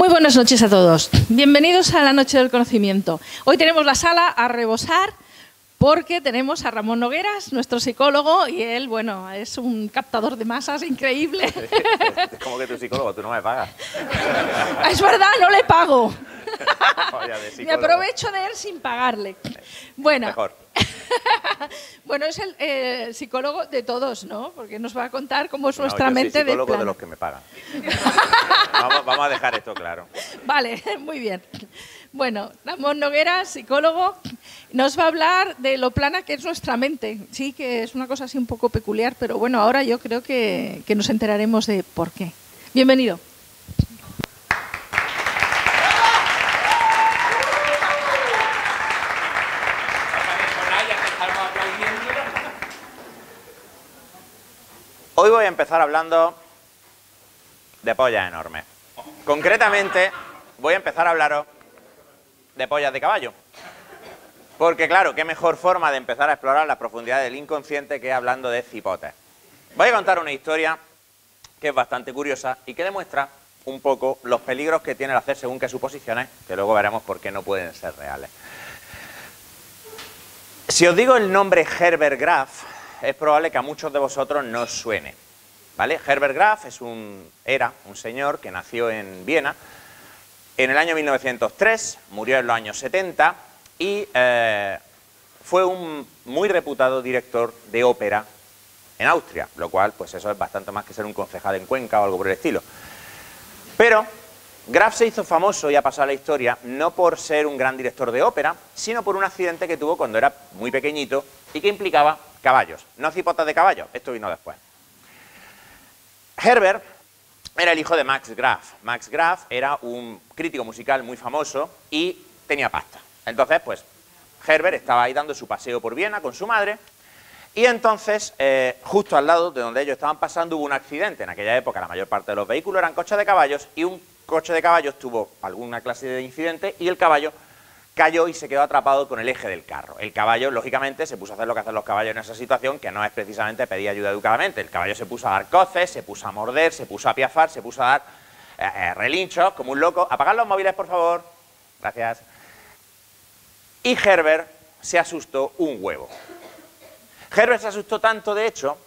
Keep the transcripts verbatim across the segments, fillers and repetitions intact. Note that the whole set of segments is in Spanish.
Muy buenas noches a todos. Bienvenidos a la Noche del Conocimiento. Hoy tenemos la sala a rebosar porque tenemos a Ramón Nogueras, nuestro psicólogo, y él, bueno, es un captador de masas increíble. ¿Cómo que tu psicólogo? Tú no me pagas. Es verdad, no le pago. Oye, me aprovecho de él sin pagarle. Bueno, Mejor. Bueno, es el eh, psicólogo de todos, ¿no? Porque nos va a contar cómo es nuestra no, yo mente soy psicólogo de de los que me pagan. vamos, vamos a dejar esto claro. Vale, muy bien. Bueno, Ramón Nogueras, psicólogo, nos va a hablar de lo plana que es nuestra mente. Sí, que es una cosa así un poco peculiar, pero bueno, ahora yo creo que, que nos enteraremos de por qué. Bienvenido. Hoy voy a empezar hablando de pollas enormes. Concretamente, voy a empezar a hablaros de pollas de caballo. Porque claro, qué mejor forma de empezar a explorar las profundidades del inconsciente que hablando de cipotes. Voy a contar una historia que es bastante curiosa y que demuestra un poco los peligros que tiene el hacer según qué suposiciones, que luego veremos por qué no pueden ser reales. Si os digo el nombre Herbert Graf, es probable que a muchos de vosotros no os suene, ¿vale? Herbert Graf es un, era un señor que nació en Viena en el año mil novecientos tres, murió en los años setenta y eh, fue un muy reputado director de ópera en Austria, lo cual, pues eso es bastante más que ser un concejal en Cuenca o algo por el estilo. Pero Graf se hizo famoso y ha pasado a la historia no por ser un gran director de ópera, sino por un accidente que tuvo cuando era muy pequeñito y que implicaba caballos, no cipotas de caballos, esto vino después. Herbert era el hijo de Max Graf. Max Graf era un crítico musical muy famoso y tenía pasta. Entonces, pues, Herbert estaba ahí dando su paseo por Viena con su madre y entonces, eh, justo al lado de donde ellos estaban pasando hubo un accidente. En aquella época la mayor parte de los vehículos eran coches de caballos y un coche de caballos tuvo alguna clase de incidente y el caballo cayó y se quedó atrapado con el eje del carro. El caballo, lógicamente, se puso a hacer lo que hacen los caballos en esa situación, que no es precisamente pedir ayuda educadamente. El caballo se puso a dar coces, se puso a morder, se puso a piafar, se puso a dar eh, eh, relinchos como un loco. Apagad los móviles, por favor. Gracias. Y Herbert se asustó un huevo. Herbert se asustó tanto, de hecho,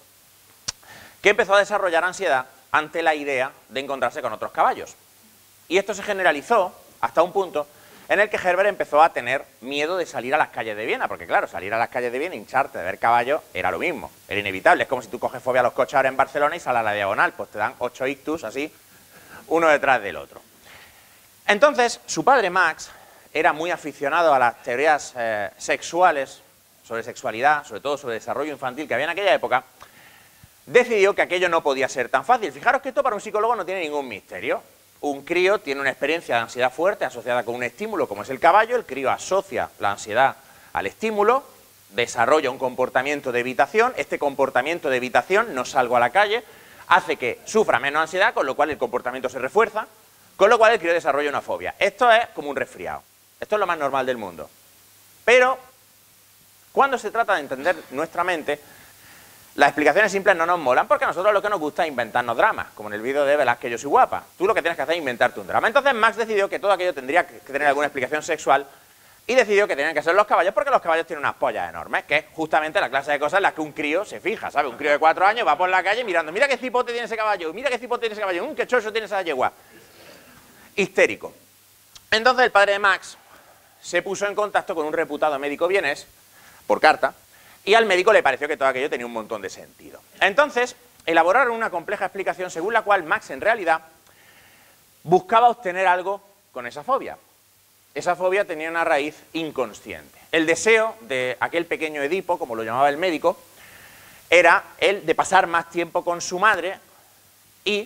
que empezó a desarrollar ansiedad ante la idea de encontrarse con otros caballos. Y esto se generalizó hasta un punto en el que Herbert empezó a tener miedo de salir a las calles de Viena, porque claro, salir a las calles de Viena, hincharte de ver caballos, era lo mismo, era inevitable. Es como si tú coges fobia a los coches ahora en Barcelona y sales a la diagonal, pues te dan ocho ictus así, uno detrás del otro. Entonces, su padre Max era muy aficionado a las teorías eh, sexuales, sobre sexualidad, sobre todo sobre desarrollo infantil que había en aquella época, decidió que aquello no podía ser tan fácil. Fijaros que esto para un psicólogo no tiene ningún misterio. Un crío tiene una experiencia de ansiedad fuerte asociada con un estímulo como es el caballo, el crío asocia la ansiedad al estímulo, desarrolla un comportamiento de evitación, este comportamiento de evitación, no salgo a la calle, hace que sufra menos ansiedad, con lo cual el comportamiento se refuerza, con lo cual el crío desarrolla una fobia. Esto es como un resfriado, esto es lo más normal del mundo. Pero, cuando se trata de entender nuestra mente, las explicaciones simples no nos molan porque a nosotros lo que nos gusta es inventarnos dramas, como en el vídeo de Velázquez Yo Soy Guapa. Tú lo que tienes que hacer es inventarte un drama. Entonces Max decidió que todo aquello tendría que tener alguna explicación sexual y decidió que tenían que ser los caballos porque los caballos tienen unas pollas enormes, que es justamente la clase de cosas en las que un crío se fija, ¿sabes? Un crío de cuatro años va por la calle mirando, mira qué cipote tiene ese caballo, mira qué cipote tiene ese caballo, mmm, qué chocho tiene esa yegua. Histérico. Entonces el padre de Max se puso en contacto con un reputado médico vienés, por carta, y al médico le pareció que todo aquello tenía un montón de sentido. Entonces, elaboraron una compleja explicación según la cual Max, en realidad, buscaba obtener algo con esa fobia. Esa fobia tenía una raíz inconsciente. El deseo de aquel pequeño Edipo, como lo llamaba el médico, era el de pasar más tiempo con su madre y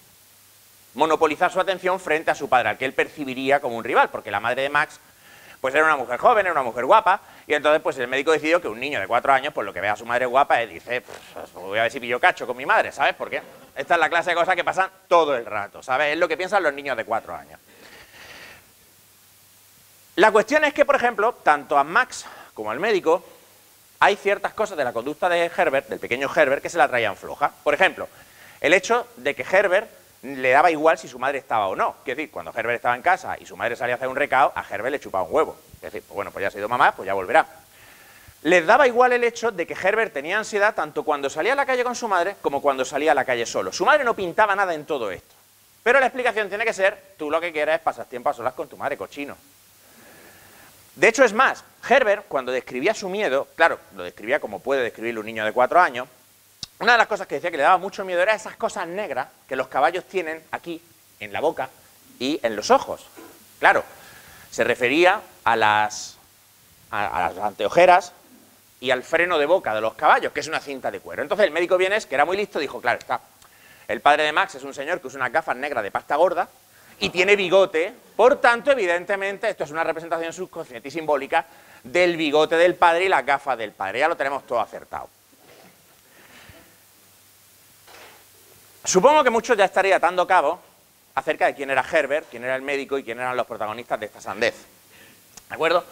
monopolizar su atención frente a su padre, al que él percibiría como un rival, porque la madre de Max pues era una mujer joven, era una mujer guapa, y entonces pues el médico decidió que un niño de cuatro años, pues lo que ve a su madre guapa, él dice, pues voy a ver si pillo cacho con mi madre, ¿sabes por qué? Esta es la clase de cosas que pasan todo el rato, ¿sabes? Es lo que piensan los niños de cuatro años. La cuestión es que, por ejemplo, tanto a Max como al médico, hay ciertas cosas de la conducta de Herbert, del pequeño Herbert, que se la traían floja. Por ejemplo, el hecho de que Herbert le daba igual si su madre estaba o no. Es decir, cuando Herbert estaba en casa y su madre salía a hacer un recao, a Herbert le chupaba un huevo. Es decir, pues bueno, pues ya se ha ido mamá, pues ya volverá. Les daba igual el hecho de que Herbert tenía ansiedad tanto cuando salía a la calle con su madre como cuando salía a la calle solo. Su madre no pintaba nada en todo esto. Pero la explicación tiene que ser, tú lo que quieres es pasar tiempo a solas con tu madre, cochino. De hecho, es más, Herbert, cuando describía su miedo, claro, lo describía como puede describirlo un niño de cuatro años, una de las cosas que decía que le daba mucho miedo era esas cosas negras que los caballos tienen aquí, en la boca y en los ojos. Claro, se refería a las, a, a las anteojeras y al freno de boca de los caballos, que es una cinta de cuero. Entonces el médico vienes, que era muy listo, dijo, claro, está, el padre de Max es un señor que usa unas gafas negras de pasta gorda y tiene bigote, por tanto, evidentemente, esto es una representación subconsciente y simbólica del bigote del padre y las gafas del padre. Ya lo tenemos todo acertado. Supongo que muchos ya estarían atando cabos acerca de quién era Herbert, quién era el médico y quién eran los protagonistas de esta sandez. ¿De acuerdo?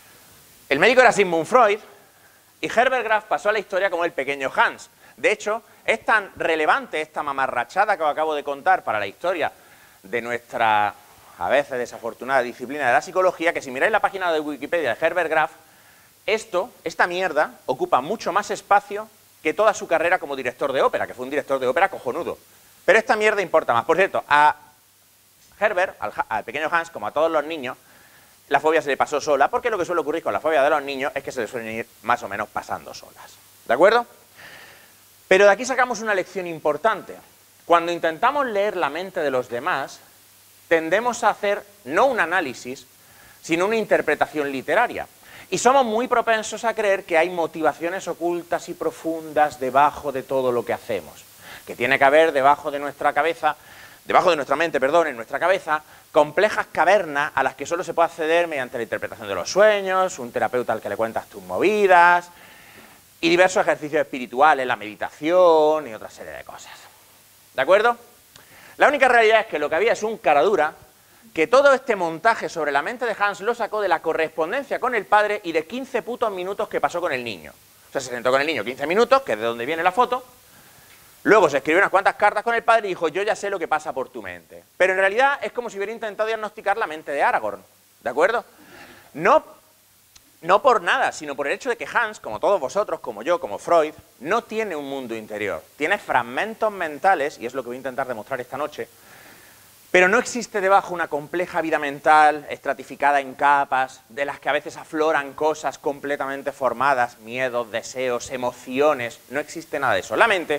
El médico era Sigmund Freud y Herbert Graf pasó a la historia como el pequeño Hans. De hecho, es tan relevante esta mamarrachada que os acabo de contar para la historia de nuestra, a veces desafortunada, disciplina de la psicología, que si miráis la página de Wikipedia de Herbert Graf, esto, esta mierda, ocupa mucho más espacio que toda su carrera como director de ópera, que fue un director de ópera cojonudo. Pero esta mierda importa más. Por cierto, a Herbert, al, al pequeño Hans, como a todos los niños, la fobia se le pasó sola, porque lo que suele ocurrir con la fobia de los niños es que se les suelen ir más o menos pasando solas. ¿De acuerdo? Pero de aquí sacamos una lección importante. Cuando intentamos leer la mente de los demás, tendemos a hacer no un análisis, sino una interpretación literaria. Y somos muy propensos a creer que hay motivaciones ocultas y profundas debajo de todo lo que hacemos. Que tiene que haber debajo de nuestra cabeza, debajo de nuestra mente, perdón, en nuestra cabeza, complejas cavernas a las que solo se puede acceder mediante la interpretación de los sueños, un terapeuta al que le cuentas tus movidas, y diversos ejercicios espirituales, la meditación y otra serie de cosas. ¿De acuerdo? La única realidad es que lo que había es un caradura que todo este montaje sobre la mente de Hans lo sacó de la correspondencia con el padre y de quince putos minutos que pasó con el niño. O sea, se sentó con el niño quince minutos, que es de donde viene la foto, luego se escribió unas cuantas cartas con el padre y dijo, yo ya sé lo que pasa por tu mente. Pero en realidad es como si hubiera intentado diagnosticar la mente de Aragorn, ¿de acuerdo? No, no por nada, sino por el hecho de que Hans, como todos vosotros, como yo, como Freud, no tiene un mundo interior. Tiene fragmentos mentales, y es lo que voy a intentar demostrar esta noche, pero no existe debajo una compleja vida mental estratificada en capas, de las que a veces afloran cosas completamente formadas, miedos, deseos, emociones. No existe nada de eso. La mente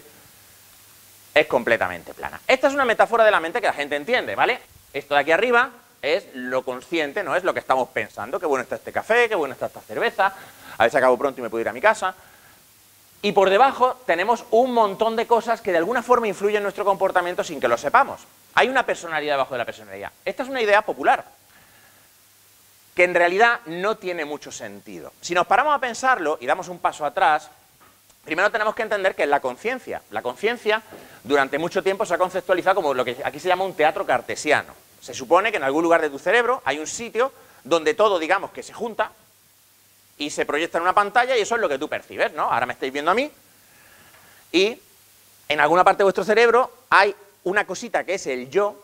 es completamente plana. Esta es una metáfora de la mente que la gente entiende, ¿vale? Esto de aquí arriba es lo consciente, no es lo que estamos pensando. Qué bueno está este café, qué bueno está esta cerveza, a ver si acabo pronto y me puedo ir a mi casa. Y por debajo tenemos un montón de cosas que de alguna forma influyen en nuestro comportamiento sin que lo sepamos. Hay una personalidad debajo de la personalidad. Esta es una idea popular, que en realidad no tiene mucho sentido. Si nos paramos a pensarlo y damos un paso atrás, primero tenemos que entender qué es la conciencia. La conciencia durante mucho tiempo se ha conceptualizado como lo que aquí se llama un teatro cartesiano. Se supone que en algún lugar de tu cerebro hay un sitio donde todo, digamos, que se junta y se proyecta en una pantalla y eso es lo que tú percibes, ¿no? Ahora me estáis viendo a mí y en alguna parte de vuestro cerebro hay una cosita que es el yo,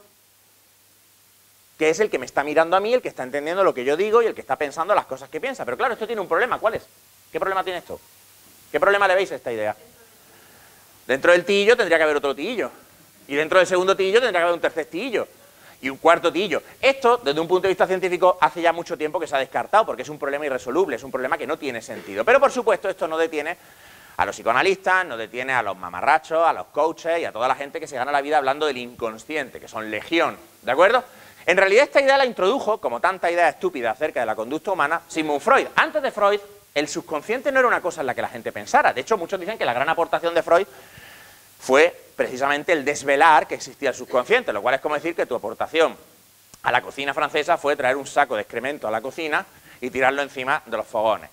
que es el que me está mirando a mí, el que está entendiendo lo que yo digo y el que está pensando las cosas que piensa. Pero claro, esto tiene un problema. ¿Cuál es? ¿Qué problema tiene esto? ¿Qué problema le veis a esta idea? Dentro del tillo tendría que haber otro tillo. Y dentro del segundo tillo tendría que haber un tercer tillo. Y un cuarto tillo. Esto, desde un punto de vista científico, hace ya mucho tiempo que se ha descartado, porque es un problema irresoluble, es un problema que no tiene sentido. Pero, por supuesto, esto no detiene a los psicoanalistas, no detiene a los mamarrachos, a los coaches y a toda la gente que se gana la vida hablando del inconsciente, que son legión, ¿de acuerdo? En realidad esta idea la introdujo, como tanta idea estúpida acerca de la conducta humana, Sigmund Freud. Antes de Freud, el subconsciente no era una cosa en la que la gente pensara. De hecho, muchos dicen que la gran aportación de Freud fue precisamente el desvelar que existía el subconsciente, lo cual es como decir que tu aportación a la cocina francesa fue traer un saco de excremento a la cocina y tirarlo encima de los fogones.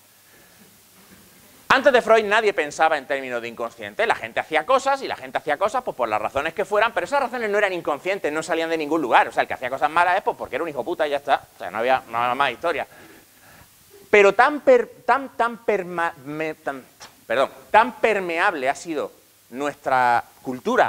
Antes de Freud nadie pensaba en términos de inconsciente, la gente hacía cosas y la gente hacía cosas pues por las razones que fueran, pero esas razones no eran inconscientes, no salían de ningún lugar, o sea, el que hacía cosas malas es pues porque era un hijo puta y ya está, o sea, no había, no había más historia. Pero tan, per, tan, tan, perma, me, tan, perdón, tan permeable ha sido nuestra cultura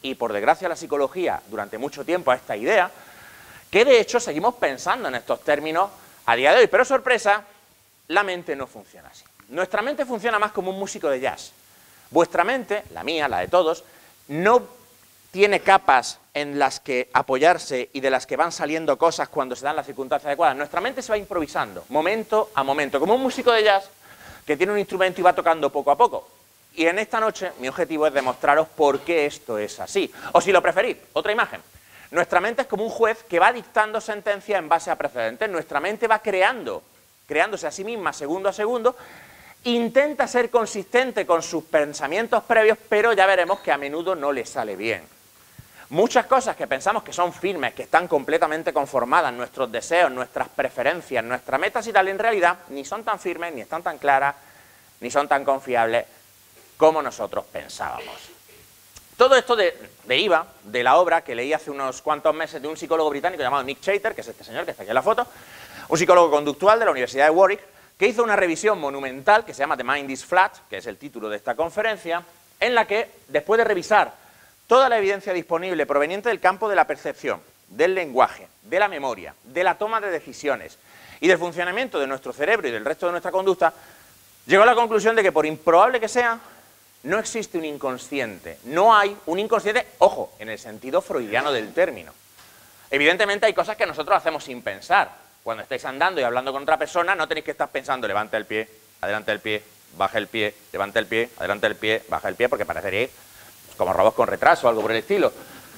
y por desgracia la psicología durante mucho tiempo a esta idea, que de hecho seguimos pensando en estos términos a día de hoy. Pero sorpresa, la mente no funciona así. Nuestra mente funciona más como un músico de jazz. Vuestra mente, la mía, la de todos, no tiene capas en las que apoyarse y de las que van saliendo cosas cuando se dan las circunstancias adecuadas. Nuestra mente se va improvisando, momento a momento, como un músico de jazz que tiene un instrumento y va tocando poco a poco. Y en esta noche mi objetivo es demostraros por qué esto es así. O si lo preferís, otra imagen. Nuestra mente es como un juez que va dictando sentencias en base a precedentes. Nuestra mente va creando, creándose a sí misma segundo a segundo, intenta ser consistente con sus pensamientos previos, pero ya veremos que a menudo no le sale bien. Muchas cosas que pensamos que son firmes, que están completamente conformadas, nuestros deseos, nuestras preferencias, nuestras metas y tal, en realidad ni son tan firmes, ni están tan claras, ni son tan confiables como nosotros pensábamos. Todo esto de, deriva de la obra que leí hace unos cuantos meses de un psicólogo británico llamado Nick Chater, que es este señor que está aquí en la foto, un psicólogo conductual de la Universidad de Warwick, que hizo una revisión monumental que se llama The Mind is Flat, que es el título de esta conferencia, en la que, después de revisar toda la evidencia disponible proveniente del campo de la percepción, del lenguaje, de la memoria, de la toma de decisiones y del funcionamiento de nuestro cerebro y del resto de nuestra conducta, llegó a la conclusión de que, por improbable que sea, no existe un inconsciente. No hay un inconsciente, ojo, en el sentido freudiano del término. Evidentemente hay cosas que nosotros hacemos sin pensar. Cuando estáis andando y hablando con otra persona, no tenéis que estar pensando, levante el pie, adelante el pie, baja el pie, levante el pie, adelante el pie, baja el pie, porque pareceréis como robots con retraso o algo por el estilo.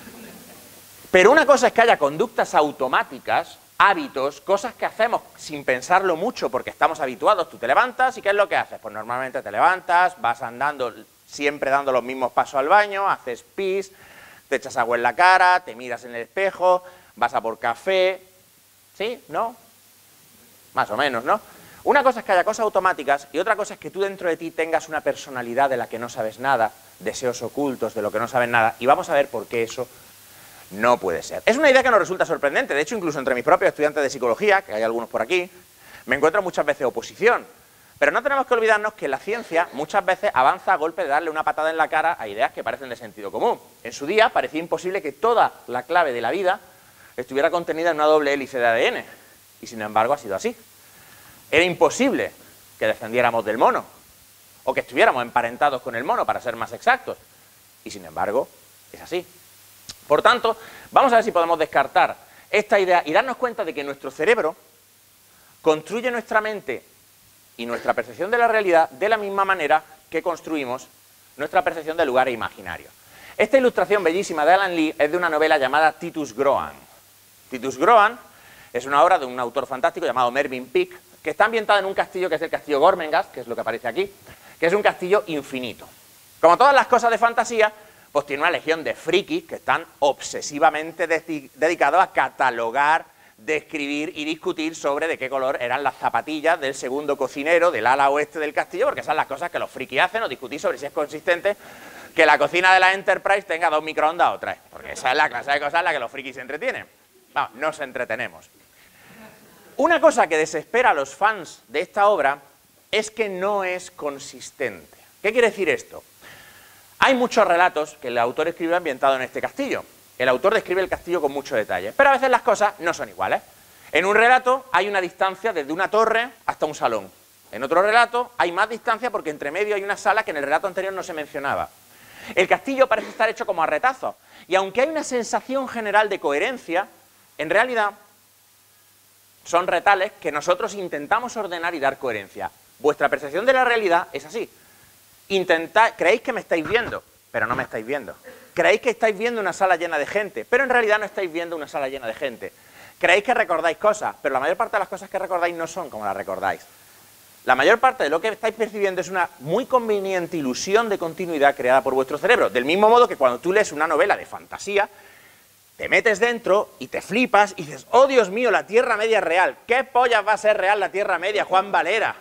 Pero una cosa es que haya conductas automáticas, hábitos, cosas que hacemos sin pensarlo mucho porque estamos habituados. Tú te levantas y ¿qué es lo que haces? Pues normalmente te levantas, vas andando, siempre dando los mismos pasos al baño, haces pis, te echas agua en la cara, te miras en el espejo, vas a por café. ¿Sí? ¿No? Más o menos, ¿no? Una cosa es que haya cosas automáticas y otra cosa es que tú dentro de ti tengas una personalidad de la que no sabes nada, deseos ocultos de lo que no sabes nada, y vamos a ver por qué eso no puede ser. Es una idea que nos resulta sorprendente. De hecho, incluso entre mis propios estudiantes de psicología, que hay algunos por aquí, me encuentro muchas veces oposición. Pero no tenemos que olvidarnos que la ciencia muchas veces avanza a golpe de darle una patada en la cara a ideas que parecen de sentido común. En su día parecía imposible que toda la clave de la vida estuviera contenida en una doble hélice de A D N, y sin embargo ha sido así. Era imposible que descendiéramos del mono, o que estuviéramos emparentados con el mono, para ser más exactos, y sin embargo es así. Por tanto, vamos a ver si podemos descartar esta idea y darnos cuenta de que nuestro cerebro construye nuestra mente y nuestra percepción de la realidad de la misma manera que construimos nuestra percepción de lugares imaginarios. Esta ilustración bellísima de Alan Lee es de una novela llamada Titus Groan. Titus Groan es una obra de un autor fantástico llamado Mervyn Peake, que está ambientada en un castillo que es el castillo Gormenghast, que es lo que aparece aquí, que es un castillo infinito. Como todas las cosas de fantasía, pues tiene una legión de frikis que están obsesivamente de dedicados a catalogar, describir y discutir sobre de qué color eran las zapatillas del segundo cocinero del ala oeste del castillo, porque esas son las cosas que los frikis hacen, o discutir sobre si es consistente que la cocina de la Enterprise tenga dos microondas o tres, porque esa es la clase de cosas en la que los frikis se entretienen. Vamos, nos entretenemos. Una cosa que desespera a los fans de esta obra es que no es consistente. ¿Qué quiere decir esto? Hay muchos relatos que el autor escribe ambientado en este castillo. El autor describe el castillo con mucho detalle, pero a veces las cosas no son iguales. En un relato hay una distancia desde una torre hasta un salón. En otro relato hay más distancia porque entre medio hay una sala que en el relato anterior no se mencionaba. El castillo parece estar hecho como a retazos, y aunque hay una sensación general de coherencia, en realidad son retales que nosotros intentamos ordenar y dar coherencia. Vuestra percepción de la realidad es así. Intentad, creéis que me estáis viendo, pero no me estáis viendo. Creéis que estáis viendo una sala llena de gente, pero en realidad no estáis viendo una sala llena de gente. Creéis que recordáis cosas, pero la mayor parte de las cosas que recordáis no son como las recordáis. La mayor parte de lo que estáis percibiendo es una muy conveniente ilusión de continuidad creada por vuestro cerebro. Del mismo modo que cuando tú lees una novela de fantasía, te metes dentro y te flipas y dices, oh Dios mío, la Tierra Media es real. ¿Qué pollas va a ser real la Tierra Media, Juan Valera?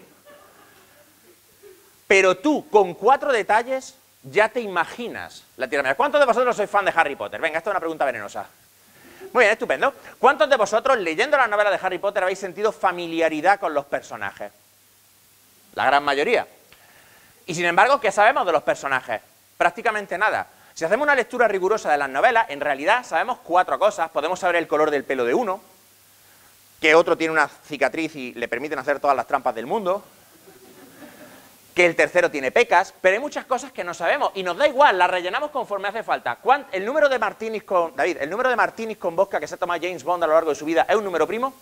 Pero tú, con cuatro detalles, ya te imaginas la Tierra Media. ¿Cuántos de vosotros sois fan de Harry Potter? Venga, esta es una pregunta venenosa. Muy bien, estupendo. ¿Cuántos de vosotros, leyendo la novela de Harry Potter, habéis sentido familiaridad con los personajes? La gran mayoría. Y sin embargo, ¿qué sabemos de los personajes? Prácticamente nada. Si hacemos una lectura rigurosa de las novelas, en realidad sabemos cuatro cosas. Podemos saber el color del pelo de uno, que otro tiene una cicatriz y le permiten hacer todas las trampas del mundo, que el tercero tiene pecas, pero hay muchas cosas que no sabemos y nos da igual, las rellenamos conforme hace falta. El número de martinis con... David, ¿el número de martinis con vodka que se ha tomado James Bond a lo largo de su vida es un número primo?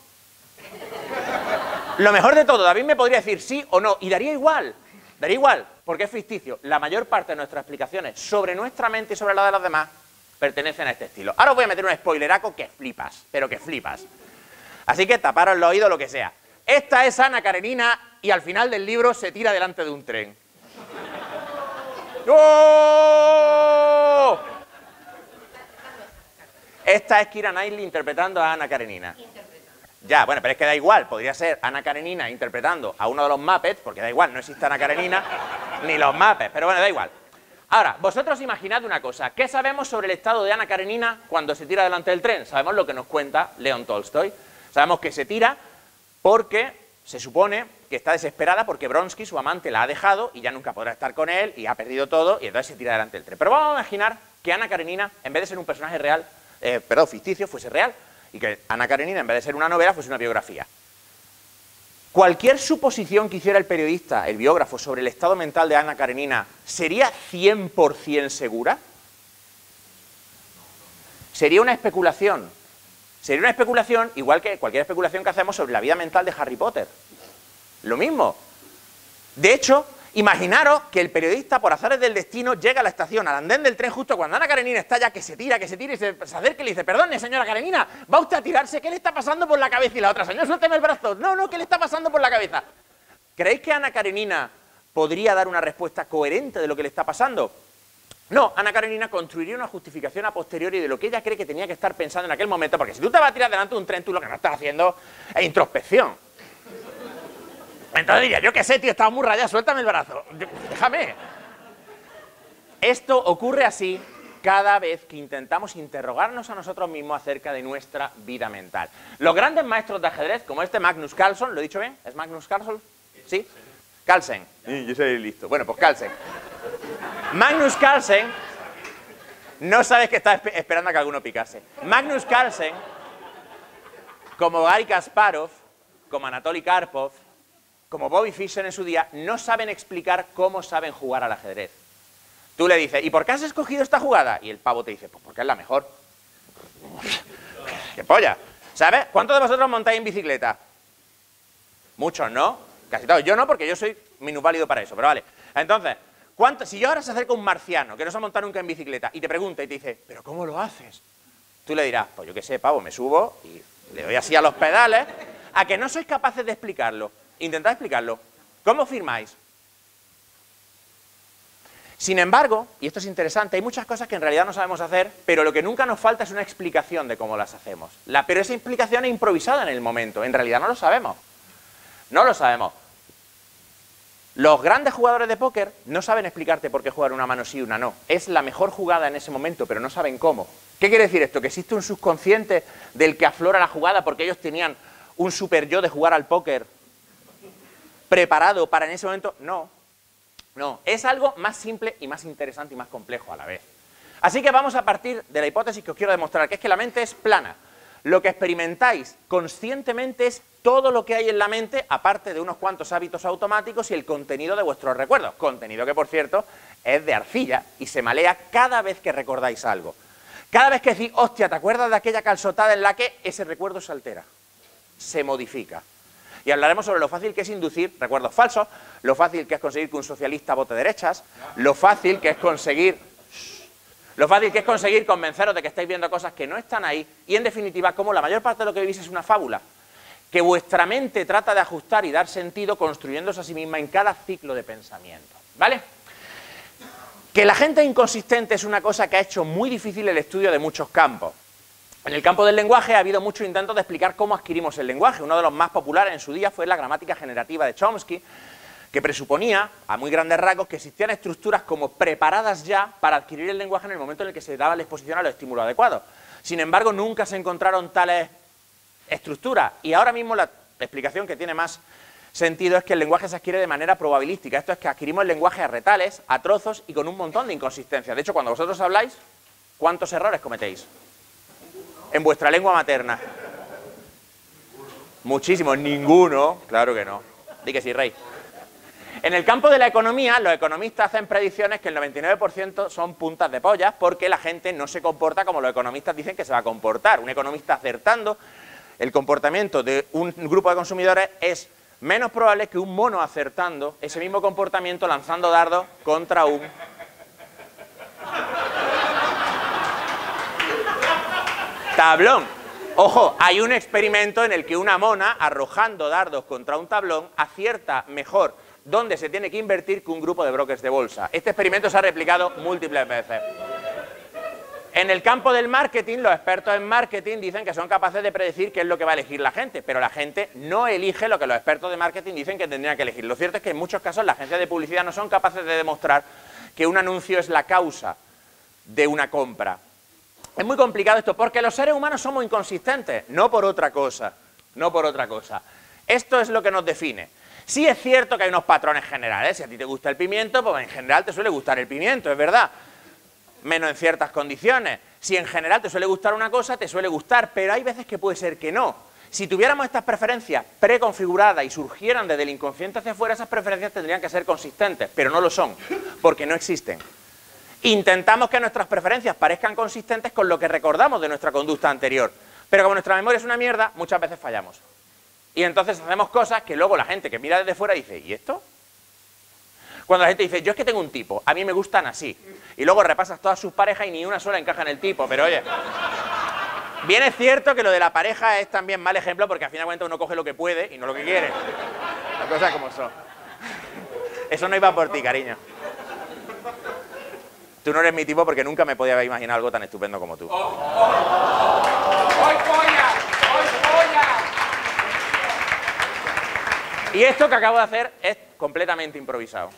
Lo mejor de todo, David me podría decir sí o no, y daría igual, daría igual, porque es ficticio. La mayor parte de nuestras explicaciones sobre nuestra mente y sobre la de los demás pertenecen a este estilo. Ahora os voy a meter un spoileraco que flipas, pero que flipas. Así que taparos los oídos, lo que sea. Esta es Ana Karenina y al final del libro se tira delante de un tren. ¡Oh! Esta es Keira Knightley interpretando a Ana Karenina. Ya, bueno, pero es que da igual, podría ser Ana Karenina interpretando a uno de los Muppets, porque da igual, no existe Ana Karenina ni los Muppets, pero bueno, da igual. Ahora, vosotros imaginad una cosa, ¿qué sabemos sobre el estado de Ana Karenina cuando se tira delante del tren? Sabemos lo que nos cuenta León Tolstoy. Sabemos que se tira porque se supone que está desesperada porque Bronsky, su amante, la ha dejado y ya nunca podrá estar con él y ha perdido todo y entonces se tira delante del tren. Pero vamos a imaginar que Ana Karenina, en vez de ser un personaje real, eh, perdón, ficticio, fuese real y que Ana Karenina, en vez de ser una novela, fuese una biografía. Cualquier suposición que hiciera el periodista, el biógrafo, sobre el estado mental de Ana Karenina, ¿sería cien por cien segura? Sería una especulación. Sería una especulación igual que cualquier especulación que hacemos sobre la vida mental de Harry Potter. Lo mismo. De hecho, imaginaros que el periodista, por azares del destino, llega a la estación, al andén del tren, justo cuando Ana Karenina está ya que se tira, que se tira y se, se acerca y le dice: perdone, señora Karenina, ¿va usted a tirarse? ¿Qué le está pasando por la cabeza? Y la otra: señor, suélteme el brazo. No, no, ¿qué le está pasando por la cabeza? ¿Creéis que Ana Karenina podría dar una respuesta coherente de lo que le está pasando? No, Ana Karenina construiría una justificación a posteriori de lo que ella cree que tenía que estar pensando en aquel momento, porque si tú te vas a tirar delante de un tren, tú lo que no estás haciendo es introspección. Entonces diría: yo qué sé, tío, estaba muy rayado, suéltame el brazo, déjame. Esto ocurre así cada vez que intentamos interrogarnos a nosotros mismos acerca de nuestra vida mental. Los grandes maestros de ajedrez, como este Magnus Carlsen, ¿lo he dicho bien? ¿Es Magnus Carlsen? ¿Sí? Carlsen. Sí, yo soy listo. Bueno, pues Carlsen. Magnus Carlsen, no sabes que está esperando a que alguno picase. Magnus Carlsen, como Garry Kasparov, como Anatoly Karpov, como Bobby Fischer en su día, no saben explicar cómo saben jugar al ajedrez. Tú le dices: ¿y por qué has escogido esta jugada? Y el pavo te dice: pues porque es la mejor. ¡Qué polla! ¿Sabes? ¿Cuántos de vosotros montáis en bicicleta? Muchos, ¿no? Casi todos. Yo no, porque yo soy minusválido para eso, pero vale. Entonces, ¿cuánto? Si yo ahora se acerca un marciano que no se ha montado nunca en bicicleta y te pregunta y te dice: ¿pero cómo lo haces? Tú le dirás: pues yo qué sé, pavo, me subo y le doy así a los pedales. ¿A que no sois capaces de explicarlo? Intentad explicarlo. ¿Cómo firmáis? Sin embargo, y esto es interesante, hay muchas cosas que en realidad no sabemos hacer, pero lo que nunca nos falta es una explicación de cómo las hacemos. La, pero esa explicación es improvisada en el momento, en realidad no lo sabemos. No lo sabemos. Los grandes jugadores de póker no saben explicarte por qué jugar una mano sí y una no. Es la mejor jugada en ese momento, pero no saben cómo. ¿Qué quiere decir esto? ¿Que existe un subconsciente del que aflora la jugada porque ellos tenían un super yo de jugar al póker preparado para en ese momento? No. No, es algo más simple y más interesante y más complejo a la vez. Así que vamos a partir de la hipótesis que os quiero demostrar, que es que la mente es plana. Lo que experimentáis conscientemente es todo lo que hay en la mente, aparte de unos cuantos hábitos automáticos y el contenido de vuestros recuerdos. Contenido que, por cierto, es de arcilla y se malea cada vez que recordáis algo. Cada vez que decís: hostia, ¿te acuerdas de aquella calzotada en la que ese recuerdo se altera? Se modifica. Y hablaremos sobre lo fácil que es inducir recuerdos falsos, lo fácil que es conseguir que un socialista vote derechas, lo fácil que es conseguir... Lo fácil que es conseguir convenceros de que estáis viendo cosas que no están ahí y, en definitiva, cómo la mayor parte de lo que vivís es una fábula, que vuestra mente trata de ajustar y dar sentido construyéndose a sí misma en cada ciclo de pensamiento. ¿Vale? Que la gente inconsistente es una cosa que ha hecho muy difícil el estudio de muchos campos. En el campo del lenguaje ha habido muchos intentos de explicar cómo adquirimos el lenguaje. Uno de los más populares en su día fue la gramática generativa de Chomsky, que presuponía, a muy grandes rasgos, que existían estructuras como preparadas ya para adquirir el lenguaje en el momento en el que se daba la exposición a los estímulos adecuados. Sin embargo, nunca se encontraron tales estructuras, y ahora mismo la explicación que tiene más sentido es que el lenguaje se adquiere de manera probabilística. Esto es que adquirimos el lenguaje a retales, a trozos y con un montón de inconsistencias. De hecho, cuando vosotros habláis, ¿cuántos errores cometéis? En vuestra lengua materna. Muchísimos. Ninguno. Claro que no. Di que sí, Rey. En el campo de la economía, los economistas hacen predicciones que el noventa y nueve por ciento son puntas de pollas porque la gente no se comporta como los economistas dicen que se va a comportar. Un economista acertando el comportamiento de un grupo de consumidores es menos probable que un mono acertando ese mismo comportamiento lanzando dardos contra un... tablón. Ojo, hay un experimento en el que una mona arrojando dardos contra un tablón acierta mejor dónde se tiene que invertir que un grupo de brokers de bolsa. Este experimento se ha replicado múltiples veces. En el campo del marketing, los expertos en marketing dicen que son capaces de predecir qué es lo que va a elegir la gente, pero la gente no elige lo que los expertos de marketing dicen que tendrían que elegir. Lo cierto es que en muchos casos las agencias de publicidad no son capaces de demostrar que un anuncio es la causa de una compra. Es muy complicado esto, porque los seres humanos somos inconsistentes, no por otra cosa, no por otra cosa. Esto es lo que nos define. Sí es cierto que hay unos patrones generales. Si a ti te gusta el pimiento, pues en general te suele gustar el pimiento, es verdad. Menos en ciertas condiciones. Si en general te suele gustar una cosa, te suele gustar, pero hay veces que puede ser que no. Si tuviéramos estas preferencias preconfiguradas y surgieran desde el inconsciente hacia afuera, esas preferencias tendrían que ser consistentes, pero no lo son, porque no existen. Intentamos que nuestras preferencias parezcan consistentes con lo que recordamos de nuestra conducta anterior, pero como nuestra memoria es una mierda, muchas veces fallamos. Y entonces hacemos cosas que luego la gente que mira desde fuera dice, ¿y esto? Cuando la gente dice, yo es que tengo un tipo, a mí me gustan así. Y luego repasas todas sus parejas y ni una sola encaja en el tipo, pero oye... Bien es cierto que lo de la pareja es también mal ejemplo porque al final de cuentas uno coge lo que puede y no lo que quiere. Las cosas como son. Eso no iba por ti, cariño. Tú no eres mi tipo porque nunca me podía haber imaginado algo tan estupendo como tú. ¡Oh, oh, oh! ¡Hoy polla! ¡Hoy polla! Y esto que acabo de hacer es completamente improvisado.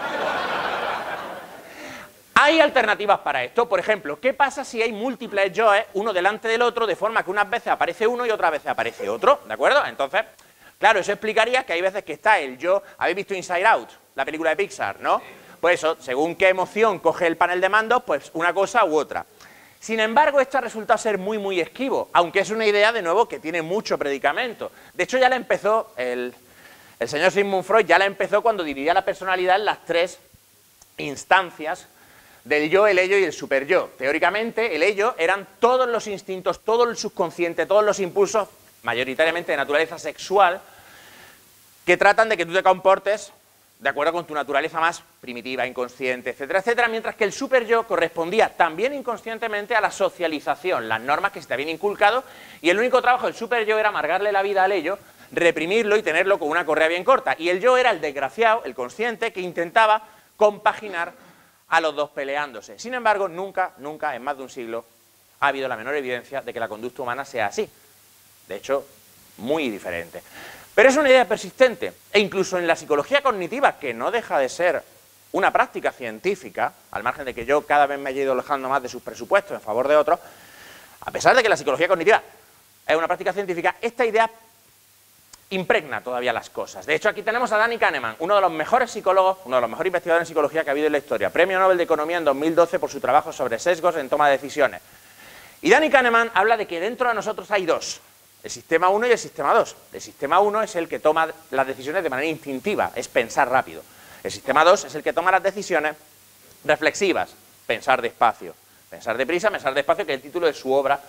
Hay alternativas para esto. Por ejemplo, ¿qué pasa si hay múltiples yoes, uno delante del otro, de forma que unas veces aparece uno y otras veces aparece otro? ¿De acuerdo? Entonces, claro, eso explicaría que hay veces que está el yo... ¿Habéis visto Inside Out? La película de Pixar, ¿no? Pues eso, según qué emoción coge el panel de mandos, pues una cosa u otra. Sin embargo, esto ha resultado ser muy, muy esquivo, aunque es una idea, de nuevo, que tiene mucho predicamento. De hecho, ya la empezó, el, el señor Sigmund Freud ya la empezó cuando dividía la personalidad en las tres instancias del yo, el ello y el superyo. Teóricamente, el ello eran todos los instintos, todo el subconsciente, todos los impulsos, mayoritariamente de naturaleza sexual, que tratan de que tú te comportes de acuerdo con tu naturaleza más primitiva, inconsciente, etcétera, etcétera, mientras que el superyo correspondía también inconscientemente a la socialización, las normas que se te habían inculcado, y el único trabajo del superyo era amargarle la vida al ello, reprimirlo y tenerlo con una correa bien corta. Y el yo era el desgraciado, el consciente, que intentaba compaginar a los dos peleándose. Sin embargo, nunca, nunca, en más de un siglo, ha habido la menor evidencia de que la conducta humana sea así. De hecho, muy diferente. Pero es una idea persistente, e incluso en la psicología cognitiva, que no deja de ser una práctica científica, al margen de que yo cada vez me haya ido alejando más de sus presupuestos en favor de otros, a pesar de que la psicología cognitiva es una práctica científica, esta idea impregna todavía las cosas. De hecho, aquí tenemos a Danny Kahneman, uno de los mejores psicólogos, uno de los mejores investigadores en psicología que ha habido en la historia, Premio Nobel de Economía en dos mil doce por su trabajo sobre sesgos en toma de decisiones. Y Danny Kahneman habla de que dentro de nosotros hay dos, el sistema uno y el sistema dos. El sistema uno es el que toma las decisiones de manera instintiva, es pensar rápido. El sistema dos es el que toma las decisiones reflexivas, pensar despacio. Pensar deprisa, pensar despacio, que es el título de su obra.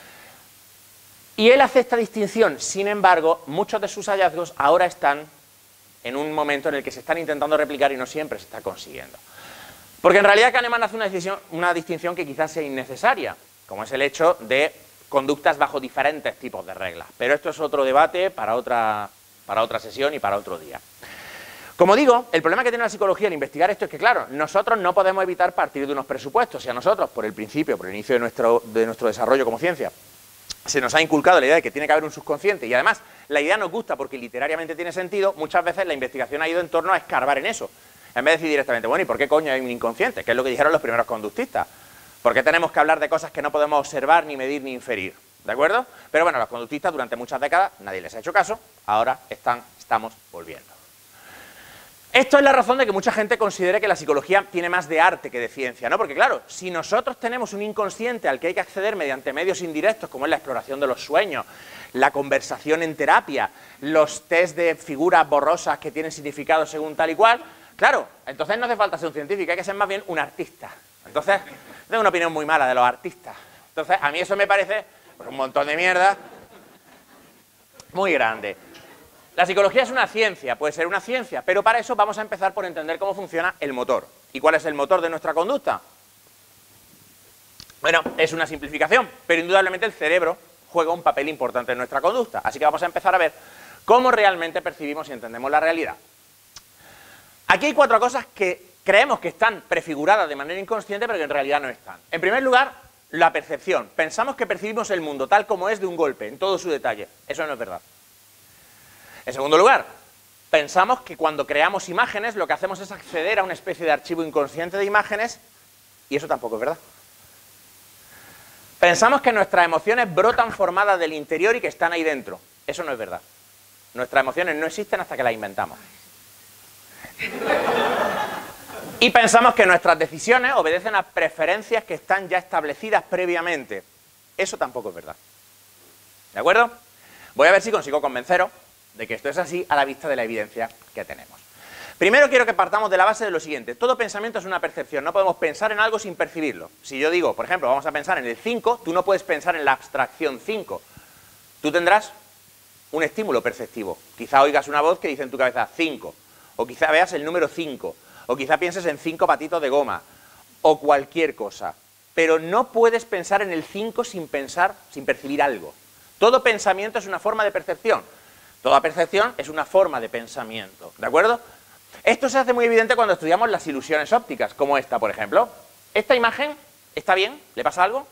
Y él hace esta distinción. Sin embargo, muchos de sus hallazgos ahora están en un momento en el que se están intentando replicar y no siempre se está consiguiendo. Porque en realidad Kahneman hace una, decisión, una distinción que quizás sea innecesaria, como es el hecho de conductas bajo diferentes tipos de reglas. Pero esto es otro debate para otra, para otra sesión y para otro día. Como digo, el problema que tiene la psicología al investigar esto es que, claro, nosotros no podemos evitar partir de unos presupuestos. Si a nosotros, por el principio, por el inicio de nuestro, de nuestro desarrollo como ciencia, se nos ha inculcado la idea de que tiene que haber un subconsciente y además la idea nos gusta porque literariamente tiene sentido, muchas veces la investigación ha ido en torno a escarbar en eso. En vez de decir directamente, bueno, ¿y por qué coño hay un inconsciente? Que es lo que dijeron los primeros conductistas. ¿Por qué tenemos que hablar de cosas que no podemos observar, ni medir, ni inferir? ¿De acuerdo? Pero bueno, los conductistas durante muchas décadas nadie les ha hecho caso, ahora están estamos volviendo. Esto es la razón de que mucha gente considere que la psicología tiene más de arte que de ciencia, ¿no? Porque claro, si nosotros tenemos un inconsciente al que hay que acceder mediante medios indirectos, como es la exploración de los sueños, la conversación en terapia, los test de figuras borrosas que tienen significado según tal y cual, claro, entonces no hace falta ser un científico, hay que ser más bien un artista. Entonces, tengo una opinión muy mala de los artistas. Entonces, a mí eso me parece pues, un montón de mierda muy grande. La psicología es una ciencia, puede ser una ciencia, pero para eso vamos a empezar por entender cómo funciona el motor. ¿Y cuál es el motor de nuestra conducta? Bueno, es una simplificación, pero indudablemente el cerebro juega un papel importante en nuestra conducta. Así que vamos a empezar a ver cómo realmente percibimos y entendemos la realidad. Aquí hay cuatro cosas que creemos que están prefiguradas de manera inconsciente, pero que en realidad no están. En primer lugar, la percepción. Pensamos que percibimos el mundo tal como es de un golpe, en todo su detalle. Eso no es verdad. En segundo lugar, pensamos que cuando creamos imágenes lo que hacemos es acceder a una especie de archivo inconsciente de imágenes y eso tampoco es verdad. Pensamos que nuestras emociones brotan formadas del interior y que están ahí dentro. Eso no es verdad. Nuestras emociones no existen hasta que las inventamos. Y pensamos que nuestras decisiones obedecen a preferencias que están ya establecidas previamente. Eso tampoco es verdad. ¿De acuerdo? Voy a ver si consigo convenceros de que esto es así a la vista de la evidencia que tenemos. Primero quiero que partamos de la base de lo siguiente. Todo pensamiento es una percepción. No podemos pensar en algo sin percibirlo. Si yo digo, por ejemplo, vamos a pensar en el cinco, tú no puedes pensar en la abstracción cinco. Tú tendrás un estímulo perceptivo. Quizá oigas una voz que dice en tu cabeza cinco. O quizá veas el número cinco. O quizá pienses en cinco patitos de goma. O cualquier cosa. Pero no puedes pensar en el cinco sin pensar, sin percibir algo. Todo pensamiento es una forma de percepción. Toda percepción es una forma de pensamiento, ¿de acuerdo? Esto se hace muy evidente cuando estudiamos las ilusiones ópticas, como esta, por ejemplo. ¿Esta imagen está bien? ¿Le pasa algo?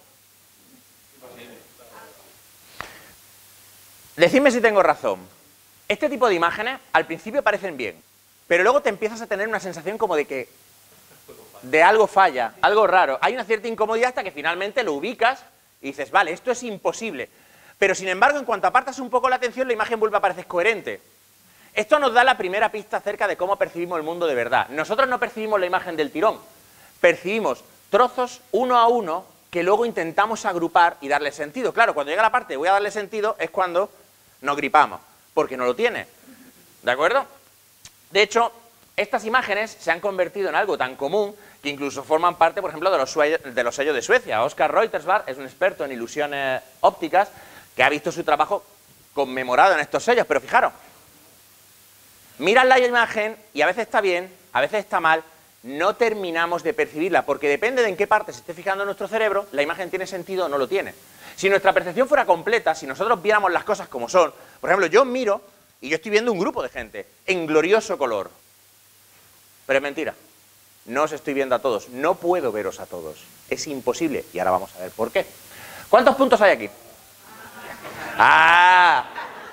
Decidme si tengo razón. Este tipo de imágenes al principio parecen bien, pero luego te empiezas a tener una sensación como de que de algo falla, algo raro. Hay una cierta incomodidad hasta que finalmente lo ubicas y dices, vale, esto es imposible. Pero sin embargo, en cuanto apartas un poco la atención, la imagen vuelve a parecer coherente. Esto nos da la primera pista acerca de cómo percibimos el mundo de verdad. Nosotros no percibimos la imagen del tirón, percibimos trozos uno a uno que luego intentamos agrupar y darle sentido. Claro, cuando llega la parte de voy a darle sentido es cuando nos gripamos, porque no lo tiene. ¿De acuerdo? De hecho, estas imágenes se han convertido en algo tan común que incluso forman parte, por ejemplo, de los, de los sellos de Suecia. Oscar Reuterswärd es un experto en ilusiones ópticas que ha visto su trabajo conmemorado en estos sellos, pero fijaros, miran la imagen y a veces está bien, a veces está mal, no terminamos de percibirla, porque depende de en qué parte se esté fijando nuestro cerebro, la imagen tiene sentido o no lo tiene. Si nuestra percepción fuera completa, si nosotros viéramos las cosas como son, por ejemplo, yo miro y yo estoy viendo un grupo de gente en glorioso color, pero es mentira, no os estoy viendo a todos, no puedo veros a todos, es imposible, y ahora vamos a ver por qué. ¿Cuántos puntos hay aquí? ¡Ah!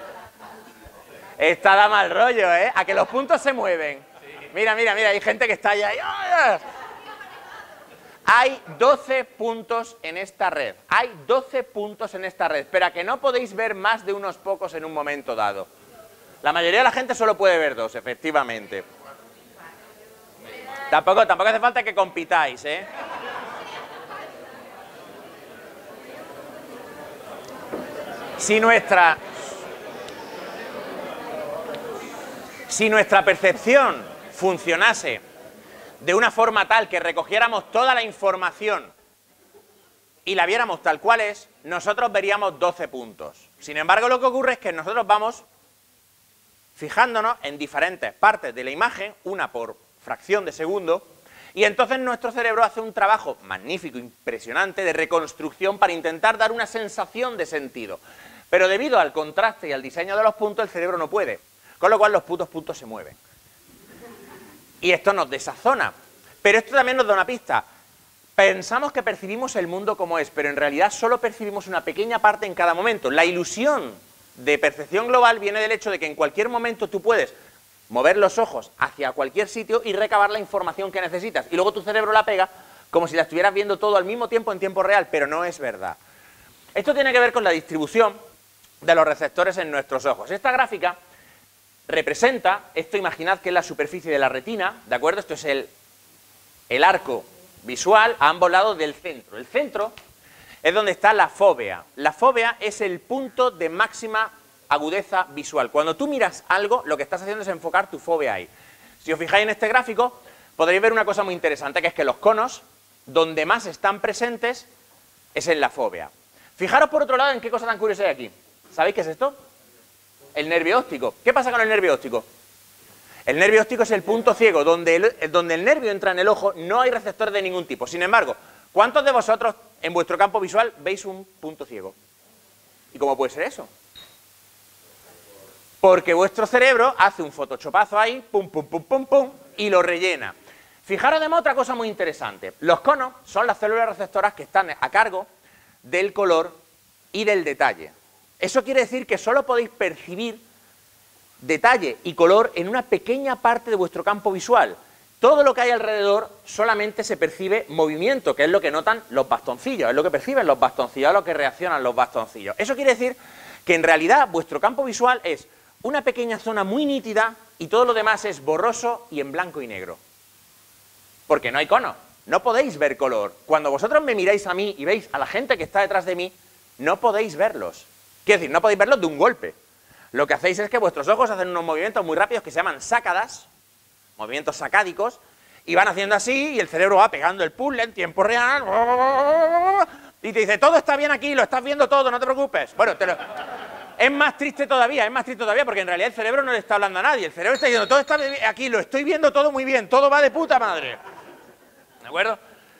Esta da mal rollo, ¿eh? A que los puntos se mueven. Mira, mira, mira, hay gente que está allá. ¡Ah! Hay doce puntos en esta red. Hay doce puntos en esta red. Pero a que no podéis ver más de unos pocos en un momento dado. La mayoría de la gente solo puede ver dos, efectivamente. Tampoco, tampoco hace falta que compitáis, ¿eh? Si nuestra, si nuestra percepción funcionase de una forma tal que recogiéramos toda la información y la viéramos tal cual es, nosotros veríamos doce puntos. Sin embargo, lo que ocurre es que nosotros vamos fijándonos en diferentes partes de la imagen, una por fracción de segundo, y entonces nuestro cerebro hace un trabajo magnífico, impresionante, de reconstrucción para intentar dar una sensación de sentido. Pero debido al contraste y al diseño de los puntos, el cerebro no puede. Con lo cual los putos puntos se mueven. Y esto nos desazona. Pero esto también nos da una pista. Pensamos que percibimos el mundo como es, pero en realidad solo percibimos una pequeña parte en cada momento. La ilusión de percepción global viene del hecho de que en cualquier momento tú puedes mover los ojos hacia cualquier sitio y recabar la información que necesitas. Y luego tu cerebro la pega como si la estuvieras viendo todo al mismo tiempo en tiempo real, pero no es verdad. Esto tiene que ver con la distribución de los receptores en nuestros ojos. Esta gráfica representa, esto imaginad que es la superficie de la retina, ¿de acuerdo? Esto es el, el arco visual a ambos lados del centro. El centro es donde está la fóvea. La fóvea es el punto de máxima agudeza visual. Cuando tú miras algo, lo que estás haciendo es enfocar tu fóvea ahí. Si os fijáis en este gráfico, podréis ver una cosa muy interesante, que es que los conos, donde más están presentes, es en la fóvea. Fijaros por otro lado en qué cosa tan curiosa hay aquí. ¿Sabéis qué es esto? El nervio óptico. ¿Qué pasa con el nervio óptico? El nervio óptico es el punto ciego, donde el, donde el nervio entra en el ojo, no hay receptores de ningún tipo. Sin embargo, ¿cuántos de vosotros en vuestro campo visual veis un punto ciego? ¿Y cómo puede ser eso? Porque vuestro cerebro hace un photoshopazo ahí, pum, pum, pum, pum, pum, y lo rellena. Fijaros además otra cosa muy interesante. Los conos son las células receptoras que están a cargo del color y del detalle. Eso quiere decir que solo podéis percibir detalle y color en una pequeña parte de vuestro campo visual. Todo lo que hay alrededor solamente se percibe movimiento, que es lo que notan los bastoncillos, es lo que perciben los bastoncillos, es lo que reaccionan los bastoncillos. Eso quiere decir que en realidad vuestro campo visual es una pequeña zona muy nítida y todo lo demás es borroso y en blanco y negro. Porque no hay cono, no podéis ver color. Cuando vosotros me miráis a mí y veis a la gente que está detrás de mí, no podéis verlos. Quiero decir, no podéis verlos de un golpe. Lo que hacéis es que vuestros ojos hacen unos movimientos muy rápidos que se llaman sácadas, movimientos sacádicos, y van haciendo así y el cerebro va pegando el puzzle en tiempo real y te dice, todo está bien aquí, lo estás viendo todo, no te preocupes. Bueno, te lo... es más triste todavía, es más triste todavía porque en realidad el cerebro no le está hablando a nadie, el cerebro está diciendo, todo está aquí, lo estoy viendo todo muy bien, todo va de puta madre. ¿De acuerdo?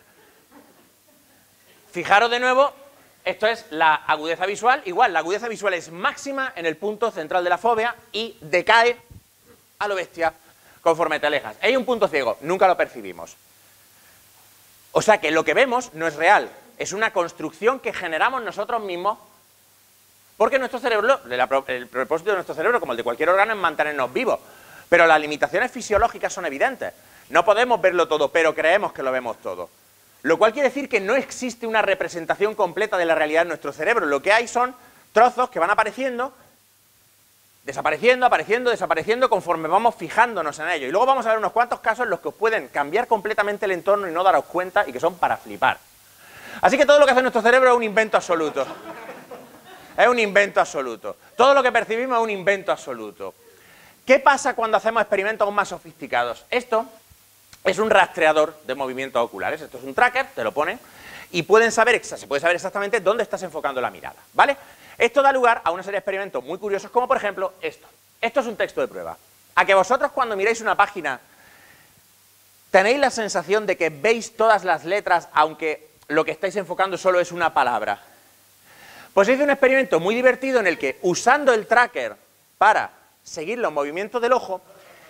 Fijaros de nuevo, esto es la agudeza visual, igual, la agudeza visual es máxima en el punto central de la fóvea y decae a lo bestia conforme te alejas. Hay un punto ciego, nunca lo percibimos. O sea que lo que vemos no es real, es una construcción que generamos nosotros mismos porque nuestro cerebro, el propósito de nuestro cerebro, como el de cualquier órgano, es mantenernos vivos. Pero las limitaciones fisiológicas son evidentes. No podemos verlo todo, pero creemos que lo vemos todo. Lo cual quiere decir que no existe una representación completa de la realidad en nuestro cerebro. Lo que hay son trozos que van apareciendo, desapareciendo, apareciendo, desapareciendo, conforme vamos fijándonos en ello. Y luego vamos a ver unos cuantos casos en los que os pueden cambiar completamente el entorno y no daros cuenta y que son para flipar. Así que todo lo que hace nuestro cerebro es un invento absoluto. Es un invento absoluto. Todo lo que percibimos es un invento absoluto. ¿Qué pasa cuando hacemos experimentos aún más sofisticados? Esto es un rastreador de movimientos oculares. Esto es un tracker, te lo ponen, y pueden saber, se puede saber exactamente dónde estás enfocando la mirada, ¿vale? Esto da lugar a una serie de experimentos muy curiosos, como por ejemplo esto. Esto es un texto de prueba. A que vosotros cuando miráis una página tenéis la sensación de que veis todas las letras, aunque lo que estáis enfocando solo es una palabra. Pues hice un experimento muy divertido en el que, usando el tracker para seguir los movimientos del ojo,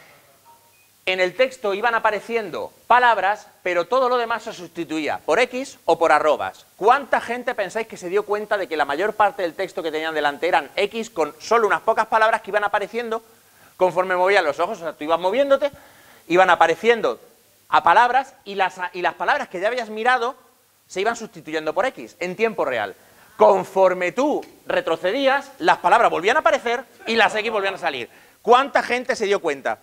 en el texto iban apareciendo palabras, pero todo lo demás se sustituía por X o por arrobas. ¿Cuánta gente pensáis que se dio cuenta de que la mayor parte del texto que tenían delante eran X con solo unas pocas palabras que iban apareciendo conforme movían los ojos? O sea, tú ibas moviéndote, iban apareciendo a palabras y las, y las palabras que ya habías mirado se iban sustituyendo por X en tiempo real. Conforme tú retrocedías, las palabras volvían a aparecer y las X volvían a salir. ¿Cuánta gente se dio cuenta?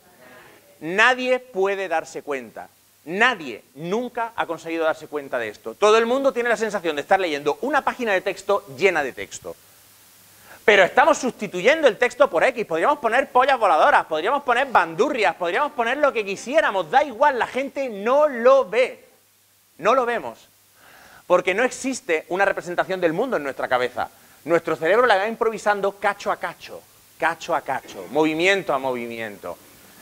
Nadie puede darse cuenta. Nadie nunca ha conseguido darse cuenta de esto. Todo el mundo tiene la sensación de estar leyendo una página de texto llena de texto. Pero estamos sustituyendo el texto por X. Podríamos poner pollas voladoras, podríamos poner bandurrias, podríamos poner lo que quisiéramos. Da igual, la gente no lo ve. No lo vemos. Porque no existe una representación del mundo en nuestra cabeza. Nuestro cerebro la va improvisando cacho a cacho, cacho a cacho, movimiento a movimiento.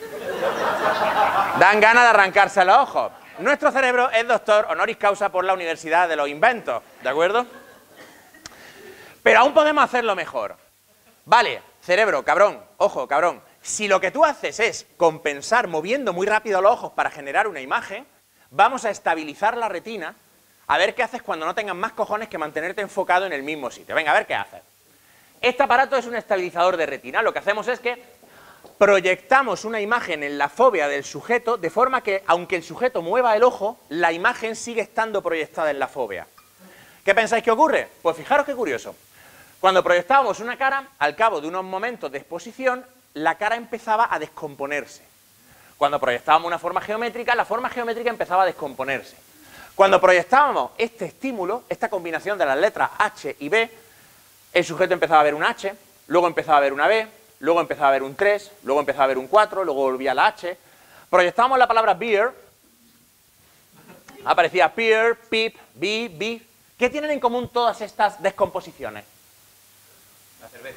Dan ganas de arrancarse los ojos. Nuestro cerebro es doctor honoris causa por la Universidad de los Inventos, ¿de acuerdo? Pero aún podemos hacerlo mejor. Vale, cerebro, cabrón, ojo, cabrón. Si lo que tú haces es compensar moviendo muy rápido los ojos para generar una imagen, vamos a estabilizar la retina. A ver qué haces cuando no tengas más cojones que mantenerte enfocado en el mismo sitio. Venga, a ver qué haces. Este aparato es un estabilizador de retina. Lo que hacemos es que proyectamos una imagen en la fóvea del sujeto de forma que, aunque el sujeto mueva el ojo, la imagen sigue estando proyectada en la fóvea. ¿Qué pensáis que ocurre? Pues fijaros qué curioso. Cuando proyectábamos una cara, al cabo de unos momentos de exposición, la cara empezaba a descomponerse. Cuando proyectábamos una forma geométrica, la forma geométrica empezaba a descomponerse. Cuando proyectábamos este estímulo, esta combinación de las letras H y B, el sujeto empezaba a ver un H, luego empezaba a ver una B, luego empezaba a ver un tres, luego empezaba a ver un cuatro, luego volvía la H. Proyectábamos la palabra beer, aparecía peer, pip, be, be. ¿Qué tienen en común todas estas descomposiciones? La cerveza.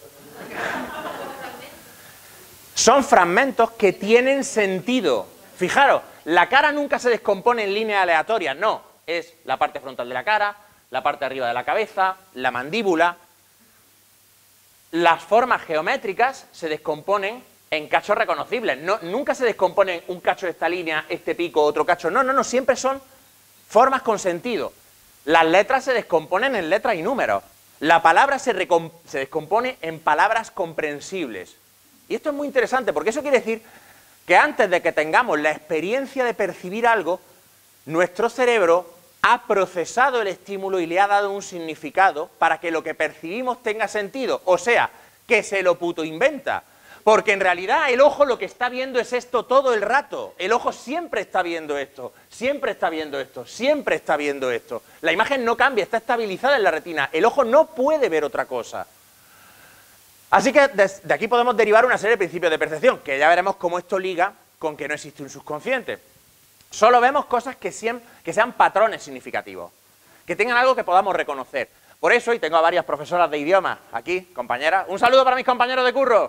Son fragmentos que tienen sentido. Fijaros, la cara nunca se descompone en línea aleatoria, no. Es la parte frontal de la cara, la parte de arriba de la cabeza, la mandíbula. Las formas geométricas se descomponen en cachos reconocibles. No, nunca se descomponen un cacho de esta línea, este pico, otro cacho. No, no, no, siempre son formas con sentido. Las letras se descomponen en letras y números. La palabra se, se descompone en palabras comprensibles. Y esto es muy interesante porque eso quiere decir que antes de que tengamos la experiencia de percibir algo, nuestro cerebro ha procesado el estímulo y le ha dado un significado para que lo que percibimos tenga sentido. O sea, que se lo puto inventa. Porque en realidad el ojo lo que está viendo es esto todo el rato. El ojo siempre está viendo esto, siempre está viendo esto, siempre está viendo esto. La imagen no cambia, está estabilizada en la retina. El ojo no puede ver otra cosa. Así que de aquí podemos derivar una serie de principios de percepción, que ya veremos cómo esto liga con que no existe un subconsciente. Solo vemos cosas que sean, que sean patrones significativos, que tengan algo que podamos reconocer. Por eso, y tengo a varias profesoras de idiomas aquí, compañeras. Un saludo para mis compañeros de curro.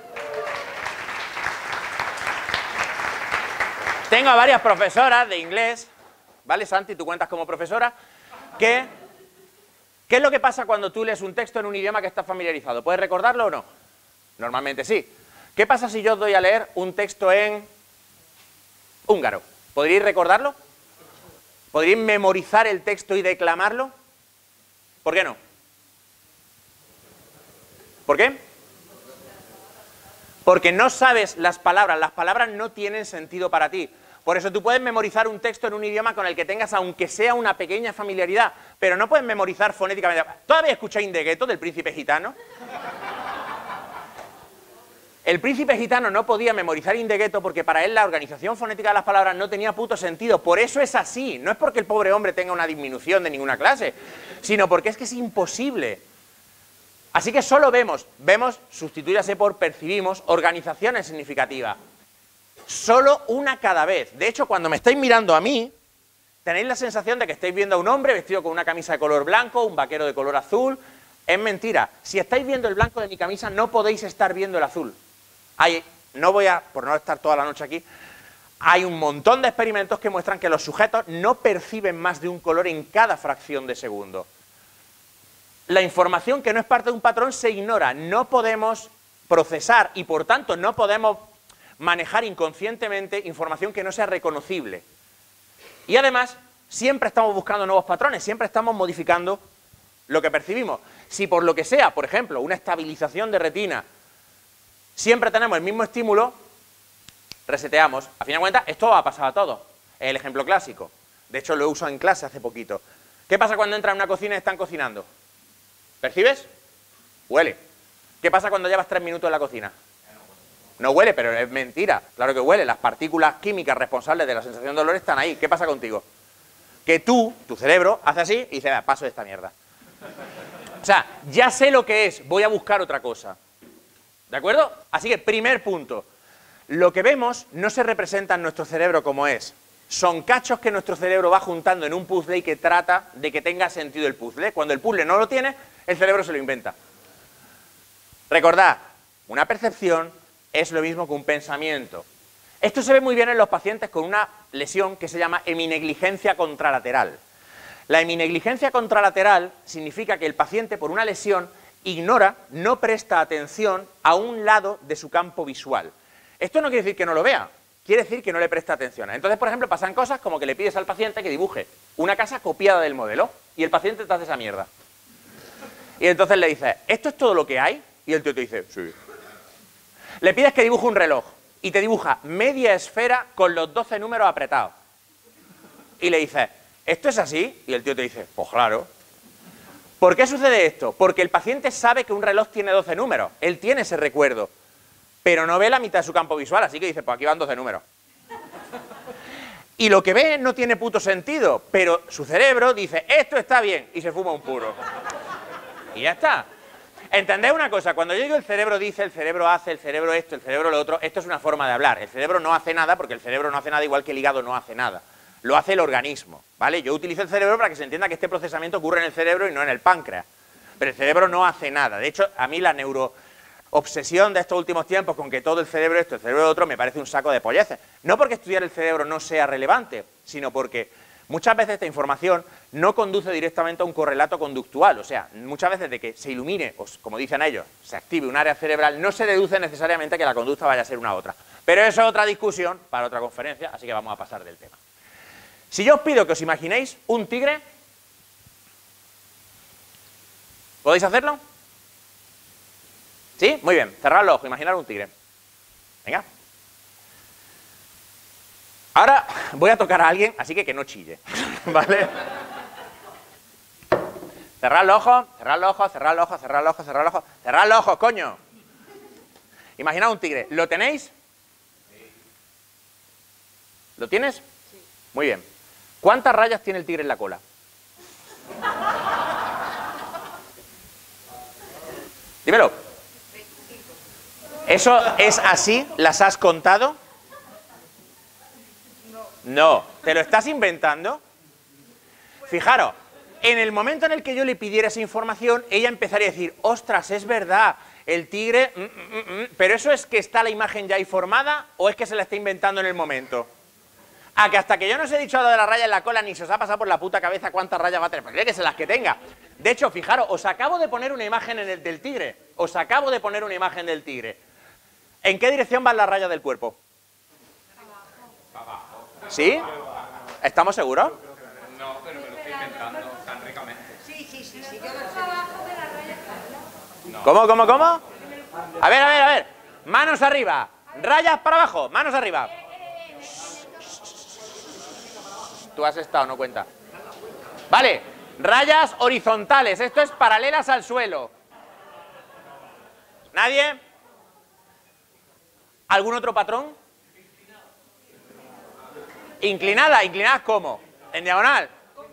Tengo a varias profesoras de inglés, ¿vale, Santi? Tú cuentas como profesora, que... ¿Qué es lo que pasa cuando tú lees un texto en un idioma que estás familiarizado? ¿Puedes recordarlo o no? Normalmente sí. ¿Qué pasa si yo os doy a leer un texto en húngaro? ¿Podríais recordarlo? ¿Podríais memorizar el texto y declamarlo? ¿Por qué no? ¿Por qué? Porque no sabes las palabras, las palabras no tienen sentido para ti. Por eso tú puedes memorizar un texto en un idioma con el que tengas, aunque sea una pequeña familiaridad, pero no puedes memorizar fonéticamente. ¿Todavía escucháis In the Ghetto del Príncipe Gitano? El Príncipe Gitano no podía memorizar In the Ghetto porque para él la organización fonética de las palabras no tenía puto sentido. Por eso es así. No es porque el pobre hombre tenga una disminución de ninguna clase, sino porque es que es imposible. Así que solo vemos, vemos, sustituíase por percibimos, organizaciones significativas. Solo una cada vez. De hecho, cuando me estáis mirando a mí, tenéis la sensación de que estáis viendo a un hombre vestido con una camisa de color blanco, un vaquero de color azul. Es mentira. Si estáis viendo el blanco de mi camisa, no podéis estar viendo el azul. Hay, no voy a, por no estar toda la noche aquí, hay un montón de experimentos que muestran que los sujetos no perciben más de un color en cada fracción de segundo. La información que no es parte de un patrón se ignora. No podemos procesar y, por tanto, no podemos manejar inconscientemente información que no sea reconocible. Y además, siempre estamos buscando nuevos patrones, siempre estamos modificando lo que percibimos. Si por lo que sea, por ejemplo, una estabilización de retina, siempre tenemos el mismo estímulo, reseteamos. A fin de cuentas, esto va a pasar a todos. Es el ejemplo clásico. De hecho, lo he usado en clase hace poquito. ¿Qué pasa cuando entras en una cocina y están cocinando? ¿Percibes? Huele. ¿Qué pasa cuando llevas tres minutos en la cocina? No huele, pero es mentira. Claro que huele. Las partículas químicas responsables de la sensación de olor están ahí. ¿Qué pasa contigo? Que tú, tu cerebro, hace así y dice, paso de esta mierda. O sea, ya sé lo que es, voy a buscar otra cosa. ¿De acuerdo? Así que, primer punto. Lo que vemos no se representa en nuestro cerebro como es. Son cachos que nuestro cerebro va juntando en un puzzle y que trata de que tenga sentido el puzzle. Cuando el puzzle no lo tiene, el cerebro se lo inventa. Recordad, una percepción es lo mismo que un pensamiento. Esto se ve muy bien en los pacientes con una lesión que se llama heminegligencia contralateral. La heminegligencia contralateral significa que el paciente, por una lesión, ignora, no presta atención a un lado de su campo visual. Esto no quiere decir que no lo vea, quiere decir que no le presta atención. Entonces, por ejemplo, pasan cosas como que le pides al paciente que dibuje una casa copiada del modelo y el paciente te hace esa mierda. Y entonces le dices, ¿esto es todo lo que hay? Y el tío te dice, sí. Le pides que dibuje un reloj y te dibuja media esfera con los doce números apretados. Y le dices, ¿esto es así? Y el tío te dice, pues claro. ¿Por qué sucede esto? Porque el paciente sabe que un reloj tiene doce números, él tiene ese recuerdo. pero no ve la mitad de su campo visual, así que dice, pues aquí van doce números. Y lo que ve no tiene puto sentido, pero su cerebro dice, esto está bien, y se fuma un puro. Y ya está. ¿Entendéis una cosa? Cuando yo digo el cerebro dice, el cerebro hace, el cerebro esto, el cerebro lo otro, esto es una forma de hablar. El cerebro no hace nada porque el cerebro no hace nada igual que el hígado no hace nada. Lo hace el organismo, ¿vale? Yo utilizo el cerebro para que se entienda que este procesamiento ocurre en el cerebro y no en el páncreas. Pero el cerebro no hace nada. De hecho, a mí la neuroobsesión de estos últimos tiempos con que todo el cerebro esto, el cerebro lo otro, me parece un saco de polleces. No porque estudiar el cerebro no sea relevante, sino porque muchas veces esta información no conduce directamente a un correlato conductual, o sea, muchas veces de que se ilumine, o como dicen ellos, se active un área cerebral, no se deduce necesariamente que la conducta vaya a ser una u otra. Pero eso es otra discusión para otra conferencia, así que vamos a pasar del tema. Si yo os pido que os imaginéis un tigre, ¿podéis hacerlo? ¿Sí? Muy bien, cerrad los ojos, imaginar un tigre. Venga. Ahora voy a tocar a alguien, así que que no chille, ¿vale? Cerrad los ojos, cerrad los ojos, cerrad los ojos, cerrad los ojos, cerrad los ojos, cerrad los ojos, coño. Imaginad un tigre, ¿lo tenéis? Sí. ¿Lo tienes? Sí. Muy bien. ¿Cuántas rayas tiene el tigre en la cola? Dímelo. ¿Eso es así? ¿Las has contado? No. ¿Te lo estás inventando? Fijaros, en el momento en el que yo le pidiera esa información, ella empezaría a decir, ostras, es verdad, el tigre... Mm, mm, mm, ¿pero eso es que está la imagen ya ahí formada o es que se la está inventando en el momento? Ah, que hasta que yo no os he dicho lo de la raya en la cola ni se os ha pasado por la puta cabeza cuántas rayas va a tener, pues que se las que tenga. De hecho, fijaros, os acabo de poner una imagen en el, del tigre, os acabo de poner una imagen del tigre. ¿En qué dirección van las rayas del cuerpo? Abajo. ¿Sí? ¿Estamos seguros? No, pero me lo estoy inventando tan ricamente. Sí, sí, sí, sí, yo lo sé. ¿Cómo, cómo, cómo? A ver, a ver, a ver. Manos arriba. Rayas para abajo. Manos arriba. Tú has estado, no cuenta. Vale. Rayas horizontales. Esto es paralelas al suelo. ¿Nadie? ¿Algún otro patrón? Inclinada. ¿Inclinadas cómo? En diagonal.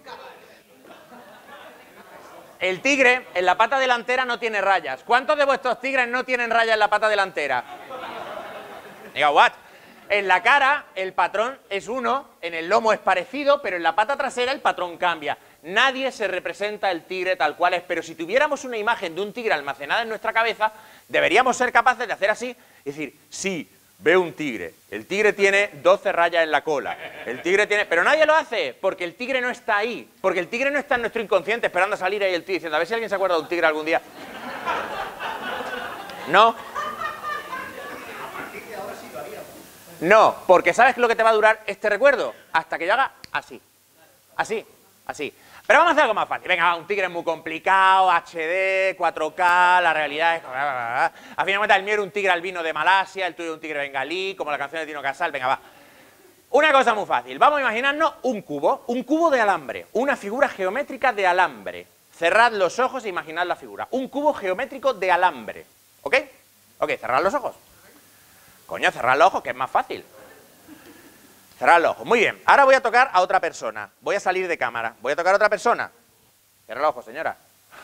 El tigre en la pata delantera no tiene rayas. ¿Cuántos de vuestros tigres no tienen rayas en la pata delantera? Diga, what? En la cara el patrón es uno, en el lomo es parecido, pero en la pata trasera el patrón cambia. Nadie se representa el tigre tal cual es, pero si tuviéramos una imagen de un tigre almacenada en nuestra cabeza, deberíamos ser capaces de hacer así y decir, sí, veo un tigre. El tigre tiene doce rayas en la cola. El tigre tiene... Pero nadie lo hace, porque el tigre no está ahí. Porque el tigre no está en nuestro inconsciente esperando a salir ahí el tigre diciendo, a ver si alguien se acuerda de un tigre algún día. No. No, porque ¿sabes lo que te va a durar este recuerdo? Hasta que yo haga así. Así, así. Pero vamos a hacer algo más fácil. Venga, va, un tigre es muy complicado, H D, cuatro K, la realidad es... A fin de cuentas, el mío era un tigre albino de Malasia, el tuyo un tigre bengalí, como la canción de Tino Casal. Venga, va. Una cosa muy fácil. Vamos a imaginarnos un cubo, un cubo de alambre, una figura geométrica de alambre. Cerrad los ojos e imaginad la figura. Un cubo geométrico de alambre. ¿Ok? Ok, cerrad los ojos. Coño, cerrad los ojos, que es más fácil. Cerrad los ojos. Muy bien. Ahora voy a tocar a otra persona. Voy a salir de cámara. Voy a tocar a otra persona. Cierra los ojos, señora.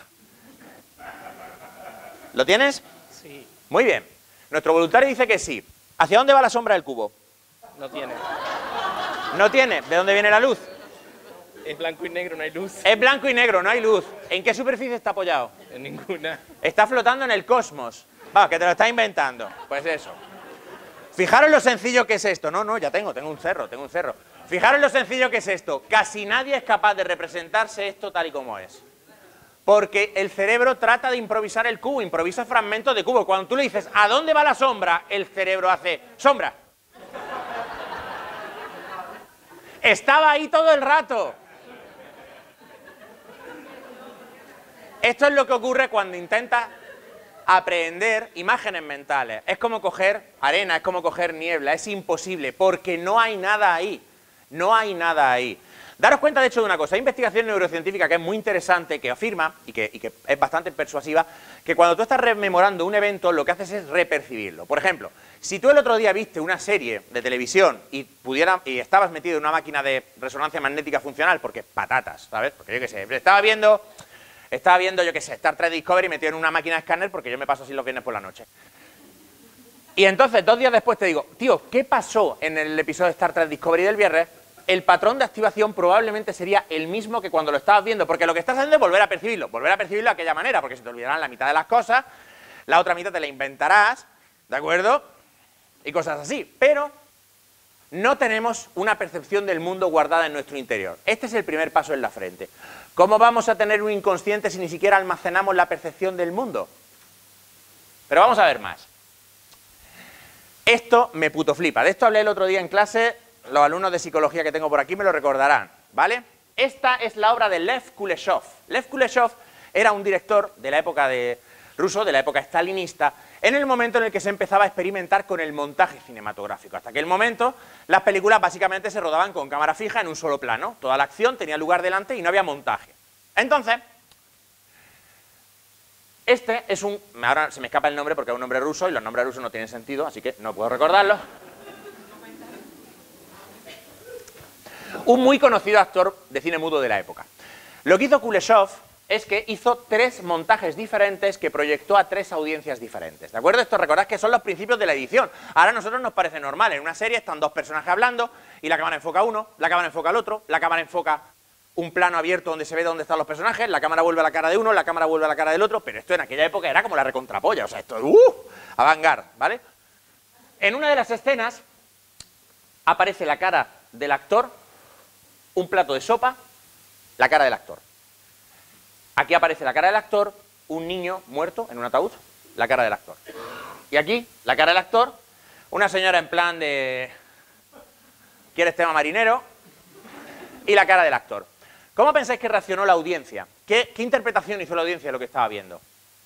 ¿Lo tienes? Sí. Muy bien. Nuestro voluntario dice que sí. ¿Hacia dónde va la sombra del cubo? No tiene. ¿No tiene? ¿De dónde viene la luz? Es blanco y negro, no hay luz. Es blanco y negro, no hay luz. ¿En qué superficie está apoyado? En ninguna. Está flotando en el cosmos. Va, que te lo está inventando. Pues eso. Fijaros lo sencillo que es esto. No, no, ya tengo, tengo un cerro, tengo un cerro. Fijaros lo sencillo que es esto. Casi nadie es capaz de representarse esto tal y como es. Porque el cerebro trata de improvisar el cubo, improvisa fragmentos de cubo. Cuando tú le dices, ¿a dónde va la sombra? El cerebro hace, sombra. Estaba ahí todo el rato. Esto es lo que ocurre cuando intentas aprehender imágenes mentales. Es como coger arena, es como coger niebla, es imposible, porque no hay nada ahí. No hay nada ahí. Daros cuenta, de hecho, de una cosa. Hay investigación neurocientífica que es muy interesante, que afirma, y que, y que es bastante persuasiva, que cuando tú estás rememorando un evento, lo que haces es repercibirlo. Por ejemplo, si tú el otro día viste una serie de televisión y, pudiera, y estabas metido en una máquina de resonancia magnética funcional, porque patatas, ¿sabes? Porque yo qué sé, estaba viendo, estaba viendo, yo qué sé, Star Trek Discovery metido en una máquina de escáner, porque yo me paso así los viernes por la noche. Y entonces, dos días después te digo, tío, ¿qué pasó en el episodio de Star Trek Discovery del viernes? El patrón de activación probablemente sería el mismo que cuando lo estabas viendo, porque lo que estás haciendo es volver a percibirlo, volver a percibirlo de aquella manera, porque se te olvidarán la mitad de las cosas, la otra mitad te la inventarás, ¿de acuerdo? Y cosas así, pero no tenemos una percepción del mundo guardada en nuestro interior. Este es el primer paso en la frente. ¿Cómo vamos a tener un inconsciente si ni siquiera almacenamos la percepción del mundo? Pero vamos a ver más. Esto me puto flipa. De esto hablé el otro día en clase. Los alumnos de psicología que tengo por aquí me lo recordarán, ¿vale? Esta es la obra de Lev Kuleshov. Lev Kuleshov era un director de la época de ruso, de la época stalinista, en el momento en el que se empezaba a experimentar con el montaje cinematográfico. Hasta aquel momento, las películas básicamente se rodaban con cámara fija en un solo plano. Toda la acción tenía lugar delante y no había montaje. Entonces, este es un... Ahora se me escapa el nombre porque es un nombre ruso y los nombres rusos no tienen sentido, así que no puedo recordarlo. Un muy conocido actor de cine mudo de la época. Lo que hizo Kuleshov es que hizo tres montajes diferentes que proyectó a tres audiencias diferentes, ¿de acuerdo? Esto recordad que son los principios de la edición. Ahora a nosotros nos parece normal, en una serie están dos personajes hablando y la cámara enfoca a uno, la cámara enfoca al otro, la cámara enfoca un plano abierto donde se ve dónde están los personajes, la cámara vuelve a la cara de uno, la cámara vuelve a la cara del otro, pero esto en aquella época era como la recontrapolla, o sea, esto es ¡uh! Avant-garde, ¿vale? En una de las escenas aparece la cara del actor, un plato de sopa, la cara del actor. Aquí aparece la cara del actor, un niño muerto en un ataúd, la cara del actor. Y aquí, la cara del actor, una señora en plan de... ¿Quieres tema marinero? Y la cara del actor. ¿Cómo pensáis que reaccionó la audiencia? ¿Qué, qué interpretación hizo la audiencia de lo que estaba viendo?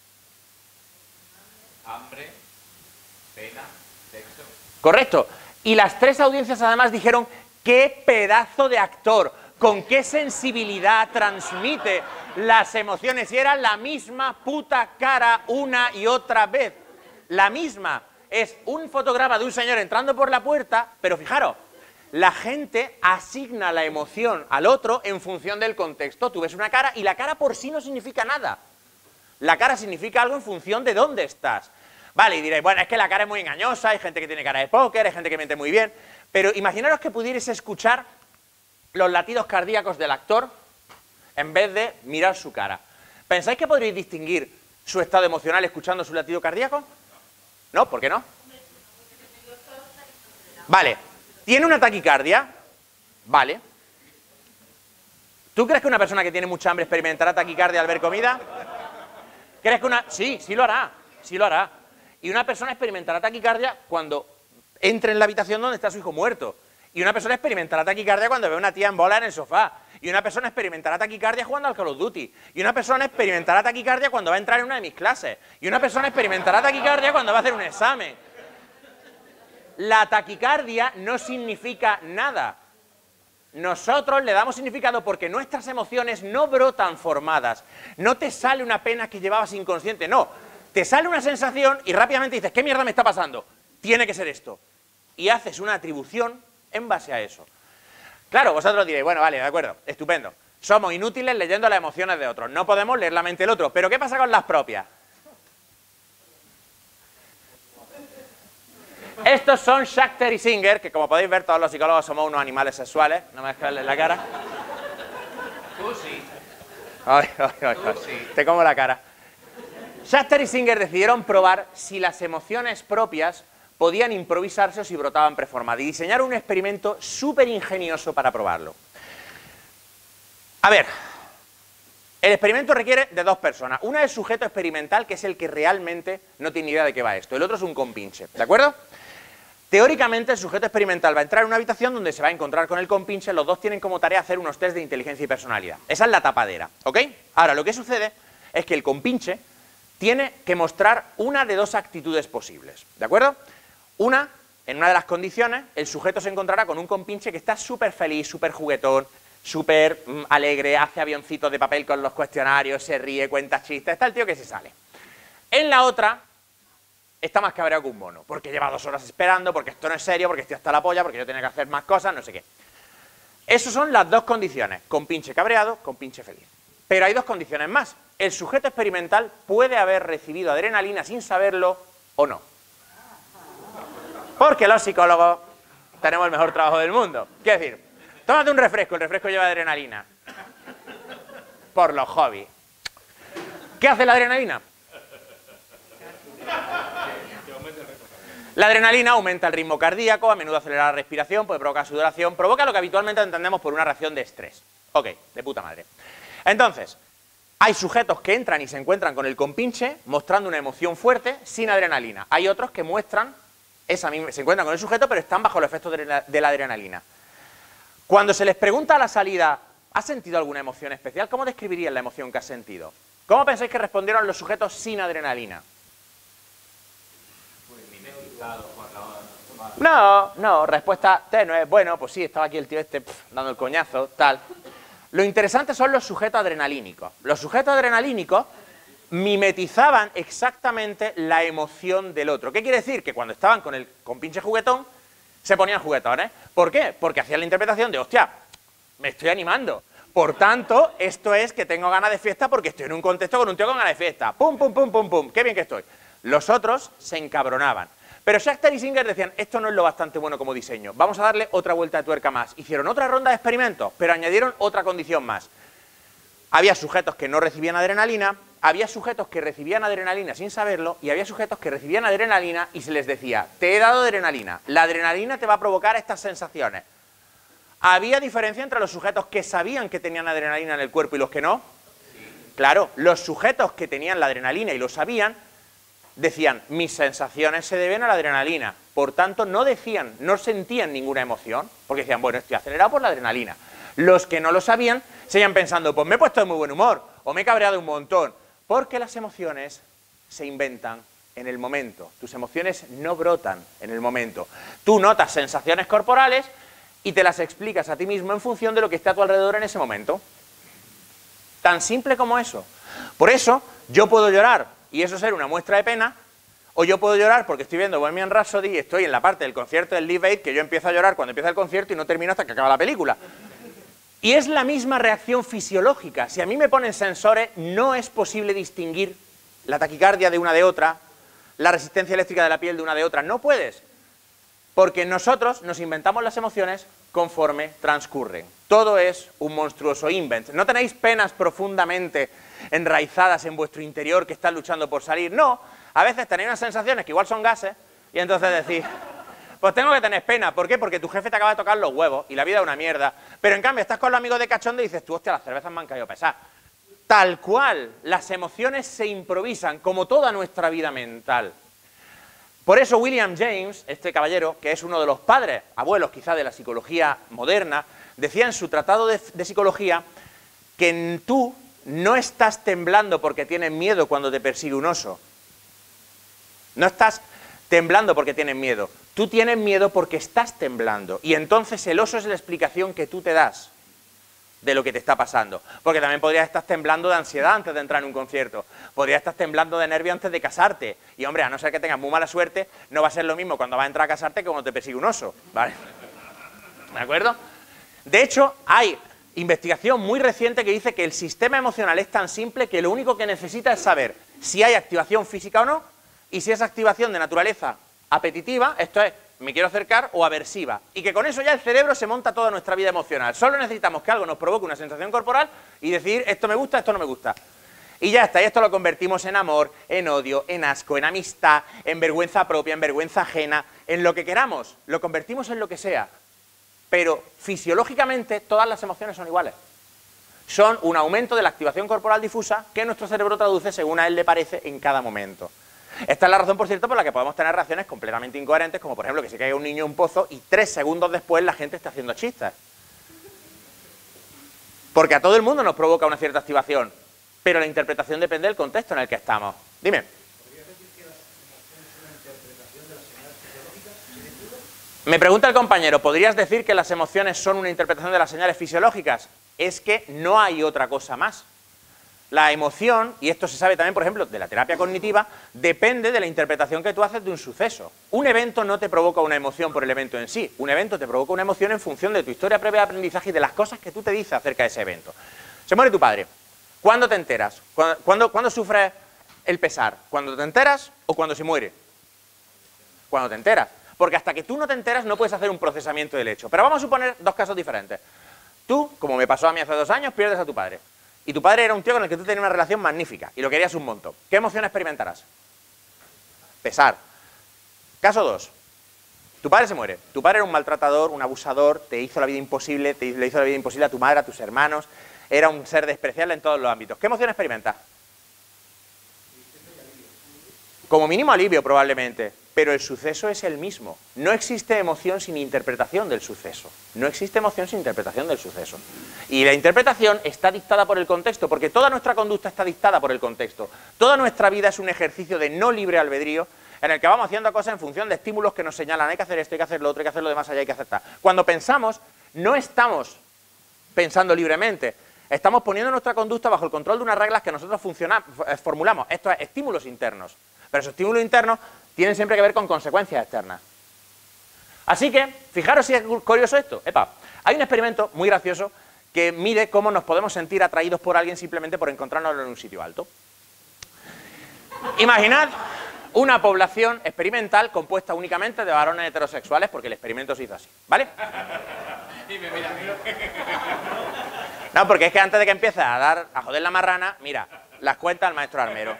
Hambre, pena, sexo. Correcto. Y las tres audiencias además dijeron, ¡qué pedazo de actor! ¿Con qué sensibilidad transmite las emociones? Y era la misma puta cara una y otra vez. La misma. Es un fotograma de un señor entrando por la puerta, pero fijaros, la gente asigna la emoción al otro en función del contexto. Tú ves una cara y la cara por sí no significa nada. La cara significa algo en función de dónde estás. Vale, y diréis, bueno, es que la cara es muy engañosa, hay gente que tiene cara de póker, hay gente que miente muy bien, pero imaginaros que pudierais escuchar los latidos cardíacos del actor en vez de mirar su cara. ¿Pensáis que podríais distinguir su estado emocional escuchando su latido cardíaco? ¿No? ¿Por qué no? Vale. ¿Tiene una taquicardia? Vale. ¿Tú crees que una persona que tiene mucha hambre experimentará taquicardia al ver comida? ¿Crees que una...? Sí, sí lo hará. Sí lo hará. Y una persona experimentará taquicardia cuando entre en la habitación donde está su hijo muerto. Y una persona experimentará taquicardia cuando ve a una tía en bola en el sofá. Y una persona experimentará taquicardia jugando al Call of Duty. Y una persona experimentará taquicardia cuando va a entrar en una de mis clases. Y una persona experimentará taquicardia cuando va a hacer un examen. La taquicardia no significa nada. Nosotros le damos significado porque nuestras emociones no brotan formadas. No te sale una pena que llevabas inconsciente, no. Te sale una sensación y rápidamente dices, ¿qué mierda me está pasando? Tiene que ser esto. Y haces una atribución en base a eso. Claro, vosotros diréis, bueno, vale, de acuerdo, estupendo. Somos inútiles leyendo las emociones de otros. No podemos leer la mente del otro. ¿Pero qué pasa con las propias? Estos son Schachter y Singer, que como podéis ver todos los psicólogos somos unos animales sexuales. No me dejes la cara. Tú sí. Ay, ay, ay, ay. Sí. Te como la cara. Schachter y Singer decidieron probar si las emociones propias podían improvisarse o si brotaban preformadas y diseñaron un experimento súper ingenioso para probarlo. A ver, el experimento requiere de dos personas. Una es el sujeto experimental, que es el que realmente no tiene idea de qué va esto. El otro es un compinche, ¿de acuerdo? Teóricamente, el sujeto experimental va a entrar en una habitación donde se va a encontrar con el compinche. Los dos tienen como tarea hacer unos test de inteligencia y personalidad. Esa es la tapadera, ¿ok? Ahora, lo que sucede es que el compinche tiene que mostrar una de dos actitudes posibles, ¿de acuerdo? Una, en una de las condiciones, el sujeto se encontrará con un compinche que está súper feliz, súper juguetón, súper mm, alegre, hace avioncitos de papel con los cuestionarios, se ríe, cuenta chistes, está el tío que se sale. En la otra, está más cabreado que un mono, porque lleva dos horas esperando, porque esto no es serio, porque estoy hasta la polla, porque yo tengo que hacer más cosas, no sé qué. Esas son las dos condiciones, con pinche cabreado, con pinche feliz. Pero hay dos condiciones más. El sujeto experimental puede haber recibido adrenalina sin saberlo o no. Porque los psicólogos tenemos el mejor trabajo del mundo. Quiero decir, tómate un refresco, el refresco lleva adrenalina. Por los hobbies. ¿Qué hace la adrenalina? La adrenalina aumenta el ritmo cardíaco, a menudo acelera la respiración, puede provocar sudoración, provoca lo que habitualmente entendemos por una reacción de estrés. Ok, de puta madre. Entonces, hay sujetos que entran y se encuentran con el compinche mostrando una emoción fuerte sin adrenalina. Hay otros que muestran, esa misma, se encuentran con el sujeto pero están bajo el efecto de la, de la adrenalina. Cuando se les pregunta a la salida, ¿has sentido alguna emoción especial? ¿Cómo describirían la emoción que has sentido? ¿Cómo pensáis que respondieron los sujetos sin adrenalina? No, no, respuesta tenue, bueno, pues sí, estaba aquí el tío este pff, dando el coñazo, tal. Lo interesante son los sujetos adrenalínicos. Los sujetos adrenalínicos mimetizaban exactamente la emoción del otro. ¿Qué quiere decir? Que cuando estaban con el con pinche juguetón, se ponían juguetones. ¿Por qué? Porque hacían la interpretación de, hostia, me estoy animando. Por tanto, esto es que tengo ganas de fiesta porque estoy en un contexto con un tío con ganas de fiesta. Pum, pum, pum, pum, pum, qué bien que estoy. Los otros se encabronaban. Pero Schechter y Singer decían, esto no es lo bastante bueno como diseño, vamos a darle otra vuelta de tuerca más. Hicieron otra ronda de experimentos, pero añadieron otra condición más. Había sujetos que no recibían adrenalina, había sujetos que recibían adrenalina sin saberlo, y había sujetos que recibían adrenalina y se les decía, te he dado adrenalina, la adrenalina te va a provocar estas sensaciones. ¿Había diferencia entre los sujetos que sabían que tenían adrenalina en el cuerpo y los que no? Claro, los sujetos que tenían la adrenalina y lo sabían, decían, mis sensaciones se deben a la adrenalina, por tanto no decían, no sentían ninguna emoción, porque decían, bueno, estoy acelerado por la adrenalina. Los que no lo sabían, seguían pensando, pues me he puesto de muy buen humor, o me he cabreado un montón, porque las emociones se inventan en el momento, tus emociones no brotan en el momento. Tú notas sensaciones corporales y te las explicas a ti mismo en función de lo que está a tu alrededor en ese momento. Tan simple como eso. Por eso, yo puedo llorar, y eso ser una muestra de pena, o yo puedo llorar porque estoy viendo Bohemian Rhapsody y estoy en la parte del concierto del Live Aid, que yo empiezo a llorar cuando empieza el concierto y no termino hasta que acaba la película. Y es la misma reacción fisiológica. Si a mí me ponen sensores, no es posible distinguir la taquicardia de una de otra, la resistencia eléctrica de la piel de una de otra. No puedes. Porque nosotros nos inventamos las emociones conforme transcurren. Todo es un monstruoso invent. No tenéis penas profundamente enraizadas en vuestro interior que están luchando por salir. No, a veces tenéis unas sensaciones que igual son gases y entonces decís, pues tengo que tener pena. ¿Por qué? Porque tu jefe te acaba de tocar los huevos y la vida es una mierda. Pero en cambio estás con los amigos de cachonde y dices, tú, hostia, las cervezas me han caído pesadas. Tal cual, las emociones se improvisan como toda nuestra vida mental. Por eso William James, este caballero, que es uno de los padres, abuelos quizá de la psicología moderna, decía en su tratado de, de psicología que tú no estás temblando porque tienes miedo cuando te persigue un oso. No estás temblando porque tienes miedo. Tú tienes miedo porque estás temblando. Y entonces el oso es la explicación que tú te das de lo que te está pasando. Porque también podrías estar temblando de ansiedad antes de entrar en un concierto. Podrías estar temblando de nervio antes de casarte. Y hombre, a no ser que tengas muy mala suerte, no va a ser lo mismo cuando vas a entrar a casarte que cuando te persigue un oso. ¿Vale? ¿De acuerdo? De hecho, hay investigación muy reciente que dice que el sistema emocional es tan simple que lo único que necesita es saber si hay activación física o no, y si es activación de naturaleza apetitiva, esto es, me quiero acercar, o aversiva, y que con eso ya el cerebro se monta toda nuestra vida emocional. Solo necesitamos que algo nos provoque una sensación corporal y decir, esto me gusta, esto no me gusta. Y ya está, y esto lo convertimos en amor, en odio, en asco, en amistad, en vergüenza propia, en vergüenza ajena, en lo que queramos, lo convertimos en lo que sea. Pero fisiológicamente todas las emociones son iguales. Son un aumento de la activación corporal difusa que nuestro cerebro traduce según a él le parece en cada momento. Esta es la razón, por cierto, por la que podemos tener reacciones completamente incoherentes, como por ejemplo que se caiga un niño en un pozo y tres segundos después la gente está haciendo chistes. Porque a todo el mundo nos provoca una cierta activación, pero la interpretación depende del contexto en el que estamos. Dime. ¿Podrías decir que las emociones son una interpretación de las señales fisiológicas? Me pregunta el compañero, ¿podrías decir que las emociones son una interpretación de las señales fisiológicas? Es que no hay otra cosa más. La emoción, y esto se sabe también, por ejemplo, de la terapia cognitiva, depende de la interpretación que tú haces de un suceso. Un evento no te provoca una emoción por el evento en sí. Un evento te provoca una emoción en función de tu historia previa de aprendizaje y de las cosas que tú te dices acerca de ese evento. Se muere tu padre. ¿Cuándo te enteras? ¿Cuándo, cuándo, ¿cuándo sufres el pesar? ¿Cuando te enteras o cuando se muere? Cuando te enteras. Porque hasta que tú no te enteras no puedes hacer un procesamiento del hecho. Pero vamos a suponer dos casos diferentes. Tú, como me pasó a mí hace dos años, pierdes a tu padre. Y tu padre era un tío con el que tú tenías una relación magnífica y lo querías un montón. ¿Qué emoción experimentarás? Pesar. Caso dos. Tu padre se muere. Tu padre era un maltratador, un abusador, te hizo la vida imposible, te le hizo la vida imposible a tu madre, a tus hermanos. Era un ser despreciable en todos los ámbitos. ¿Qué emoción experimentas? Como mínimo alivio, probablemente. Pero el suceso es el mismo. No existe emoción sin interpretación del suceso. No existe emoción sin interpretación del suceso. Y la interpretación está dictada por el contexto, porque toda nuestra conducta está dictada por el contexto. Toda nuestra vida es un ejercicio de no libre albedrío, en el que vamos haciendo cosas en función de estímulos que nos señalan, hay que hacer esto, hay que hacer lo otro, hay que hacer lo demás allá, hay que aceptar. Cuando pensamos, no estamos pensando libremente. Estamos poniendo nuestra conducta bajo el control de unas reglas que nosotros formulamos. Esto es estímulos internos. Pero esos estímulos internos tienen siempre que ver con consecuencias externas. Así que, fijaros si es curioso esto. Epa, hay un experimento muy gracioso que mide cómo nos podemos sentir atraídos por alguien simplemente por encontrarnos en un sitio alto. Imaginad una población experimental compuesta únicamente de varones heterosexuales, porque el experimento se hizo así, ¿vale? No, porque es que antes de que empieces a dar a joder la marrana, mira, las cuenta el maestro armero.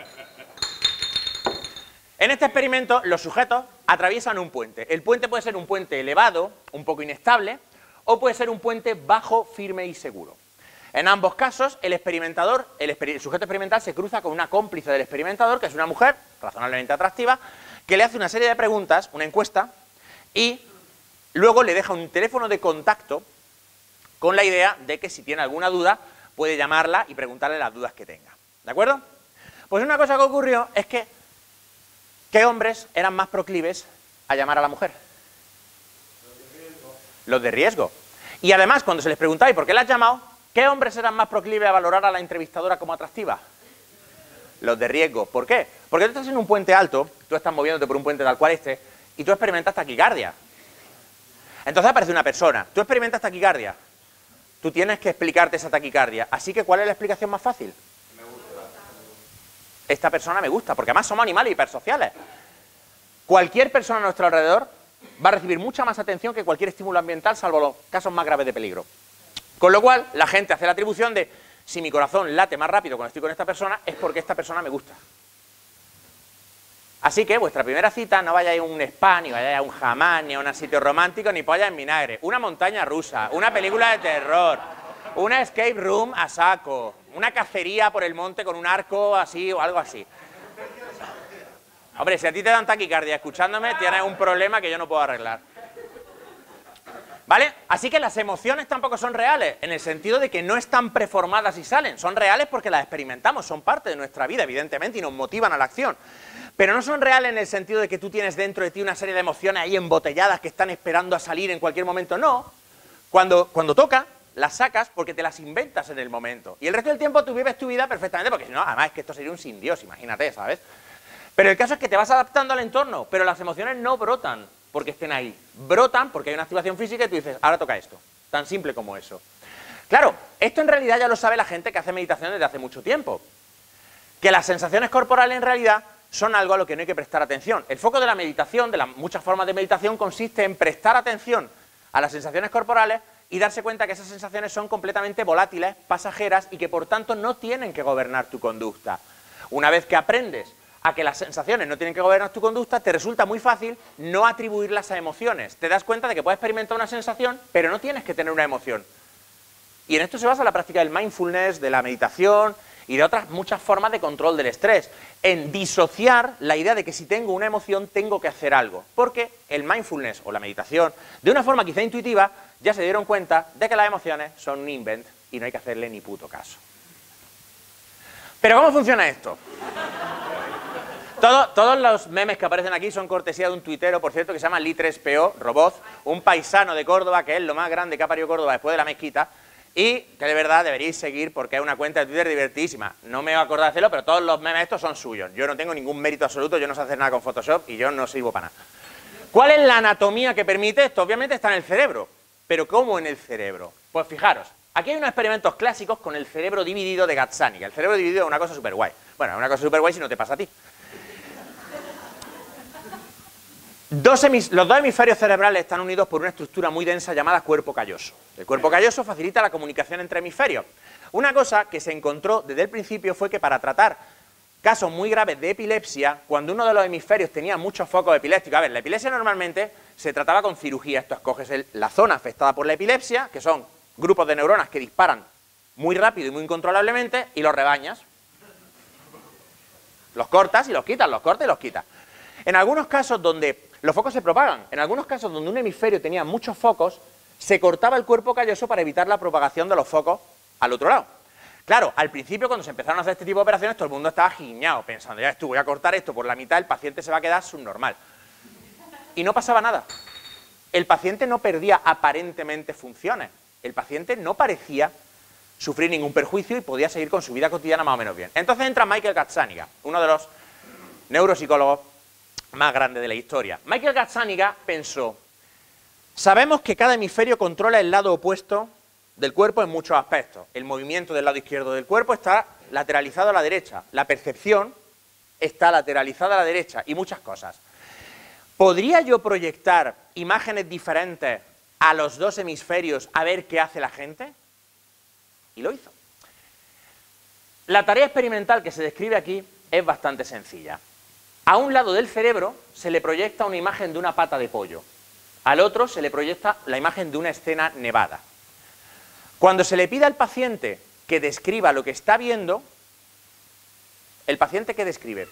En este experimento, los sujetos atraviesan un puente. El puente puede ser un puente elevado, un poco inestable, o puede ser un puente bajo, firme y seguro. En ambos casos, el experimentador, el, exper- el sujeto experimental se cruza con una cómplice del experimentador, que es una mujer razonablemente atractiva, que le hace una serie de preguntas, una encuesta, y luego le deja un teléfono de contacto con la idea de que si tiene alguna duda, puede llamarla y preguntarle las dudas que tenga. ¿De acuerdo? Pues una cosa que ocurrió es que ¿qué hombres eran más proclives a llamar a la mujer? Los de riesgo. Los de riesgo. Y además, cuando se les preguntaba ¿y por qué la has llamado? ¿Qué hombres eran más proclives a valorar a la entrevistadora como atractiva? Los de riesgo. ¿Por qué? Porque tú estás en un puente alto, tú estás moviéndote por un puente tal cual este, y tú experimentas taquicardia. Entonces aparece una persona, tú experimentas taquicardia, tú tienes que explicarte esa taquicardia. Así que, ¿cuál es la explicación más fácil? Esta persona me gusta, porque además somos animales hipersociales. Cualquier persona a nuestro alrededor va a recibir mucha más atención que cualquier estímulo ambiental, salvo los casos más graves de peligro. Con lo cual, la gente hace la atribución de, si mi corazón late más rápido cuando estoy con esta persona, es porque esta persona me gusta. Así que, vuestra primera cita, no vayáis a un spa, ni vayáis a un hammam, ni a un sitio romántico, ni pollas en vinagre. Una montaña rusa, una película de terror, una escape room a saco, una cacería por el monte con un arco así o algo así. Hombre, si a ti te dan taquicardia escuchándome, tienes un problema que yo no puedo arreglar. ¿Vale? Así que las emociones tampoco son reales, en el sentido de que no están preformadas y salen. Son reales porque las experimentamos, son parte de nuestra vida, evidentemente, y nos motivan a la acción. Pero no son reales en el sentido de que tú tienes dentro de ti una serie de emociones ahí embotelladas que están esperando a salir en cualquier momento. No. Cuando, cuando toca, las sacas porque te las inventas en el momento. Y el resto del tiempo tú vives tu vida perfectamente, porque si no, además es que esto sería un sin Dios, imagínate, ¿sabes? Pero el caso es que te vas adaptando al entorno, pero las emociones no brotan porque estén ahí. Brotan porque hay una activación física y tú dices, ahora toca esto. Tan simple como eso. Claro, esto en realidad ya lo sabe la gente que hace meditación desde hace mucho tiempo. Que las sensaciones corporales en realidad son algo a lo que no hay que prestar atención. El foco de la meditación, de las muchas formas de meditación, consiste en prestar atención a las sensaciones corporales y darse cuenta que esas sensaciones son completamente volátiles, pasajeras y que por tanto no tienen que gobernar tu conducta. Una vez que aprendes a que las sensaciones no tienen que gobernar tu conducta, te resulta muy fácil no atribuirlas a emociones. Te das cuenta de que puedes experimentar una sensación, pero no tienes que tener una emoción. Y en esto se basa la práctica del mindfulness, de la meditación y de otras muchas formas de control del estrés. En disociar la idea de que si tengo una emoción tengo que hacer algo. Porque el mindfulness o la meditación, de una forma quizá intuitiva, ya se dieron cuenta de que las emociones son un invent y no hay que hacerle ni puto caso. ¿Pero cómo funciona esto? Todo, todos los memes que aparecen aquí son cortesía de un tuitero, por cierto, que se llama Li tres P O, Roboz, un paisano de Córdoba, que es lo más grande que ha parido Córdoba después de la mezquita, y que de verdad deberíais seguir porque es una cuenta de Twitter divertidísima. No me voy a acordar de hacerlo, pero todos los memes estos son suyos. Yo no tengo ningún mérito absoluto, yo no sé hacer nada con Photoshop y yo no sirvo para nada. ¿Cuál es la anatomía que permite esto? Obviamente está en el cerebro. ¿Pero cómo en el cerebro? Pues fijaros, aquí hay unos experimentos clásicos con el cerebro dividido de Gazzaniga. El cerebro dividido es una cosa súper guay. Bueno, es una cosa súper guay si no te pasa a ti. Dos hemis, los dos hemisferios cerebrales están unidos por una estructura muy densa llamada cuerpo calloso. El cuerpo calloso facilita la comunicación entre hemisferios. Una cosa que se encontró desde el principio fue que para tratar casos muy graves de epilepsia, cuando uno de los hemisferios tenía muchos focos epilépticos, a ver, la epilepsia normalmente se trataba con cirugía. Esto escoges el, la zona afectada por la epilepsia, que son grupos de neuronas que disparan muy rápido y muy incontrolablemente, y los rebañas. Los cortas y los quitas, los cortas y los quitas. En algunos casos donde los focos se propagan, en algunos casos donde un hemisferio tenía muchos focos, se cortaba el cuerpo calloso para evitar la propagación de los focos al otro lado. Claro, al principio cuando se empezaron a hacer este tipo de operaciones todo el mundo estaba giñado, pensando, ya esto, voy a cortar esto por la mitad, el paciente se va a quedar subnormal. Y no pasaba nada. El paciente no perdía aparentemente funciones. El paciente no parecía sufrir ningún perjuicio y podía seguir con su vida cotidiana más o menos bien. Entonces entra Michael Gazzaniga, uno de los neuropsicólogos más grandes de la historia. Michael Gazzaniga pensó, sabemos que cada hemisferio controla el lado opuesto del cuerpo en muchos aspectos. El movimiento del lado izquierdo del cuerpo está lateralizado a la derecha, la percepción está lateralizada a la derecha y muchas cosas. ¿Podría yo proyectar imágenes diferentes a los dos hemisferios a ver qué hace la gente? Y lo hizo. La tarea experimental que se describe aquí es bastante sencilla. A un lado del cerebro se le proyecta una imagen de una pata de pollo. Al otro se le proyecta la imagen de una escena nevada. Cuando se le pide al paciente que describa lo que está viendo, ¿el paciente qué describe?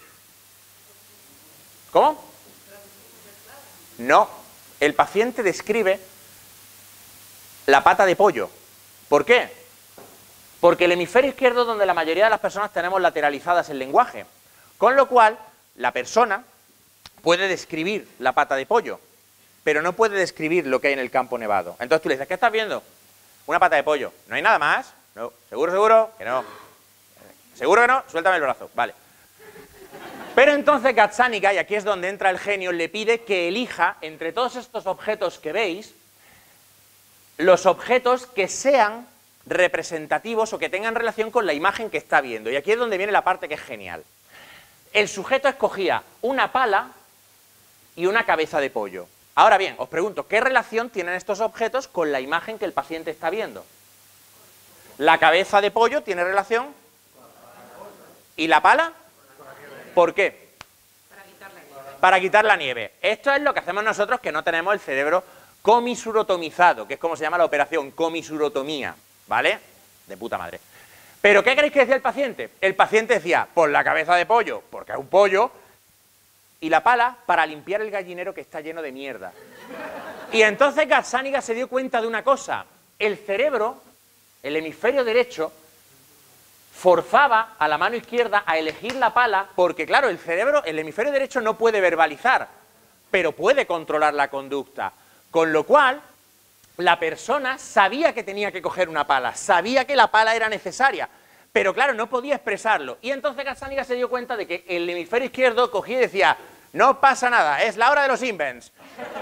¿Cómo? No, el paciente describe la pata de pollo. ¿Por qué? Porque el hemisferio izquierdo es donde la mayoría de las personas tenemos lateralizadas el lenguaje. Con lo cual, la persona puede describir la pata de pollo, pero no puede describir lo que hay en el campo nevado. Entonces tú le dices, ¿qué estás viendo? Una pata de pollo. ¿No hay nada más? No. ¿Seguro, seguro? Que no. ¿Seguro que no? Suéltame el brazo. Vale. Pero entonces Gazzaniga, y aquí es donde entra el genio, le pide que elija entre todos estos objetos que veis, los objetos que sean representativos o que tengan relación con la imagen que está viendo. Y aquí es donde viene la parte que es genial. El sujeto escogía una pala y una cabeza de pollo. Ahora bien, os pregunto, ¿qué relación tienen estos objetos con la imagen que el paciente está viendo? La cabeza de pollo tiene relación. ¿Y la pala? ¿Por qué? Para quitar la nieve. Para quitar la nieve. Esto es lo que hacemos nosotros que no tenemos el cerebro comisurotomizado, que es como se llama la operación, comisurotomía, ¿vale? De puta madre. ¿Pero qué creéis que decía el paciente? El paciente decía, por la cabeza de pollo, porque es un pollo, y la pala para limpiar el gallinero que está lleno de mierda. Y entonces Gazzaniga se dio cuenta de una cosa. El cerebro, el hemisferio derecho, forzaba a la mano izquierda a elegir la pala porque, claro, el cerebro, el hemisferio derecho no puede verbalizar, pero puede controlar la conducta. Con lo cual, la persona sabía que tenía que coger una pala, sabía que la pala era necesaria, pero claro, no podía expresarlo. Y entonces Gazzaniga se dio cuenta de que el hemisferio izquierdo cogía y decía, no pasa nada, es la hora de los invents.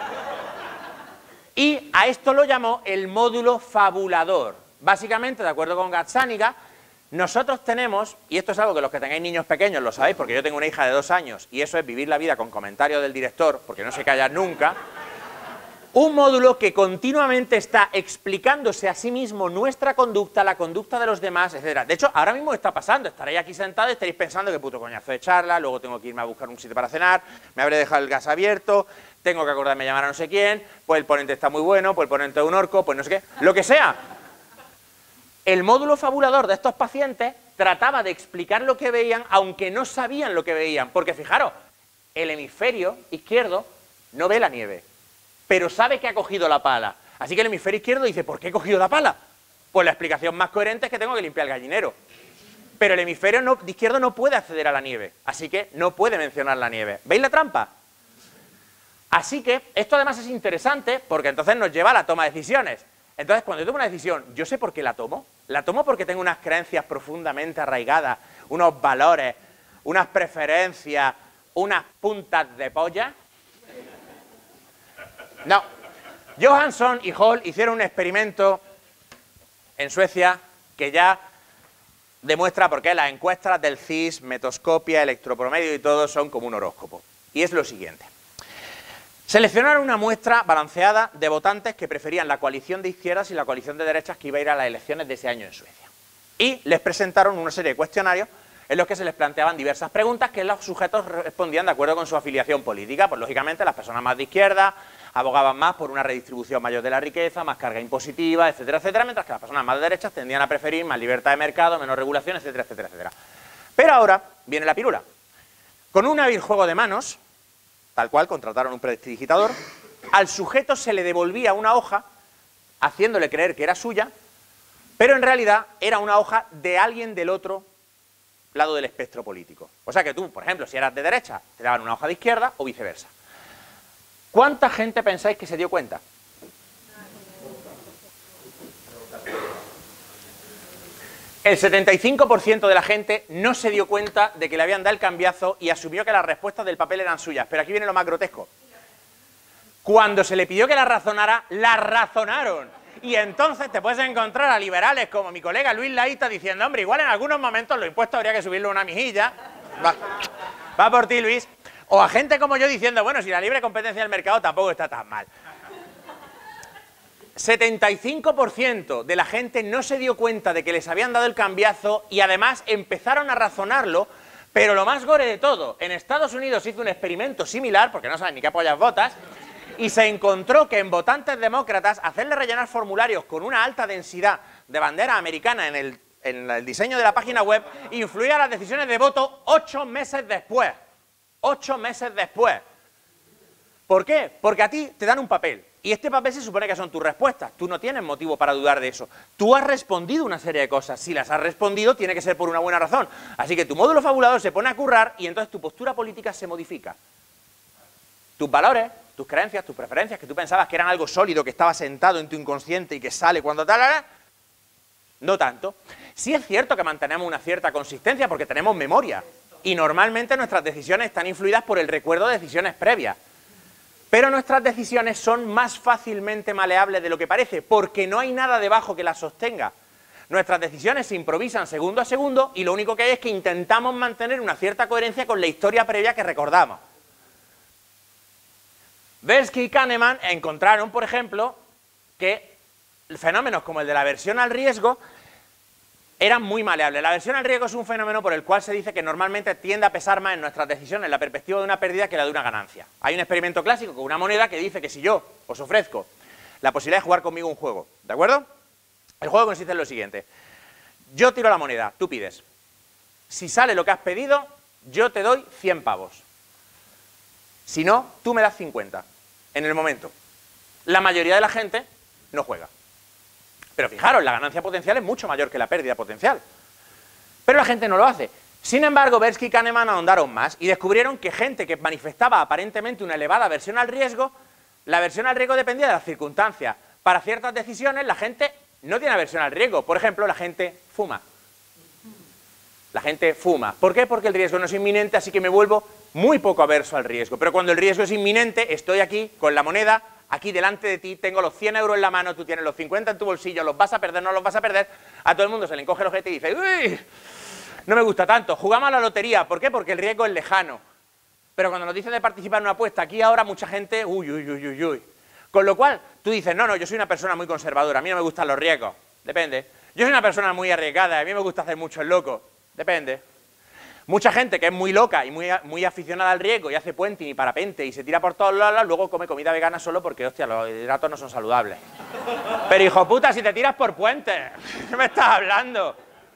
Y a esto lo llamó el módulo fabulador. Básicamente, de acuerdo con Gazzaniga, nosotros tenemos, y esto es algo que los que tengáis niños pequeños lo sabéis, porque yo tengo una hija de dos años, y eso es vivir la vida con comentarios del director, porque no se calla nunca, un módulo que continuamente está explicándose a sí mismo nuestra conducta, la conducta de los demás, etcétera. De hecho, ahora mismo está pasando, estaréis aquí sentados y estaréis pensando que puto coñazo de charla, luego tengo que irme a buscar un sitio para cenar, me habré dejado el gas abierto, tengo que acordarme de llamar a no sé quién, pues el ponente está muy bueno, pues el ponente es un orco, pues no sé qué, lo que sea. El módulo fabulador de estos pacientes trataba de explicar lo que veían, aunque no sabían lo que veían, porque fijaros, el hemisferio izquierdo no ve la nieve, pero sabe que ha cogido la pala. Así que el hemisferio izquierdo dice, ¿por qué he cogido la pala? Pues la explicación más coherente es que tengo que limpiar el gallinero. pero el hemisferio no, de izquierdo no puede acceder a la nieve, así que no puede mencionar la nieve. ¿Veis la trampa? Así que esto además es interesante porque entonces nos lleva a la toma de decisiones. Entonces, cuando yo tomo una decisión, ¿yo sé por qué la tomo? ¿La tomo porque tengo unas creencias profundamente arraigadas, unos valores, unas preferencias, unas puntas de polla? No. Johansson y Hall hicieron un experimento en Suecia que ya demuestra por qué las encuestas del C I S, metoscopia, electropromedio y todo son como un horóscopo. Y es lo siguiente. Seleccionaron una muestra balanceada de votantes que preferían la coalición de izquierdas y la coalición de derechas que iba a ir a las elecciones de ese año en Suecia. Y les presentaron una serie de cuestionarios en los que se les planteaban diversas preguntas que los sujetos respondían de acuerdo con su afiliación política. Pues lógicamente las personas más de izquierda abogaban más por una redistribución mayor de la riqueza, más carga impositiva, etcétera, etcétera, mientras que las personas más de derechas tendían a preferir más libertad de mercado, menos regulación, etcétera, etcétera, etcétera. Pero ahora viene la pirula. Con un hábil juego de manos, tal cual, contrataron un prestidigitador, al sujeto se le devolvía una hoja, haciéndole creer que era suya, pero en realidad era una hoja de alguien del otro lado del espectro político. O sea que tú, por ejemplo, si eras de derecha, te daban una hoja de izquierda o viceversa. ¿Cuánta gente pensáis que se dio cuenta? El setenta y cinco por ciento de la gente no se dio cuenta de que le habían dado el cambiazo y asumió que las respuestas del papel eran suyas. Pero aquí viene lo más grotesco. Cuando se le pidió que las razonara, las razonaron. Y entonces te puedes encontrar a liberales como mi colega Luis Laíta diciendo, hombre, igual en algunos momentos los impuestos habría que subirlo una mijilla. Va, va por ti, Luis. O a gente como yo diciendo, bueno, si la libre competencia del mercado tampoco está tan mal. setenta y cinco por ciento de la gente no se dio cuenta de que les habían dado el cambiazo y además empezaron a razonarlo, pero lo más gore de todo, en Estados Unidos hizo un experimento similar, porque no saben ni qué pollas votas, y se encontró que en votantes demócratas hacerle rellenar formularios con una alta densidad de bandera americana en el, en el diseño de la página web influía en las decisiones de voto ocho meses después. Ocho meses después. ¿Por qué? Porque a ti te dan un papel. Y este papel se supone que son tus respuestas. Tú no tienes motivo para dudar de eso. Tú has respondido una serie de cosas. Si las has respondido, tiene que ser por una buena razón. Así que tu módulo fabulador se pone a currar y entonces tu postura política se modifica. Tus valores, tus creencias, tus preferencias, que tú pensabas que eran algo sólido, que estaba sentado en tu inconsciente y que sale cuando tal, no tanto. Sí es cierto que mantenemos una cierta consistencia porque tenemos memoria. Y normalmente nuestras decisiones están influidas por el recuerdo de decisiones previas. Pero nuestras decisiones son más fácilmente maleables de lo que parece, porque no hay nada debajo que las sostenga. Nuestras decisiones se improvisan segundo a segundo y lo único que hay es que intentamos mantener una cierta coherencia con la historia previa que recordamos. Tversky y Kahneman encontraron, por ejemplo, que fenómenos como el de la aversión al riesgo eran muy maleables. La aversión al riesgo es un fenómeno por el cual se dice que normalmente tiende a pesar más en nuestras decisiones la perspectiva de una pérdida que la de una ganancia. Hay un experimento clásico con una moneda que dice que si yo os ofrezco la posibilidad de jugar conmigo un juego, ¿de acuerdo? El juego consiste en lo siguiente. Yo tiro la moneda, tú pides. Si sale lo que has pedido, yo te doy cien pavos. Si no, tú me das cincuenta. En el momento. La mayoría de la gente no juega. Pero fijaros, la ganancia potencial es mucho mayor que la pérdida potencial. Pero la gente no lo hace. Sin embargo, Tversky y Kahneman ahondaron más y descubrieron que gente que manifestaba aparentemente una elevada aversión al riesgo, la aversión al riesgo dependía de las circunstancias. Para ciertas decisiones la gente no tiene aversión al riesgo. Por ejemplo, la gente fuma. La gente fuma. ¿Por qué? Porque el riesgo no es inminente, así que me vuelvo muy poco averso al riesgo. Pero cuando el riesgo es inminente, estoy aquí con la moneda, aquí delante de ti, tengo los cien euros en la mano, tú tienes los cincuenta en tu bolsillo, los vas a perder, no los vas a perder, a todo el mundo se le encoge el ojete y dice, uy, no me gusta tanto, jugamos a la lotería, ¿por qué? Porque el riesgo es lejano. Pero cuando nos dicen de participar en una apuesta, aquí ahora mucha gente, uy, uy, uy, uy, uy. Con lo cual, tú dices, no, no, yo soy una persona muy conservadora, a mí no me gustan los riesgos, depende. Yo soy una persona muy arriesgada, a mí me gusta hacer mucho el loco, depende. Mucha gente que es muy loca y muy, muy aficionada al riesgo y hace puenting y parapente y se tira por todos lados, luego come comida vegana solo porque, hostia, los hidratos no son saludables. Pero, hijo puta, si te tiras por puentes, ¿qué me estás hablando?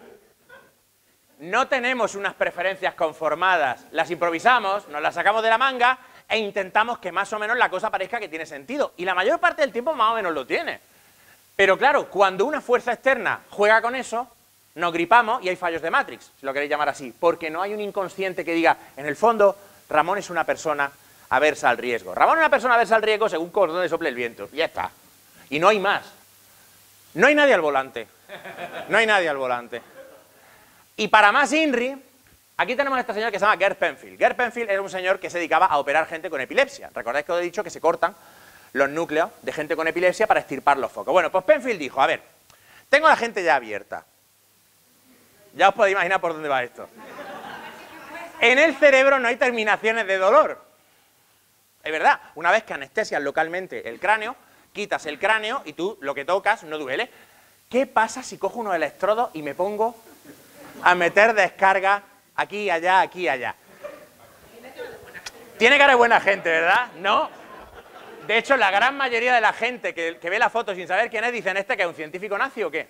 No tenemos unas preferencias conformadas, las improvisamos, nos las sacamos de la manga e intentamos que más o menos la cosa parezca que tiene sentido. Y la mayor parte del tiempo más o menos lo tiene. Pero claro, cuando una fuerza externa juega con eso, nos gripamos y hay fallos de Matrix, si lo queréis llamar así, porque no hay un inconsciente que diga, en el fondo, Ramón es una persona aversa al riesgo. Ramón es una persona aversa al riesgo según por donde sople el viento, y ya está. Y no hay más. No hay nadie al volante. No hay nadie al volante. Y para más INRI, aquí tenemos a esta señora que se llama Gerd Penfield. Gerd Penfield era un señor que se dedicaba a operar gente con epilepsia. ¿Recordáis que os he dicho que se cortan los núcleos de gente con epilepsia para extirpar los focos? Bueno, pues Penfield dijo, a ver, tengo a la gente ya abierta. Ya os podéis imaginar por dónde va esto. En el cerebro no hay terminaciones de dolor. Es verdad, una vez que anestesias localmente el cráneo, quitas el cráneo y tú lo que tocas no duele. ¿Qué pasa si cojo unos electrodos y me pongo a meter descarga aquí, allá, aquí, allá? Tiene cara de buena gente, ¿verdad? No. De hecho, la gran mayoría de la gente que, que ve la foto sin saber quién es, dicen, ¿este que es un científico nazi o qué?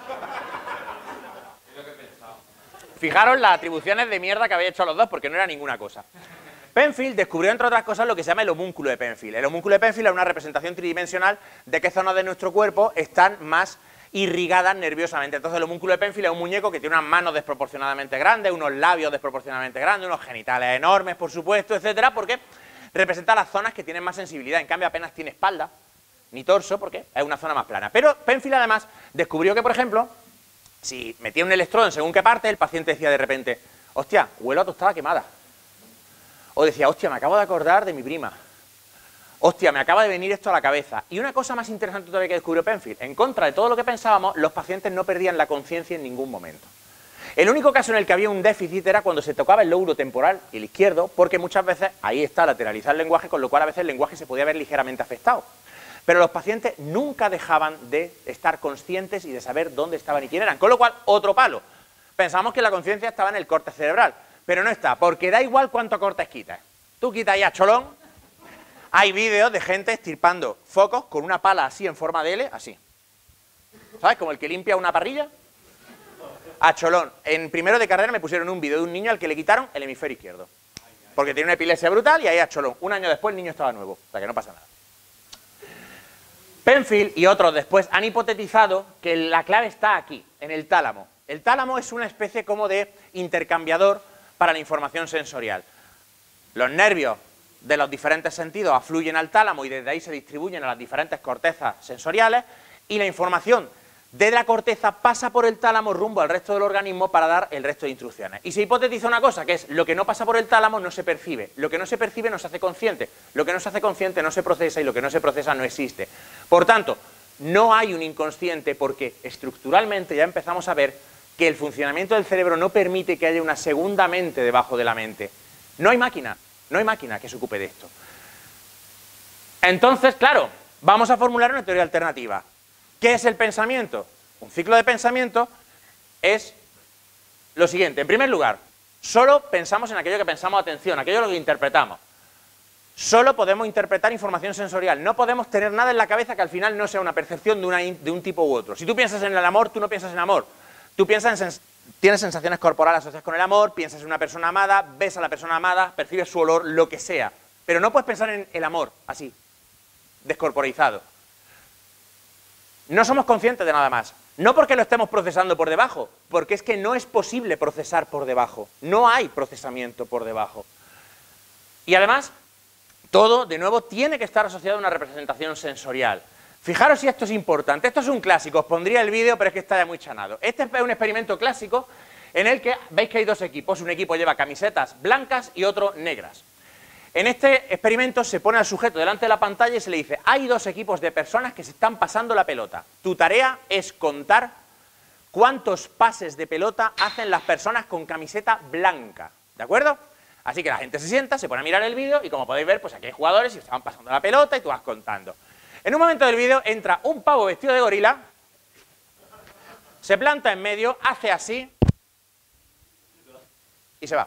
Fijaros las atribuciones de mierda que había hecho a los dos, porque no era ninguna cosa. Penfield descubrió, entre otras cosas, lo que se llama el homúnculo de Penfield. El homúnculo de Penfield es una representación tridimensional de qué zonas de nuestro cuerpo están más irrigadas nerviosamente. Entonces, el homúnculo de Penfield es un muñeco que tiene unas manos desproporcionadamente grandes, unos labios desproporcionadamente grandes, unos genitales enormes, por supuesto, etcétera, porque representa las zonas que tienen más sensibilidad. En cambio, apenas tiene espalda ni torso, porque es una zona más plana. Pero Penfield, además, descubrió que, por ejemplo, si metía un electrodo en según qué parte, el paciente decía de repente, hostia, huelo a tostada quemada. O decía, hostia, me acabo de acordar de mi prima. Hostia, me acaba de venir esto a la cabeza. Y una cosa más interesante todavía que descubrió Penfield, en contra de todo lo que pensábamos, los pacientes no perdían la conciencia en ningún momento. El único caso en el que había un déficit era cuando se tocaba el lóbulo temporal, el izquierdo, porque muchas veces ahí está lateralizar el lenguaje, con lo cual a veces el lenguaje se podía ver ligeramente afectado. Pero los pacientes nunca dejaban de estar conscientes y de saber dónde estaban y quién eran. Con lo cual, otro palo. Pensamos que la conciencia estaba en el corte cerebral, pero no está, porque da igual cuánto cortes quitas. Tú quitas ahí a cholón. Hay vídeos de gente estirpando focos con una pala así en forma de L, así. ¿Sabes? Como el que limpia una parrilla. A cholón. En primero de carrera me pusieron un vídeo de un niño al que le quitaron el hemisferio izquierdo. Porque tiene una epilepsia brutal y ahí a cholón. Un año después el niño estaba nuevo. O sea que no pasa nada. Penfield y otros después han hipotetizado que la clave está aquí, en el tálamo. El tálamo es una especie como de intercambiador para la información sensorial. Los nervios de los diferentes sentidos afluyen al tálamo y desde ahí se distribuyen a las diferentes cortezas sensoriales y la información de la corteza pasa por el tálamo rumbo al resto del organismo para dar el resto de instrucciones. Y se hipotetiza una cosa, que es lo que no pasa por el tálamo no se percibe, lo que no se percibe no se hace consciente, lo que no se hace consciente no se procesa y lo que no se procesa no existe. Por tanto, no hay un inconsciente porque estructuralmente ya empezamos a ver que el funcionamiento del cerebro no permite que haya una segunda mente debajo de la mente. No hay máquina, no hay máquina que se ocupe de esto. Entonces, claro, vamos a formular una teoría alternativa. ¿Qué es el pensamiento? Un ciclo de pensamiento es lo siguiente. En primer lugar, solo pensamos en aquello que pensamos atención, aquello en lo que interpretamos. Solo podemos interpretar información sensorial. No podemos tener nada en la cabeza que al final no sea una percepción de, una, de un tipo u otro. Si tú piensas en el amor, tú no piensas en amor. Tú piensas en sens tienes sensaciones corporales asociadas con el amor, piensas en una persona amada, ves a la persona amada, percibes su olor, lo que sea. Pero no puedes pensar en el amor, así, descorporizado. No somos conscientes de nada más. No porque lo estemos procesando por debajo, porque es que no es posible procesar por debajo. No hay procesamiento por debajo. Y además, todo, de nuevo, tiene que estar asociado a una representación sensorial. Fijaros si esto es importante. Esto es un clásico. Os pondría el vídeo, pero es que está ya muy chanado. Este es un experimento clásico en el que veis que hay dos equipos. Un equipo lleva camisetas blancas y otro negras. En este experimento se pone al sujeto delante de la pantalla y se le dice, hay dos equipos de personas que se están pasando la pelota. Tu tarea es contar cuántos pases de pelota hacen las personas con camiseta blanca. ¿De acuerdo? Así que la gente se sienta, se pone a mirar el vídeo y como podéis ver, pues aquí hay jugadores y se van pasando la pelota y tú vas contando. En un momento del vídeo entra un pavo vestido de gorila, se planta en medio, hace así y se va.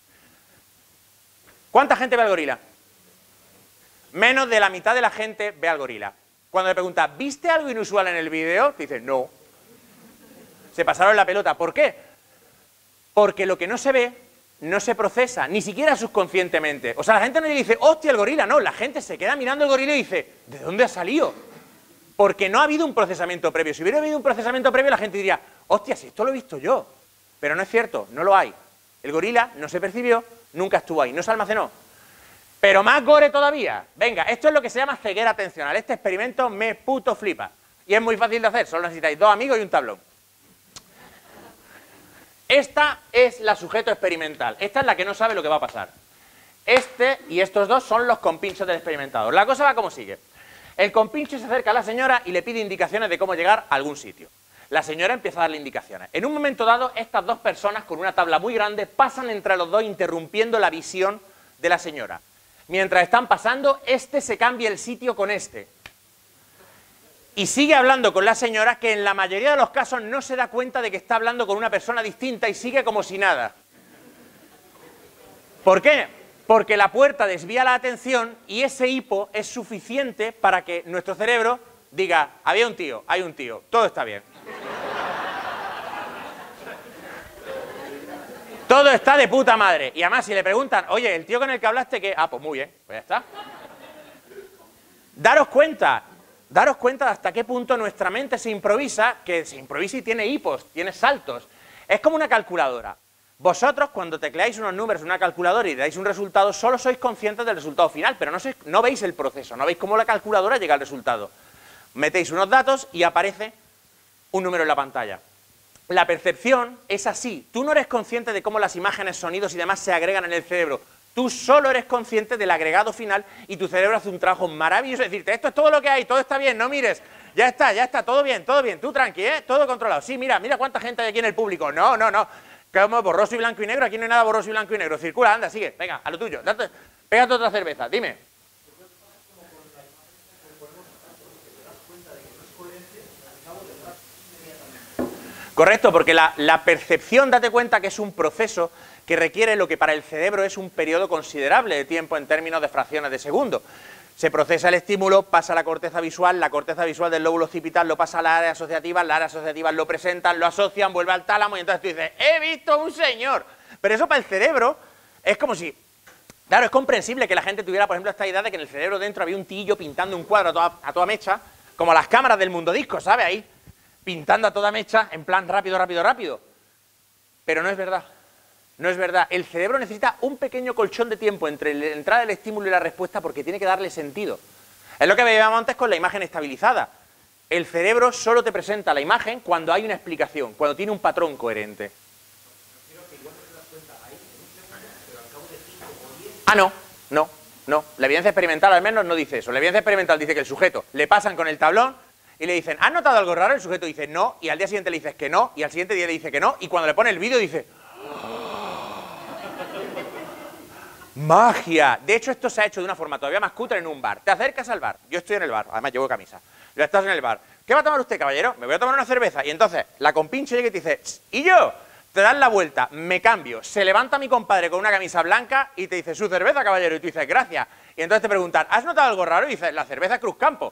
¿Cuánta gente ve al gorila? Menos de la mitad de la gente ve al gorila. Cuando le pregunta, ¿viste algo inusual en el vídeo? Te dice, no. Se pasaron la pelota. ¿Por qué? Porque lo que no se ve no se procesa, ni siquiera subconscientemente. O sea, la gente no le dice, hostia, el gorila. No, la gente se queda mirando el gorila y dice, ¿de dónde ha salido? Porque no ha habido un procesamiento previo. Si hubiera habido un procesamiento previo, la gente diría, hostia, si esto lo he visto yo. Pero no es cierto, no lo hay. El gorila no se percibió, nunca estuvo ahí, no se almacenó. Pero más gore todavía. Venga, esto es lo que se llama ceguera atencional. Este experimento me puto flipa. Y es muy fácil de hacer, solo necesitáis dos amigos y un tablón. Esta es la sujeto experimental. Esta es la que no sabe lo que va a pasar. Este y estos dos son los compinchos del experimentador. La cosa va como sigue. El compinche se acerca a la señora y le pide indicaciones de cómo llegar a algún sitio. La señora empieza a darle indicaciones. En un momento dado, estas dos personas con una tabla muy grande pasan entre los dos interrumpiendo la visión de la señora. Mientras están pasando, este se cambia el sitio con este. Y sigue hablando con la señora, que en la mayoría de los casos no se da cuenta de que está hablando con una persona distinta y sigue como si nada. ¿Por qué? Porque la puerta desvía la atención y ese hipo es suficiente para que nuestro cerebro diga, había un tío, hay un tío, todo está bien. Todo está de puta madre. Y además si le preguntan, oye, el tío con el que hablaste, ¿qué? Ah, pues muy bien, pues ya está. Daros cuenta, daros cuenta de hasta qué punto nuestra mente se improvisa, que se improvisa y tiene hipos, tiene saltos. Es como una calculadora. Vosotros, cuando tecleáis unos números en una calculadora y dais un resultado, solo sois conscientes del resultado final, pero no, sois, no veis el proceso, no veis cómo la calculadora llega al resultado. Metéis unos datos y aparece un número en la pantalla. La percepción es así. Tú no eres consciente de cómo las imágenes, sonidos y demás se agregan en el cerebro. Tú solo eres consciente del agregado final y tu cerebro hace un trabajo maravilloso. Es decirte, esto es todo lo que hay, todo está bien, no mires. Ya está, ya está, todo bien, todo bien. Tú tranqui, ¿eh? Todo controlado. Sí, mira, mira cuánta gente hay aquí en el público. No, no, no. Como borroso y blanco y negro, aquí no hay nada borroso y blanco y negro. Circula, anda, sigue, venga, a lo tuyo. Date, pégate otra cerveza, dime. Correcto, porque la, la percepción, date cuenta que es un proceso que requiere lo que para el cerebro es un periodo considerable de tiempo en términos de fracciones de segundo. Se procesa el estímulo, pasa a la corteza visual, la corteza visual del lóbulo occipital lo pasa a la área asociativa, las áreas asociativas lo presentan, lo asocian, vuelve al tálamo y entonces tú dices, he visto un señor. Pero eso para el cerebro es como si... Claro, es comprensible que la gente tuviera, por ejemplo, esta idea de que en el cerebro dentro había un tillo pintando un cuadro a toda, a toda mecha, como las cámaras del mundo disco, ¿sabes? Ahí, pintando a toda mecha, en plan rápido, rápido, rápido. Pero no es verdad. No es verdad. El cerebro necesita un pequeño colchón de tiempo entre la entrada del estímulo y la respuesta porque tiene que darle sentido. Es lo que veíamos antes con la imagen estabilizada. El cerebro solo te presenta la imagen cuando hay una explicación, cuando tiene un patrón coherente. Ah, no, no, no. La evidencia experimental al menos no dice eso. La evidencia experimental dice que el sujeto le pasan con el tablón y le dicen, ¿has notado algo raro? El sujeto dice no, y al día siguiente le dices que no, y al siguiente día le dice que no, y cuando le pone el vídeo dice... ¡Magia! De hecho, esto se ha hecho de una forma todavía más cutre en un bar. Te acercas al bar. Yo estoy en el bar, además llevo camisa. Ya estás en el bar. ¿Qué va a tomar usted, caballero? Me voy a tomar una cerveza. Y entonces, la compinche llega y te dice, ¿y yo? Te das la vuelta, me cambio. Se levanta mi compadre con una camisa blanca y te dice, su cerveza, caballero. Y tú dices, gracias. Y entonces te preguntan, ¿has notado algo raro? Y dices, la cerveza Cruzcampo.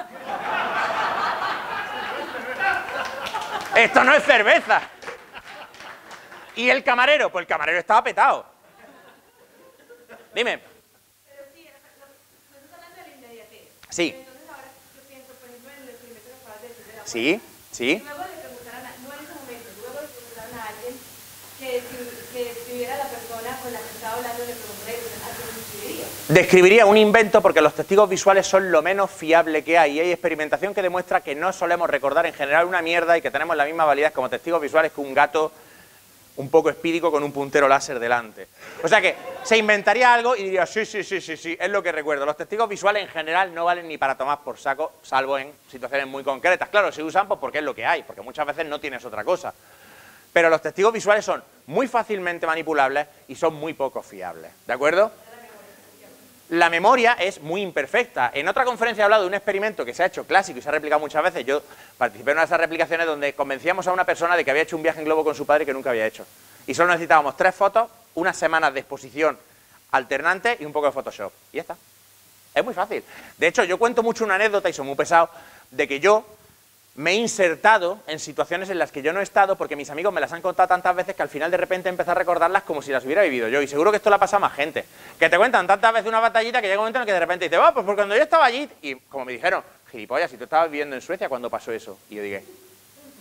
Esto no es cerveza. ¿Y el camarero? Pues el camarero estaba petado. Dime. Pero sí, lo estás hablando de la inmediatez. Sí. Pero entonces ahora yo pienso, por ejemplo, en el experimento que acabas de decir de la Sí, sí. Y luego le preguntaran, a, no en ese momento, luego le preguntaron a alguien que, que describiera a la persona con la que estaba hablando, le preguntaría a quién describiría. Describiría un invento porque los testigos visuales son lo menos fiable que hay y hay experimentación que demuestra que no solemos recordar en general una mierda y que tenemos la misma validez como testigos visuales que un gato un poco espídico con un puntero láser delante. O sea que se inventaría algo y diría, sí, sí, sí, sí, sí, es lo que recuerdo. Los testigos visuales en general no valen ni para tomar por saco, salvo en situaciones muy concretas. Claro, se usan pues porque es lo que hay, porque muchas veces no tienes otra cosa. Pero los testigos visuales son muy fácilmente manipulables y son muy poco fiables, ¿de acuerdo? La memoria es muy imperfecta. En otra conferencia he hablado de un experimento que se ha hecho clásico y se ha replicado muchas veces. Yo participé en una de esas replicaciones donde convencíamos a una persona de que había hecho un viaje en globo con su padre que nunca había hecho. Y solo necesitábamos tres fotos, unas semanas de exposición alternante y un poco de Photoshop. Y ya está. Es muy fácil. De hecho, yo cuento mucho una anécdota, y soy muy pesado, de que yo me he insertado en situaciones en las que yo no he estado porque mis amigos me las han contado tantas veces que al final de repente empecé a recordarlas como si las hubiera vivido yo. Y seguro que esto le ha pasado a más gente. Que te cuentan tantas veces una batallita que llega un momento en el que de repente dices, oh, pues porque cuando yo estaba allí, y como me dijeron, gilipollas, si tú estabas viviendo en Suecia, ¿cuándo pasó eso? Y yo dije,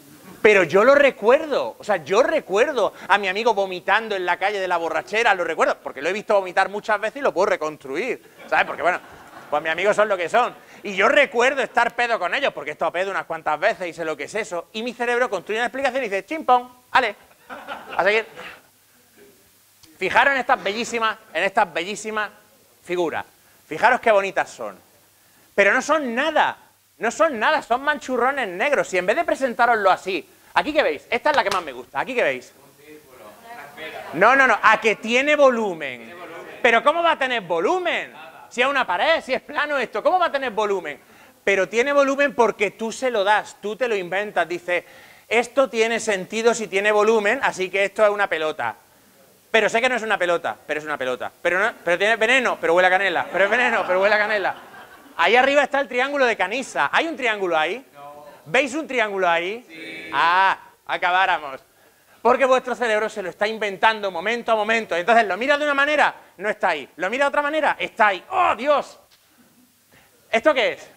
Pero yo lo recuerdo, o sea, yo recuerdo a mi amigo vomitando en la calle de la borrachera, lo recuerdo, porque lo he visto vomitar muchas veces y lo puedo reconstruir, ¿sabes? Porque bueno, pues mis amigos son lo que son. Y yo recuerdo estar pedo con ellos, porque he estado pedo unas cuantas veces y sé lo que es eso, y mi cerebro construye una explicación y dice, chimpón, ale, a seguir. Fijaros en estas bellísimas, en estas bellísimas figuras, fijaros qué bonitas son, pero no son nada. No son nada, son manchurrones negros. Y en vez de presentároslo así, aquí que veis, esta es la que más me gusta, aquí que veis. No, no, no, a que tiene volumen. Pero ¿cómo va a tener volumen? Si es una pared, si es plano esto, ¿cómo va a tener volumen? Pero tiene volumen porque tú se lo das, tú te lo inventas, dices, esto tiene sentido si tiene volumen, así que esto es una pelota. Pero sé que no es una pelota, pero es una pelota. Pero, no, pero tiene veneno, pero huele a canela. Pero es veneno, pero huele a canela. Ahí arriba está el triángulo de Canisa. ¿Hay un triángulo ahí? No. ¿Veis un triángulo ahí? Sí. Ah, acabáramos. Porque vuestro cerebro se lo está inventando momento a momento. Entonces lo mira de una manera, no está ahí. Lo mira de otra manera, está ahí. ¡Oh, Dios! ¿Esto qué es?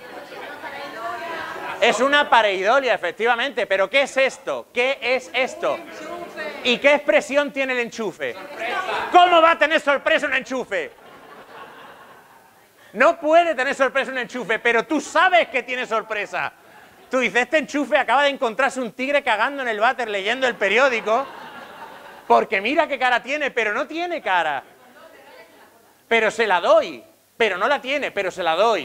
Es una pareidolia, efectivamente. ¿Pero qué es esto? ¿Qué es esto? ¿Y qué expresión tiene el enchufe? ¿Cómo va a tener sorpresa un enchufe? No puede tener sorpresa un enchufe, pero tú sabes que tiene sorpresa. Tú dices, este enchufe acaba de encontrarse un tigre cagando en el váter leyendo el periódico, porque mira qué cara tiene, pero no tiene cara. Pero se la doy, pero no la tiene, pero se la doy.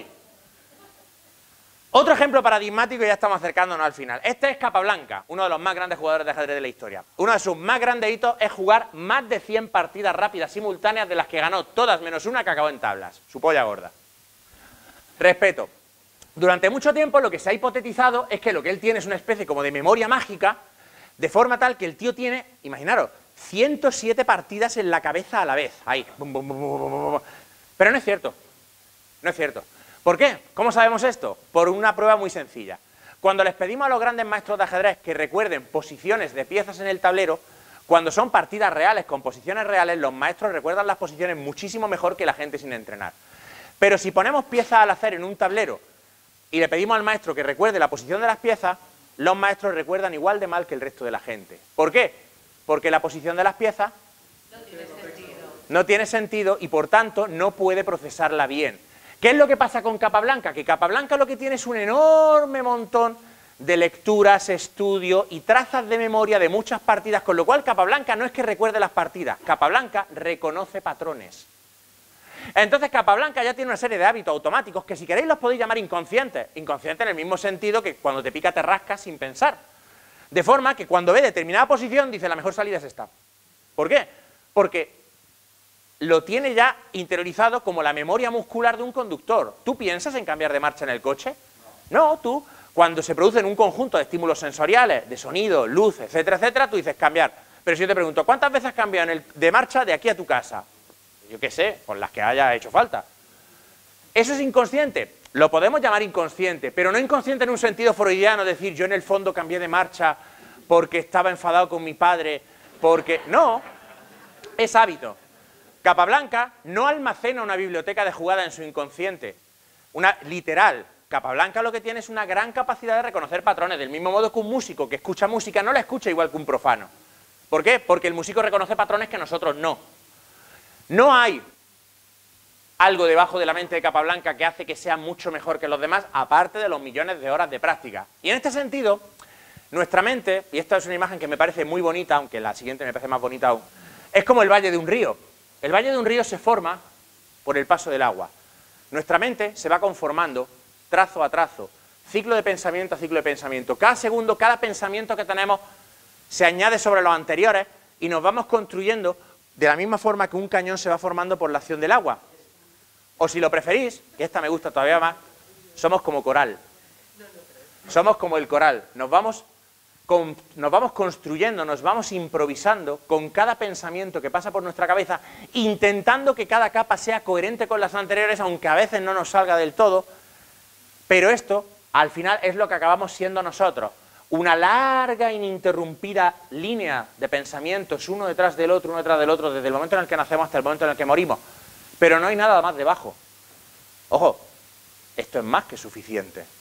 Otro ejemplo paradigmático, y ya estamos acercándonos al final. Este es Capablanca, uno de los más grandes jugadores de ajedrez de la historia. Uno de sus más grandes hitos es jugar más de cien partidas rápidas simultáneas, de las que ganó todas menos una que acabó en tablas. Su polla gorda. Respeto. Durante mucho tiempo lo que se ha hipotetizado es que lo que él tiene es una especie como de memoria mágica, de forma tal que el tío tiene, imaginaros, ciento siete partidas en la cabeza a la vez. Ahí. Pero no es cierto. No es cierto. ¿Por qué? ¿Cómo sabemos esto? Por una prueba muy sencilla. Cuando les pedimos a los grandes maestros de ajedrez que recuerden posiciones de piezas en el tablero, cuando son partidas reales con posiciones reales, los maestros recuerdan las posiciones muchísimo mejor que la gente sin entrenar. Pero si ponemos piezas al azar en un tablero y le pedimos al maestro que recuerde la posición de las piezas, los maestros recuerdan igual de mal que el resto de la gente. ¿Por qué? Porque la posición de las piezas no tiene sentido, no tiene sentido y por tanto no puede procesarla bien. ¿Qué es lo que pasa con Capablanca? Que Capablanca lo que tiene es un enorme montón de lecturas, estudio y trazas de memoria de muchas partidas, con lo cual Capablanca no es que recuerde las partidas, Capablanca reconoce patrones. Entonces Capablanca ya tiene una serie de hábitos automáticos que si queréis los podéis llamar inconscientes, inconscientes en el mismo sentido que cuando te pica te rascas sin pensar. De forma que cuando ve determinada posición dice la mejor salida es esta. ¿Por qué? Porque lo tiene ya interiorizado como la memoria muscular de un conductor. ¿Tú piensas en cambiar de marcha en el coche? No, no tú, cuando se producen un conjunto de estímulos sensoriales, de sonido, luz, etcétera, etcétera, tú dices cambiar. Pero si yo te pregunto, ¿cuántas veces has cambiado en el, de marcha de aquí a tu casa? Yo qué sé, por las que haya hecho falta. ¿Eso es inconsciente? Lo podemos llamar inconsciente, pero no inconsciente en un sentido freudiano, decir, yo en el fondo cambié de marcha porque estaba enfadado con mi padre, porque... No, es hábito. Capablanca no almacena una biblioteca de jugada en su inconsciente, una literal. Capablanca lo que tiene es una gran capacidad de reconocer patrones, del mismo modo que un músico que escucha música no la escucha igual que un profano. ¿Por qué? Porque el músico reconoce patrones que nosotros no. No hay algo debajo de la mente de Capablanca que hace que sea mucho mejor que los demás, aparte de los millones de horas de práctica. Y en este sentido, nuestra mente, y esta es una imagen que me parece muy bonita, aunque la siguiente me parece más bonita aún, es como el valle de un río. El valle de un río se forma por el paso del agua. Nuestra mente se va conformando trazo a trazo, ciclo de pensamiento a ciclo de pensamiento. Cada segundo, cada pensamiento que tenemos se añade sobre los anteriores y nos vamos construyendo de la misma forma que un cañón se va formando por la acción del agua. O si lo preferís, que esta me gusta todavía más, somos como coral. Somos como el coral. Nos vamos, con, nos vamos construyendo, nos vamos improvisando con cada pensamiento que pasa por nuestra cabeza, intentando que cada capa sea coherente con las anteriores, aunque a veces no nos salga del todo. Pero esto, al final, es lo que acabamos siendo nosotros. Una larga, ininterrumpida línea de pensamientos, uno detrás del otro, uno detrás del otro, desde el momento en el que nacemos hasta el momento en el que morimos. Pero no hay nada más debajo. Ojo, esto es más que suficiente.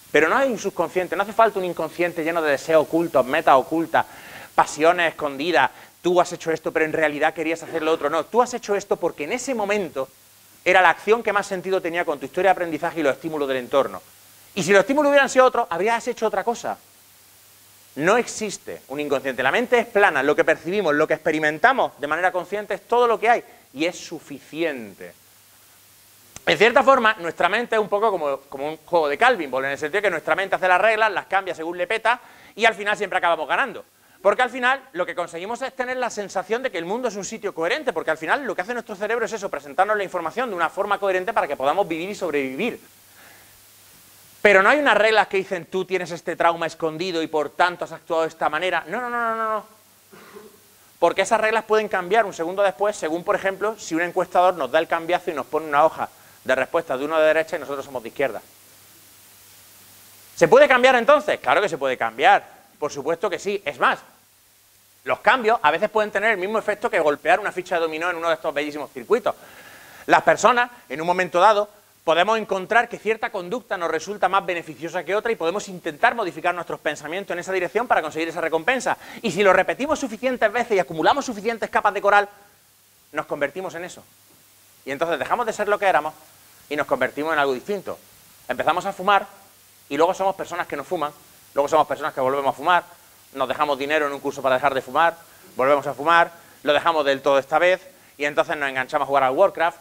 Pero no hay un subconsciente, no hace falta un inconsciente lleno de deseos ocultos, metas ocultas, pasiones escondidas. Tú has hecho esto, pero en realidad querías hacer lo otro. No, tú has hecho esto porque en ese momento era la acción que más sentido tenía con tu historia de aprendizaje y los estímulos del entorno. Y si los estímulos hubieran sido otros, habrías hecho otra cosa. No existe un inconsciente. La mente es plana, lo que percibimos, lo que experimentamos de manera consciente es todo lo que hay y es suficiente. En cierta forma, nuestra mente es un poco como, como un juego de Calvin Ball, en el sentido de que nuestra mente hace las reglas, las cambia según le peta y al final siempre acabamos ganando. Porque al final lo que conseguimos es tener la sensación de que el mundo es un sitio coherente, porque al final lo que hace nuestro cerebro es eso, presentarnos la información de una forma coherente para que podamos vivir y sobrevivir. Pero no hay unas reglas que dicen tú tienes este trauma escondido y por tanto has actuado de esta manera. No, no, no, no, no. Porque esas reglas pueden cambiar un segundo después, según por ejemplo, si un encuestador nos da el cambiazo y nos pone una hoja de respuesta de uno de derecha y nosotros somos de izquierda. ¿Se puede cambiar entonces? Claro que se puede cambiar. Por supuesto que sí. Es más, los cambios a veces pueden tener el mismo efecto que golpear una ficha de dominó en uno de estos bellísimos circuitos. Las personas, en un momento dado, podemos encontrar que cierta conducta nos resulta más beneficiosa que otra y podemos intentar modificar nuestros pensamientos en esa dirección para conseguir esa recompensa. Y si lo repetimos suficientes veces y acumulamos suficientes capas de coral, nos convertimos en eso. Y entonces dejamos de ser lo que éramos y nos convertimos en algo distinto. Empezamos a fumar y luego somos personas que no fuman, luego somos personas que volvemos a fumar, nos dejamos dinero en un curso para dejar de fumar, volvemos a fumar, lo dejamos del todo esta vez y entonces nos enganchamos a jugar al Warcraft.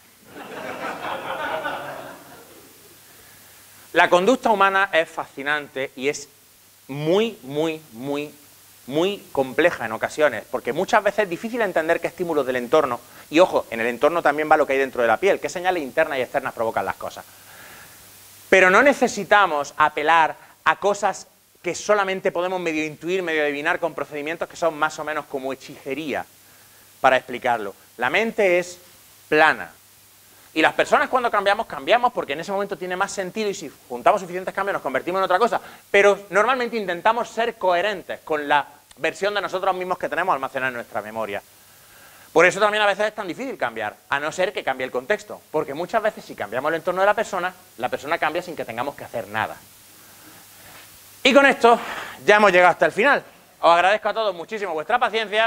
La conducta humana es fascinante y es muy, muy, muy, muy compleja en ocasiones, porque muchas veces es difícil entender qué estímulos del entorno, y ojo, en el entorno también va lo que hay dentro de la piel, qué señales internas y externas provocan las cosas. Pero no necesitamos apelar a cosas que solamente podemos medio intuir, medio adivinar con procedimientos que son más o menos como hechicería para explicarlo. La mente es plana. Y las personas cuando cambiamos, cambiamos porque en ese momento tiene más sentido y si juntamos suficientes cambios nos convertimos en otra cosa. Pero normalmente intentamos ser coherentes con la versión de nosotros mismos que tenemos almacenada en nuestra memoria. Por eso también a veces es tan difícil cambiar, a no ser que cambie el contexto. Porque muchas veces si cambiamos el entorno de la persona, la persona cambia sin que tengamos que hacer nada. Y con esto ya hemos llegado hasta el final. Os agradezco a todos muchísimo vuestra paciencia.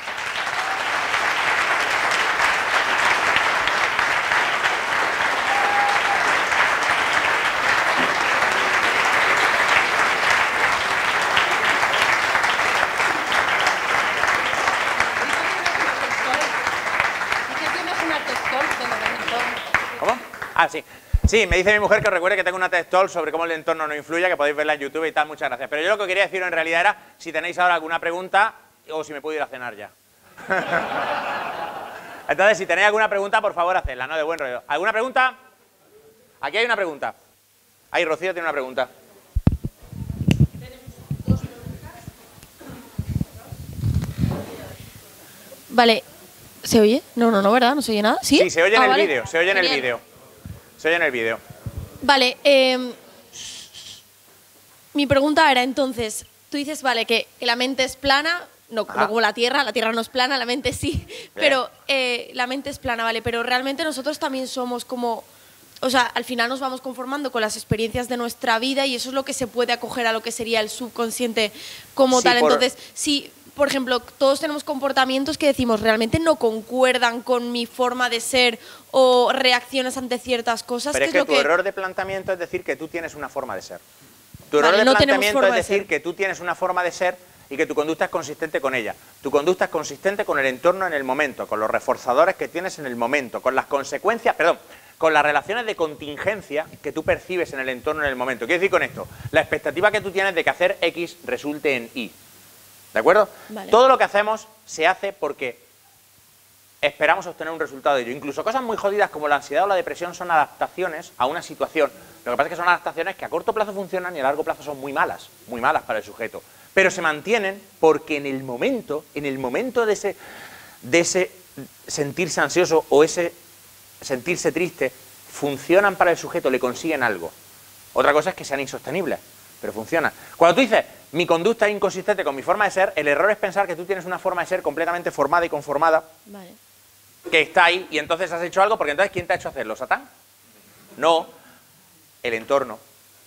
Ah, sí. Sí, me dice mi mujer que os recuerde que tengo una TED Talk sobre cómo el entorno no influye, que podéis verla en YouTube y tal, muchas gracias. Pero yo lo que quería decir en realidad era si tenéis ahora alguna pregunta o si me puedo ir a cenar ya. Entonces, si tenéis alguna pregunta, por favor, hacedla, ¿no? De buen rollo. ¿Alguna pregunta? Aquí hay una pregunta. Ahí, Rocío tiene una pregunta. Vale. ¿Se oye? No, no, no, ¿verdad? ¿No se oye nada? Sí, sí se oye en ah, el vale. vídeo, se oye en el vídeo. Se oye en el vídeo. Vale, eh, mi pregunta era entonces, tú dices, vale, que, que la mente es plana, no, no como la Tierra, la Tierra no es plana, la mente sí, Bien. pero eh, la mente es plana, vale, pero realmente nosotros también somos como, o sea, al final nos vamos conformando con las experiencias de nuestra vida y eso es lo que se puede acoger a lo que sería el subconsciente como sí, tal. por... Entonces, sí, por ejemplo, todos tenemos comportamientos que decimos realmente no concuerdan con mi forma de ser o reacciones ante ciertas cosas. Pero es que que es tu lo que... error de planteamiento es decir que tú tienes una forma de ser. Tu error vale, de no planteamiento es decir de que tú tienes una forma de ser y que tu conducta es consistente con ella. Tu conducta es consistente con el entorno en el momento, con los reforzadores que tienes en el momento, con las consecuencias, perdón, con las relaciones de contingencia que tú percibes en el entorno en el momento. ¿Qué quiero decir con esto? La expectativa que tú tienes de que hacer X resulte en Y. ¿De acuerdo? Vale. Todo lo que hacemos se hace porque esperamos obtener un resultado de ello. Incluso cosas muy jodidas como la ansiedad o la depresión son adaptaciones a una situación. Lo que pasa es que son adaptaciones que a corto plazo funcionan y a largo plazo son muy malas, muy malas para el sujeto. Pero se mantienen porque en el momento, en el momento de ese, de ese sentirse ansioso o ese sentirse triste, funcionan para el sujeto, le consiguen algo. Otra cosa es que sean insostenibles, pero funcionan. Cuando tú dices, mi conducta es inconsistente con mi forma de ser, el error es pensar que tú tienes una forma de ser completamente formada y conformada, Vale. que está ahí, y entonces has hecho algo, porque entonces ¿quién te ha hecho hacerlo? ¿Satán? No, el entorno.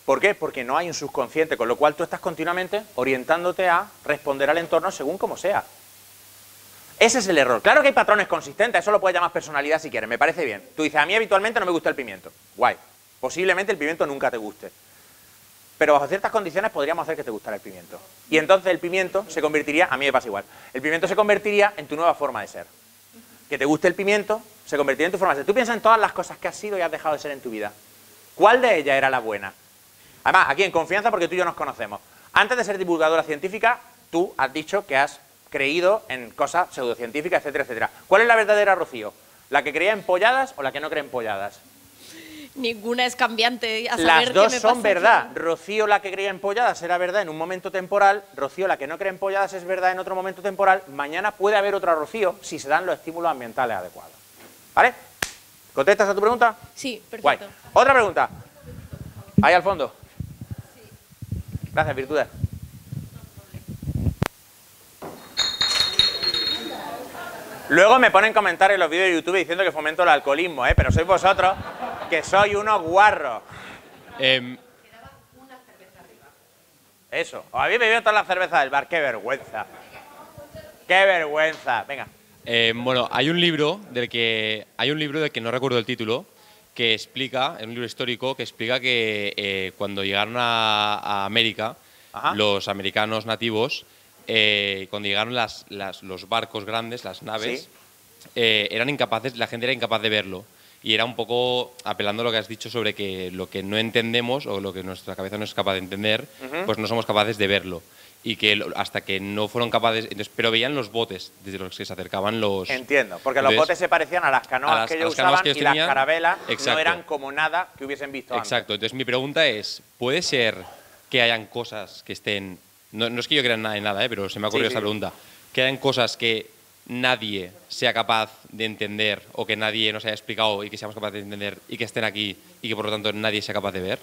¿Por qué? Porque no hay un subconsciente, con lo cual tú estás continuamente orientándote a responder al entorno según como sea. Ese es el error. Claro que hay patrones consistentes, eso lo puedes llamar personalidad si quieres, me parece bien. Tú dices, a mí habitualmente no me gusta el pimiento. Guay. Posiblemente el pimiento nunca te guste. Pero bajo ciertas condiciones podríamos hacer que te gustara el pimiento. Y entonces el pimiento se convertiría, a mí me pasa igual, el pimiento se convertiría en tu nueva forma de ser. Que te guste el pimiento se convertiría en tu forma de ser. Tú piensas en todas las cosas que has sido y has dejado de ser en tu vida. ¿Cuál de ellas era la buena? Además, aquí en confianza porque tú y yo nos conocemos. Antes de ser divulgadora científica, tú has dicho que has creído en cosas pseudocientíficas, etcétera, etcétera. ¿Cuál es la verdadera, Rocío? ¿La que creía en polladas o la que no cree en polladas? Ninguna es cambiante. A saber Las dos qué me son pasa verdad. aquí. Rocío, la que creía en polladas, era verdad en un momento temporal. Rocío, la que no cree en polladas, es verdad en otro momento temporal. Mañana puede haber otra Rocío si se dan los estímulos ambientales adecuados. ¿Vale? ¿Contestas a tu pregunta? Sí, Guay. perfecto. Otra pregunta. Ahí al fondo. Gracias, Virtudes. Luego me ponen comentarios en los vídeos de YouTube diciendo que fomento el alcoholismo, ¿eh? Pero sois vosotros que sois unos guarros. Eh, Eso. Os habéis bebido todas las cervezas del bar. ¡Qué vergüenza! ¡Qué vergüenza! Venga. eh, bueno, hay un libro del que hay un libro del que no recuerdo el título que explica, es un libro histórico que explica que eh, cuando llegaron a, a América, Ajá. los americanos nativos, eh, cuando llegaron las, las, los barcos grandes, las naves, Sí. eh, eran incapaces, la gente era incapaz de verlo. Y era un poco apelando a lo que has dicho sobre que lo que no entendemos o lo que nuestra cabeza no es capaz de entender, Ujú. pues no somos capaces de verlo. Y que lo- hasta que no fueron capaces, entonces, pero veían los botes desde los que se acercaban los... Entiendo. Porque los Entonces, botes se parecían a las canoas a las- que a ellos las canoas usaban que ellos y las tenían. carabelas no Exacto. eran como nada que hubiesen visto antes. Exacto. Entonces mi pregunta es, ¿puede ser que hayan cosas que estén... No, no es que yo crea en nada, en nada, ¿eh? Pero se me ha ocurrido Sí, esa sí. pregunta. Que hayan cosas que nadie sea capaz de entender o que nadie nos haya explicado y que seamos capaces de entender y que estén aquí y que por lo tanto nadie sea capaz de ver.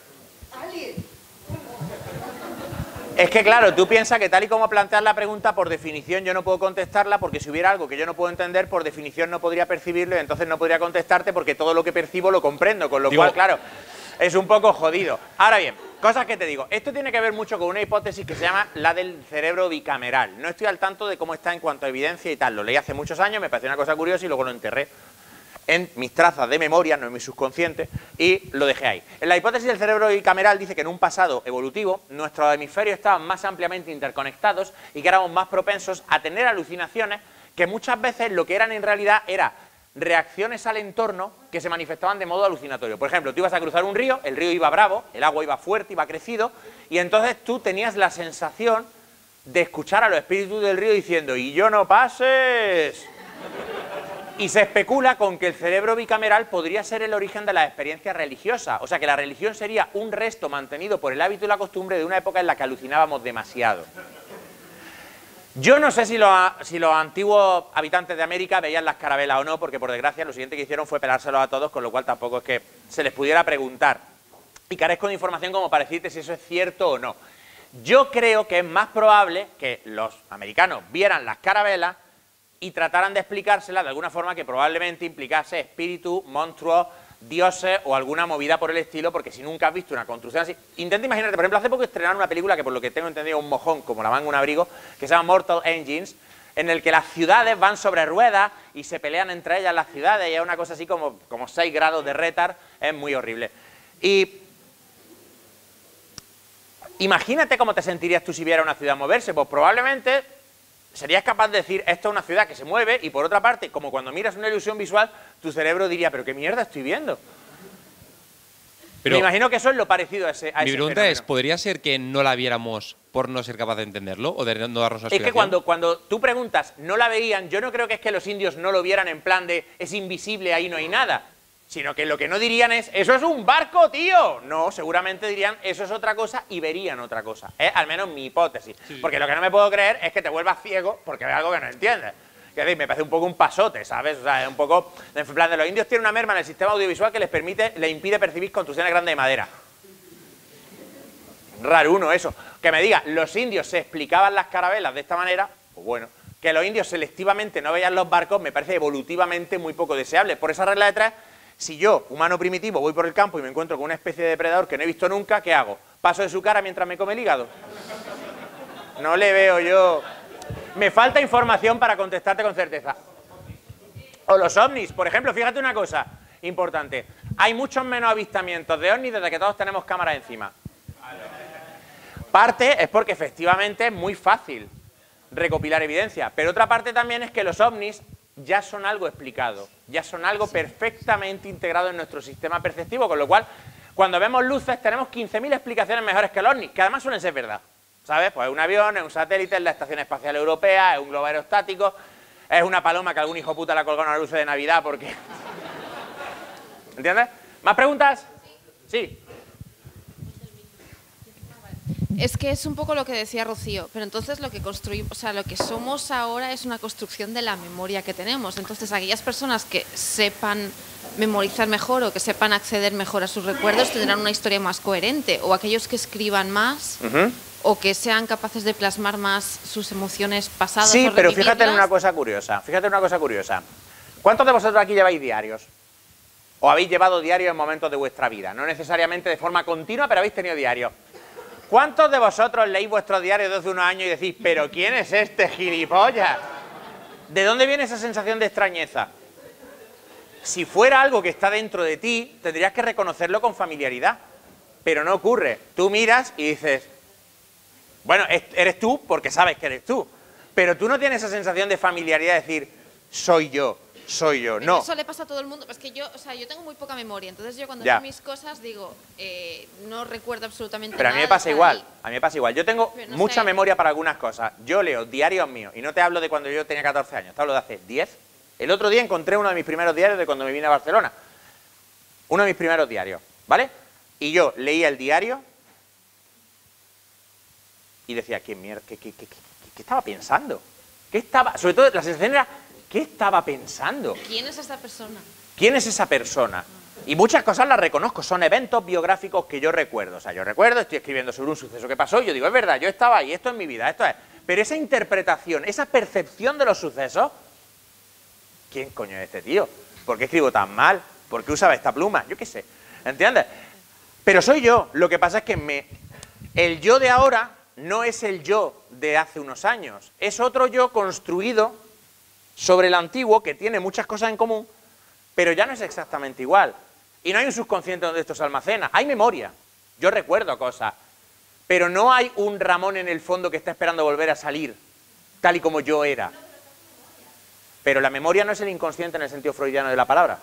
Es que claro, tú piensas que tal y como planteas la pregunta, por definición yo no puedo contestarla porque si hubiera algo que yo no puedo entender, por definición no podría percibirlo y entonces no podría contestarte porque todo lo que percibo lo comprendo, con lo Digo- cual, claro, es un poco jodido. Ahora bien, cosas que te digo, esto tiene que ver mucho con una hipótesis que se llama la del cerebro bicameral. No estoy al tanto de cómo está en cuanto a evidencia y tal, lo leí hace muchos años, me pareció una cosa curiosa y luego lo enterré en mis trazas de memoria, no en mi subconsciente, y lo dejé ahí. En la hipótesis del cerebro bicameral dice que en un pasado evolutivo nuestros hemisferios estaban más ampliamente interconectados y que éramos más propensos a tener alucinaciones que muchas veces lo que eran en realidad era reacciones al entorno que se manifestaban de modo alucinatorio. Por ejemplo, tú ibas a cruzar un río, el río iba bravo, el agua iba fuerte, iba crecido, y entonces tú tenías la sensación de escuchar a los espíritus del río diciendo ¡y yo no pases! Y se especula con que el cerebro bicameral podría ser el origen de las experiencias religiosas. O sea, que la religión sería un resto mantenido por el hábito y la costumbre de una época en la que alucinábamos demasiado. Yo no sé si los, si los antiguos habitantes de América veían las carabelas o no, porque por desgracia lo siguiente que hicieron fue pelárselos a todos, con lo cual tampoco es que se les pudiera preguntar. Y carezco de información como para decirte si eso es cierto o no. Yo creo que es más probable que los americanos vieran las carabelas y trataran de explicárselas de alguna forma que probablemente implicase espíritus, monstruos, dioses o alguna movida por el estilo, porque si nunca has visto una construcción así... Intenta imaginarte, por ejemplo, hace poco estrenaron una película que por lo que tengo entendido es un mojón, como la manga un abrigo, que se llama Mortal Engines, en el que las ciudades van sobre ruedas y se pelean entre ellas las ciudades y es una cosa así como, como seis grados de retard, es muy horrible. Y imagínate cómo te sentirías tú si vieras una ciudad moverse, pues probablemente serías capaz de decir, esto es una ciudad que se mueve, y por otra parte, como cuando miras una ilusión visual, tu cerebro diría, pero qué mierda estoy viendo. Pero Me imagino que eso es lo parecido a ese, a mi ese pregunta fenómeno. es, ¿podría ser que no la viéramos por no ser capaz de entenderlo o de no darnos una Es que explicación? cuando, cuando tú preguntas, no la veían, yo no creo que es que los indios no lo vieran en plan de, es invisible, ahí no hay nada. Sino que lo que no dirían es, ¡eso es un barco, tío! No, seguramente dirían, eso es otra cosa y verían otra cosa. Es al menos mi hipótesis. Sí, sí. Porque lo que no me puedo creer es que te vuelvas ciego porque ves algo que no entiendes. Que decir, me parece un poco un pasote, ¿sabes? O sea, es un poco... En plan de los indios tienen una merma en el sistema audiovisual que les permite, les impide percibir construcciones grandes de madera. Raro uno eso. Que me diga, los indios se explicaban las carabelas de esta manera, pues bueno. Que los indios selectivamente no veían los barcos me parece evolutivamente muy poco deseable. Por esa regla de tres, si yo, humano primitivo, voy por el campo y me encuentro con una especie de depredador que no he visto nunca, ¿qué hago? Paso de su cara mientras me come el hígado. No le veo yo... Me falta información para contestarte con certeza. O los ovnis, por ejemplo, fíjate una cosa importante. Hay muchos menos avistamientos de ovnis desde que todos tenemos cámaras encima. Parte es porque efectivamente es muy fácil recopilar evidencia, pero otra parte también es que los ovnis ya son algo explicado, ya son algo perfectamente integrado en nuestro sistema perceptivo, con lo cual, cuando vemos luces tenemos quince mil explicaciones mejores que los ovnis, que además suelen ser verdad, ¿sabes? Pues es un avión, es un satélite, es la Estación Espacial Europea, es un globo aerostático, es una paloma que algún hijo puta la colgó en una luz de Navidad porque... ¿Entiendes? ¿Más preguntas? Sí. Es que es un poco lo que decía Rocío, pero entonces lo que construimos, o sea, lo que somos ahora es una construcción de la memoria que tenemos. Entonces, aquellas personas que sepan memorizar mejor o que sepan acceder mejor a sus recuerdos tendrán una historia más coherente, o aquellos que escriban más Uh-huh. o que sean capaces de plasmar más sus emociones pasadas. Sí, o pero fíjate en revivirlas. una cosa curiosa, fíjate en una cosa curiosa. ¿Cuántos de vosotros aquí lleváis diarios? ¿O habéis llevado diarios en momentos de vuestra vida? No necesariamente de forma continua, pero habéis tenido diarios. ¿Cuántos de vosotros leéis vuestros diarios desde unos años y decís, pero ¿quién es este gilipollas? ¿De dónde viene esa sensación de extrañeza? Si fuera algo que está dentro de ti, tendrías que reconocerlo con familiaridad. Pero no ocurre. Tú miras y dices, bueno, eres tú porque sabes que eres tú. Pero tú no tienes esa sensación de familiaridad de decir, soy yo, soy yo. Pero No. eso le pasa a todo el mundo. Es que yo, o sea, yo tengo muy poca memoria. Entonces yo cuando Ya. hago mis cosas digo, eh, no recuerdo absolutamente Pero a nada. mí me pasa de igual, estar ahí. a mí me pasa igual. Yo tengo Pero no mucha sé. memoria para algunas cosas. Yo leo diarios míos, y no te hablo de cuando yo tenía catorce años, te hablo de hace diez. El otro día encontré uno de mis primeros diarios de cuando me vine a Barcelona. Uno de mis primeros diarios, ¿vale? Y yo leía el diario y decía, ¿qué mierda? ¿Qué, qué, qué, qué, qué estaba pensando? ¿Qué estaba? Sobre todo la sensación era, ¿qué estaba pensando? ¿Quién es esta persona? ¿Quién es esa persona? Y muchas cosas las reconozco, son eventos biográficos que yo recuerdo. O sea, yo recuerdo, estoy escribiendo sobre un suceso que pasó y yo digo, es verdad, yo estaba ahí, esto es mi vida, esto es... Pero esa interpretación, esa percepción de los sucesos, ¿quién coño es este tío? ¿Por qué escribo tan mal? ¿Por qué usaba esta pluma? Yo qué sé, ¿entiendes? Pero soy yo, lo que pasa es que me... el yo de ahora no es el yo de hace unos años, es otro yo construido sobre el antiguo que tiene muchas cosas en común, pero ya no es exactamente igual. Y no hay un subconsciente donde esto se almacena, hay memoria, yo recuerdo cosas, pero no hay un Ramón en el fondo que está esperando volver a salir, tal y como yo era. Pero la memoria no es el inconsciente en el sentido freudiano de la palabra.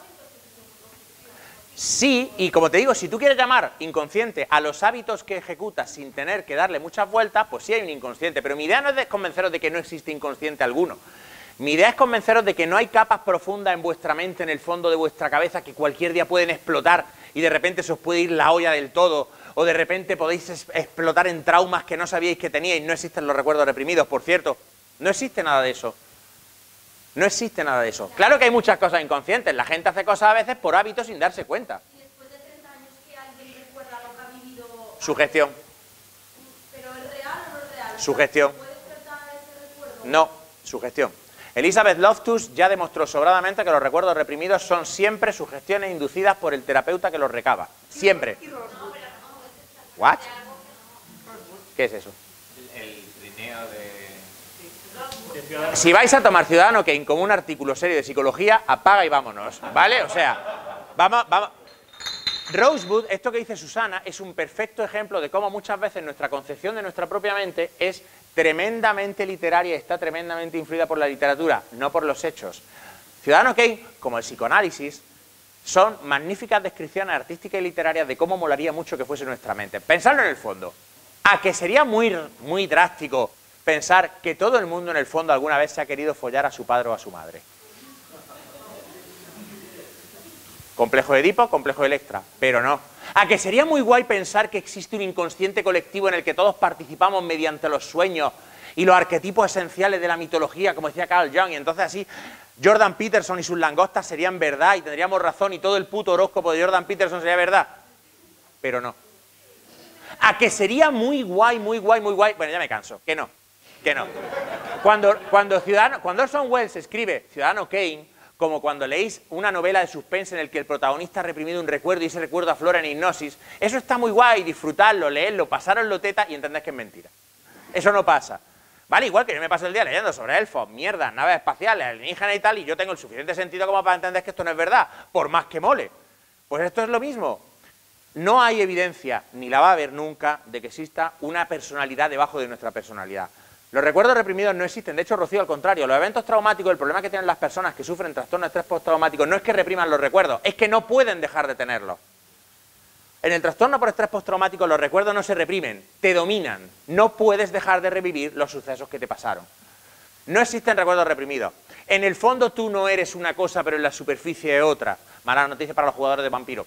Sí, y como te digo, si tú quieres llamar inconsciente a los hábitos que ejecutas sin tener que darle muchas vueltas, pues sí hay un inconsciente, pero mi idea no es convenceros de que no existe inconsciente alguno. Mi idea es convenceros de que no hay capas profundas en vuestra mente, en el fondo de vuestra cabeza, que cualquier día pueden explotar y de repente se os puede ir la olla del todo, o de repente podéis explotar en traumas que no sabíais que teníais. No existen los recuerdos reprimidos, por cierto. No existe nada de eso. No existe nada de eso. Claro que hay muchas cosas inconscientes. La gente hace cosas a veces por hábito sin darse cuenta. Y después de treinta años que alguien recuerda lo que ha vivido, Sugestión. pero ¿es real o no es real? Sugestión. ¿Puede despertar ese recuerdo? No, sugestión. Elizabeth Loftus ya demostró sobradamente que los recuerdos reprimidos son siempre sugestiones inducidas por el terapeuta que los recaba. Siempre. ¿What? ¿Qué es eso? El trineo de... Si vais a tomar Ciudadano Kane como un artículo serio de psicología, apaga y vámonos, ¿vale? O sea, vamos, vamos. Rosewood, esto que dice Susana, es un perfecto ejemplo de cómo muchas veces nuestra concepción de nuestra propia mente es tremendamente literaria y está tremendamente influida por la literatura, no por los hechos. Ciudadano Kane, como el psicoanálisis, son magníficas descripciones artísticas y literarias de cómo molaría mucho que fuese nuestra mente. Pensadlo en el fondo. A que sería muy, muy drástico pensar que todo el mundo en el fondo alguna vez se ha querido follar a su padre o a su madre. Complejo de Edipo, complejo de Electra, pero no. A que sería muy guay pensar que existe un inconsciente colectivo en el que todos participamos mediante los sueños y los arquetipos esenciales de la mitología, como decía Carl Jung, y entonces así Jordan Peterson y sus langostas serían verdad y tendríamos razón y todo el puto horóscopo de Jordan Peterson sería verdad. Pero no. A que sería muy guay, muy guay, muy guay. Bueno, ya me canso, que no, que no. Cuando, cuando, Ciudadano, cuando Orson Welles escribe Ciudadano Kane, como cuando leéis una novela de suspense en el que el protagonista ha reprimido un recuerdo y ese recuerdo aflora en hipnosis. Eso está muy guay, disfrutarlo, leerlo, pasároslo teta y entendés que es mentira. Eso no pasa. ¿Vale? Igual que yo me paso el día leyendo sobre elfos, mierdas, naves espaciales, alienígenas y tal, y yo tengo el suficiente sentido como para entender que esto no es verdad, por más que mole. Pues esto es lo mismo. No hay evidencia, ni la va a haber nunca, de que exista una personalidad debajo de nuestra personalidad. Los recuerdos reprimidos no existen. De hecho, Rocío, al contrario, los eventos traumáticos, el problema que tienen las personas que sufren trastorno de estrés postraumático no es que repriman los recuerdos, es que no pueden dejar de tenerlos. En el trastorno por estrés postraumático los recuerdos no se reprimen, te dominan. No puedes dejar de revivir los sucesos que te pasaron. No existen recuerdos reprimidos. En el fondo tú no eres una cosa, pero en la superficie es otra. Mala noticia para los jugadores de Vampiro.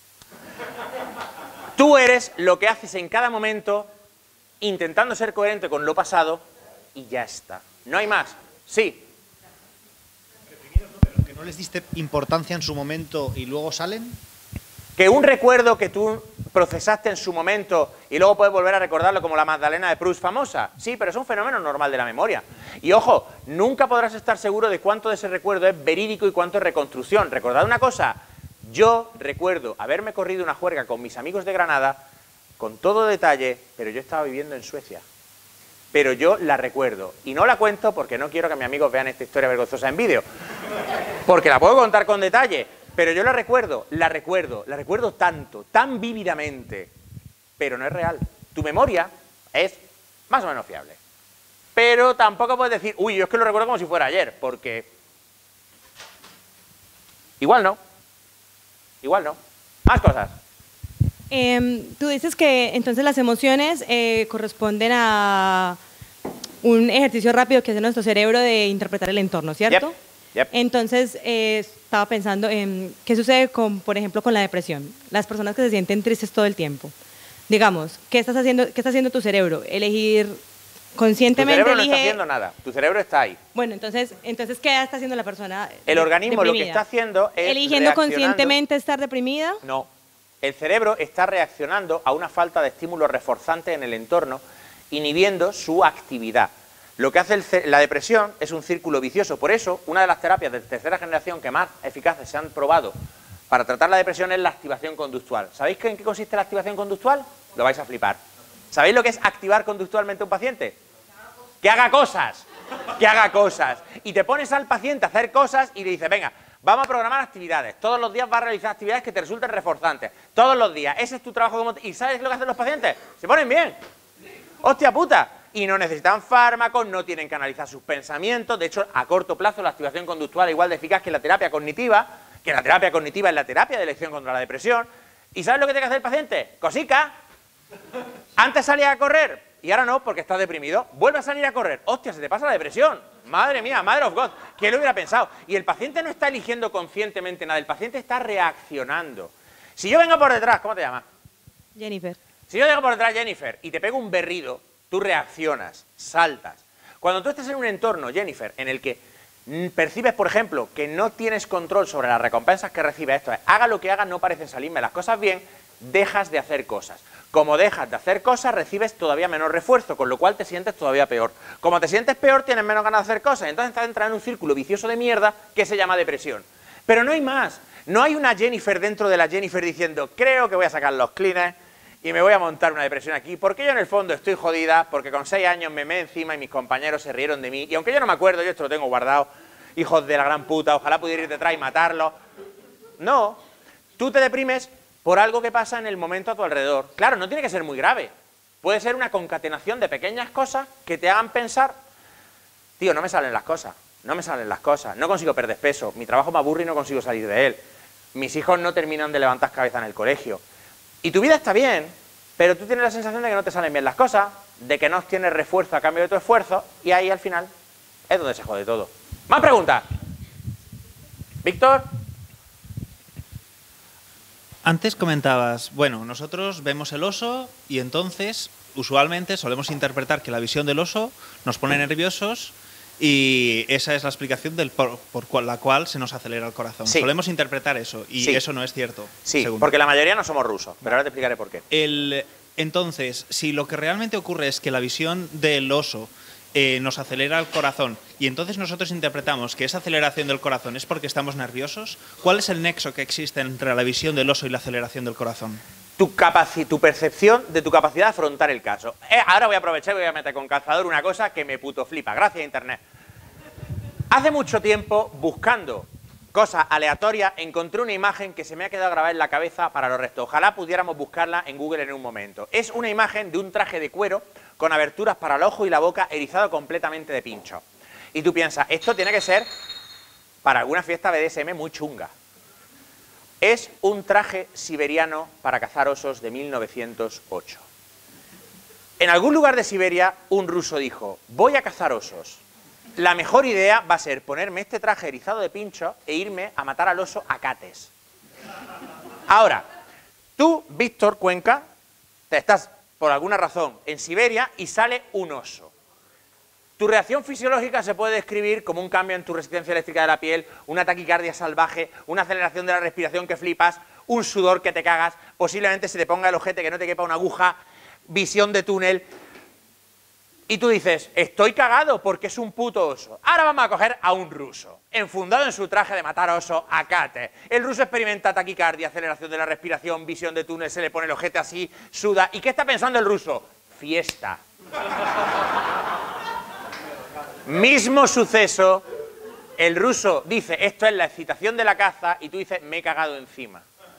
Tú eres lo que haces en cada momento, intentando ser coherente con lo pasado, y ya está. No hay más. Sí. ¿Pero que no les diste importancia en su momento y luego salen? Que un recuerdo que tú procesaste en su momento y luego puedes volver a recordarlo, como la Magdalena de Proust famosa. Sí, pero es un fenómeno normal de la memoria. Y ojo, nunca podrás estar seguro de cuánto de ese recuerdo es verídico y cuánto es reconstrucción. Recordad una cosa, yo recuerdo haberme corrido una juerga con mis amigos de Granada, con todo detalle, pero yo estaba viviendo en Suecia. Pero yo la recuerdo. Y no la cuento porque no quiero que mis amigos vean esta historia vergonzosa en vídeo. Porque la puedo contar con detalle. Pero yo la recuerdo, la recuerdo, la recuerdo tanto, tan vívidamente, pero no es real. Tu memoria es más o menos fiable. Pero tampoco puedes decir, uy, yo es que lo recuerdo como si fuera ayer, porque igual no, igual no. Más cosas. Eh, tú dices que entonces las emociones eh, corresponden a un ejercicio rápido que hace nuestro cerebro de interpretar el entorno, ¿cierto? Yep. Yep. Entonces, eh, estaba pensando en qué sucede, con, por ejemplo, con la depresión. Las personas que se sienten tristes todo el tiempo. Digamos, ¿qué, estás haciendo, qué está haciendo tu cerebro? Elegir conscientemente. Tu cerebro no elige... está haciendo nada, tu cerebro está ahí. Bueno, entonces, entonces ¿qué está haciendo la persona? El organismo deprimida? lo que está haciendo es ¿Eligiendo conscientemente estar deprimida? No. El cerebro está reaccionando a una falta de estímulo reforzante en el entorno, inhibiendo su actividad. Lo que hace el, la depresión es un círculo vicioso. Por eso, una de las terapias de tercera generación que más eficaces se han probado para tratar la depresión es la activación conductual. ¿Sabéis en qué consiste la activación conductual? Lo vais a flipar. ¿Sabéis lo que es activar conductualmente a un paciente? Que haga cosas, que haga cosas. Y te pones al paciente a hacer cosas y le dices, venga, vamos a programar actividades. Todos los días vas a realizar actividades que te resulten reforzantes. Todos los días. Ese es tu trabajo. Como ¿Y sabes lo que hacen los pacientes? Se ponen bien. ¡Hostia puta! Y no necesitan fármacos, no tienen que analizar sus pensamientos. De hecho, a corto plazo la activación conductual es igual de eficaz que la terapia cognitiva, que la terapia cognitiva es la terapia de elección contra la depresión. ¿Y sabes lo que tiene que hacer el paciente? Cosica. Antes salía a correr y ahora no porque está deprimido. Vuelve a salir a correr. ¡Hostia, se te pasa la depresión! Madre mía, Mother of God. ¿Quién lo hubiera pensado? Y el paciente no está eligiendo conscientemente nada, el paciente está reaccionando. Si yo vengo por detrás, ¿cómo te llamas? Jennifer. Si yo vengo por detrás, Jennifer, y te pego un berrido, tú reaccionas, saltas. Cuando tú estás en un entorno, Jennifer, en el que percibes, por ejemplo, que no tienes control sobre las recompensas que recibes, esto es, haga lo que haga, no parecen salirme las cosas bien, dejas de hacer cosas. Como dejas de hacer cosas, recibes todavía menos refuerzo, con lo cual te sientes todavía peor. Como te sientes peor, tienes menos ganas de hacer cosas, entonces estás entrando en un círculo vicioso de mierda que se llama depresión. Pero no hay más. No hay una Jennifer dentro de la Jennifer diciendo, creo que voy a sacar los clines y me voy a montar una depresión aquí, porque yo en el fondo estoy jodida, porque con seis años me me encima y mis compañeros se rieron de mí, y aunque yo no me acuerdo, yo esto lo tengo guardado, hijos de la gran puta, ojalá pudiera ir detrás y matarlos. No, tú te deprimes por algo que pasa en el momento a tu alrededor. Claro, no tiene que ser muy grave, puede ser una concatenación de pequeñas cosas que te hagan pensar, tío, no me salen las cosas, no me salen las cosas, no consigo perder peso, mi trabajo me aburre y no consigo salir de él, mis hijos no terminan de levantar cabeza en el colegio. Y tu vida está bien, pero tú tienes la sensación de que no te salen bien las cosas, de que no obtienes refuerzo a cambio de tu esfuerzo, y ahí al final es donde se jode todo. ¿Más preguntas? ¿Víctor? Antes comentabas, bueno, nosotros vemos el oso y entonces usualmente solemos interpretar que la visión del oso nos pone nerviosos y esa es la explicación del por, por la cual se nos acelera el corazón. Sí. Solemos interpretar eso y Sí. eso no es cierto. Sí, según porque la mayoría no somos rusos, pero ahora te explicaré por qué. El, entonces, si lo que realmente ocurre es que la visión del oso eh, nos acelera el corazón y entonces nosotros interpretamos que esa aceleración del corazón es porque estamos nerviosos, ¿cuál es el nexo que existe entre la visión del oso y la aceleración del corazón? Tu, capaci tu percepción de tu capacidad de afrontar el caso. Eh, ahora voy a aprovechar y voy a meter con calzador una cosa que me puto flipa. Gracias a Internet. Hace mucho tiempo, buscando cosas aleatorias, encontré una imagen que se me ha quedado grabada en la cabeza para los restos. Ojalá pudiéramos buscarla en Google en un momento. Es una imagen de un traje de cuero con aberturas para el ojo y la boca erizado completamente de pincho. Y tú piensas, esto tiene que ser para alguna fiesta B D S M muy chunga. Es un traje siberiano para cazar osos de mil novecientos ocho. En algún lugar de Siberia, un ruso dijo, voy a cazar osos. La mejor idea va a ser ponerme este traje erizado de pincho e irme a matar al oso a cates. Ahora, tú, Víctor Cuenca, te estás, por alguna razón, en Siberia y sale un oso. Tu reacción fisiológica se puede describir como un cambio en tu resistencia eléctrica de la piel, una taquicardia salvaje, una aceleración de la respiración que flipas, un sudor que te cagas, posiblemente se te ponga el ojete que no te quepa una aguja, visión de túnel. Y tú dices, estoy cagado porque es un puto oso. Ahora vamos a coger a un ruso, enfundado en su traje de matar oso a cate. El ruso experimenta taquicardia, aceleración de la respiración, visión de túnel, se le pone el ojete así, suda. ¿Y qué está pensando el ruso? Fiesta. Mismo suceso, el ruso dice, esto es la excitación de la caza, y tú dices, me he cagado encima.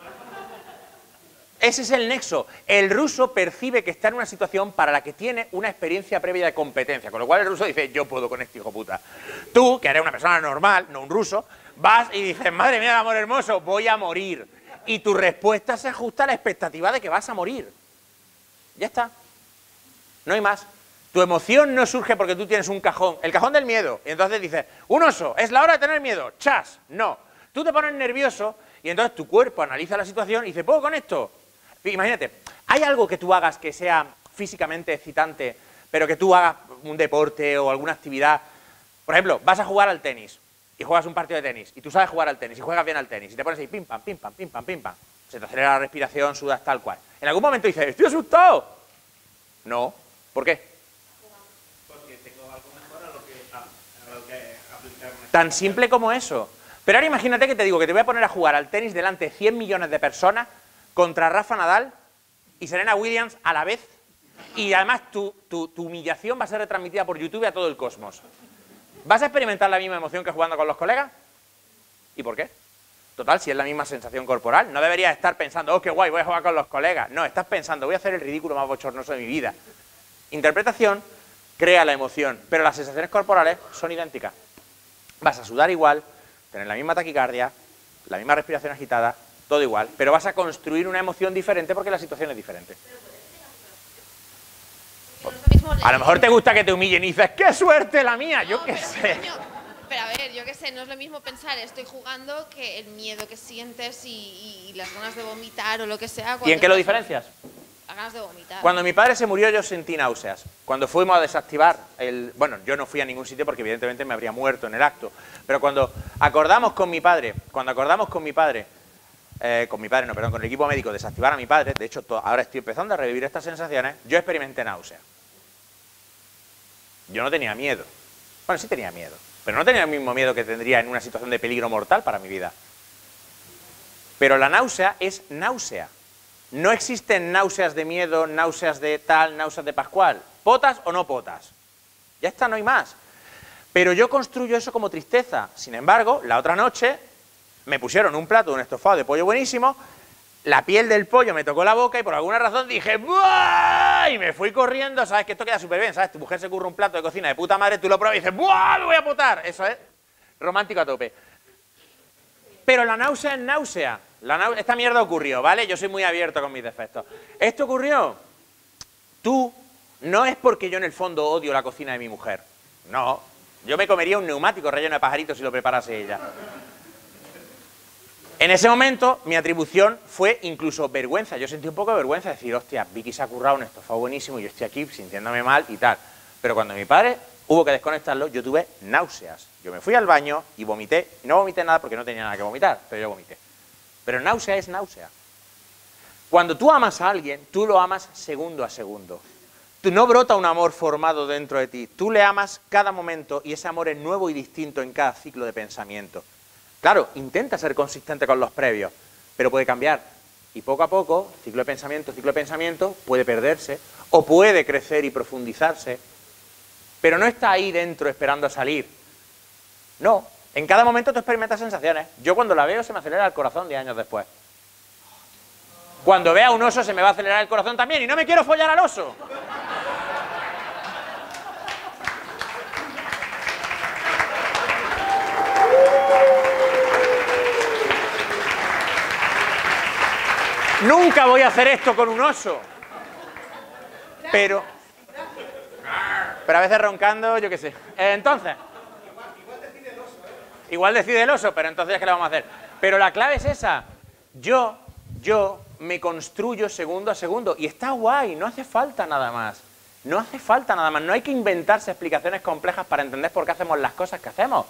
Ese es el nexo. El ruso percibe que está en una situación para la que tiene una experiencia previa de competencia, con lo cual el ruso dice, yo puedo con este hijo puta. Tú, que eres una persona normal, no un ruso, vas y dices, madre mía, amor hermoso, voy a morir. Y tu respuesta se ajusta a la expectativa de que vas a morir. Ya está. No hay más. Tu emoción no surge porque tú tienes un cajón, el cajón del miedo, y entonces dices, un oso, es la hora de tener miedo, chas, no. Tú te pones nervioso y entonces tu cuerpo analiza la situación y dice, ¿puedo con esto? Imagínate, ¿hay algo que tú hagas que sea físicamente excitante, pero que tú hagas un deporte o alguna actividad? Por ejemplo, vas a jugar al tenis y juegas un partido de tenis y tú sabes jugar al tenis y juegas bien al tenis y te pones ahí pim, pam, pim, pam, pim, pam, pim, pam. Se te acelera la respiración, sudas tal cual. En algún momento dices, ¡estoy asustado! No. ¿Por qué? Tan simple como eso. Pero ahora imagínate que te digo que te voy a poner a jugar al tenis delante de cien millones de personas contra Rafa Nadal y Serena Williams a la vez, y además tu, tu, tu humillación va a ser retransmitida por YouTube a todo el cosmos. ¿Vas a experimentar la misma emoción que jugando con los colegas? ¿Y por qué? Total, si es la misma sensación corporal, no deberías estar pensando, oh, qué guay, voy a jugar con los colegas. No, estás pensando, voy a hacer el ridículo más bochornoso de mi vida. Interpretación crea la emoción, pero las sensaciones corporales son idénticas. Vas a sudar igual, tener la misma taquicardia, la misma respiración agitada, todo igual, pero vas a construir una emoción diferente porque la situación es diferente. A lo mejor te gusta que te humillen y dices, ¡qué suerte la mía! Yo qué sé. Pero a ver, yo qué sé, no es lo mismo pensar estoy jugando que el miedo que sientes y, y las ganas de vomitar o lo que sea. ¿Y en qué lo diferencias? Las ganas de vomitar. Cuando mi padre se murió yo sentí náuseas. Cuando fuimos a desactivar el... Bueno, yo no fui a ningún sitio porque evidentemente me habría muerto en el acto. Pero cuando acordamos con mi padre, cuando acordamos con mi padre, eh, con mi padre no, perdón, con el equipo médico desactivar a mi padre, de hecho ahora estoy empezando a revivir estas sensaciones, yo experimenté náusea. Yo no tenía miedo. Bueno, sí tenía miedo, pero no tenía el mismo miedo que tendría en una situación de peligro mortal para mi vida. Pero la náusea es náusea. No existen náuseas de miedo, náuseas de tal, náuseas de pascual. ¿Potas o no potas? Ya está, no hay más. Pero yo construyo eso como tristeza. Sin embargo, la otra noche me pusieron un plato de un estofado de pollo buenísimo, la piel del pollo me tocó la boca y por alguna razón dije ¡buah! Y me fui corriendo, ¿sabes? Que esto queda súper bien, ¿sabes? Tu mujer se curra un plato de cocina de puta madre, tú lo pruebas y dices ¡buah! ¡Me voy a potar! Eso es romántico a tope. Pero la náusea es náusea. La náusea, esta mierda ocurrió, ¿vale? Yo soy muy abierto con mis defectos. Esto ocurrió. Tú, no es porque yo en el fondo odio la cocina de mi mujer. No. Yo me comería un neumático relleno de pajaritos si lo preparase ella. En ese momento, mi atribución fue incluso vergüenza. Yo sentí un poco de vergüenza, decir, hostia, Vicky se ha currado un estofado buenísimo y yo estoy aquí sintiéndome mal y tal. Pero cuando mi padre hubo que desconectarlo, yo tuve náuseas. Yo me fui al baño y vomité. Y no vomité nada porque no tenía nada que vomitar, pero yo vomité. Pero náusea es náusea. Cuando tú amas a alguien, tú lo amas segundo a segundo. Tú, no brota un amor formado dentro de ti. Tú le amas cada momento y ese amor es nuevo y distinto en cada ciclo de pensamiento. Claro, intenta ser consistente con los previos, pero puede cambiar. Y poco a poco, ciclo de pensamiento, ciclo de pensamiento, puede perderse o puede crecer y profundizarse. Pero no está ahí dentro esperando a salir. No, en cada momento tú experimentas sensaciones. Yo cuando la veo se me acelera el corazón diez años después. Cuando vea un oso se me va a acelerar el corazón también y no me quiero follar al oso. Nunca voy a hacer esto con un oso. Pero... Pero a veces roncando, yo qué sé. Eh, entonces... Igual decide el oso, ¿eh? Igual decide el oso, pero entonces, ¿qué le vamos a hacer? Pero la clave es esa. Yo, yo me construyo segundo a segundo. Y está guay, no hace falta nada más. No hace falta nada más. No hay que inventarse explicaciones complejas para entender por qué hacemos las cosas que hacemos.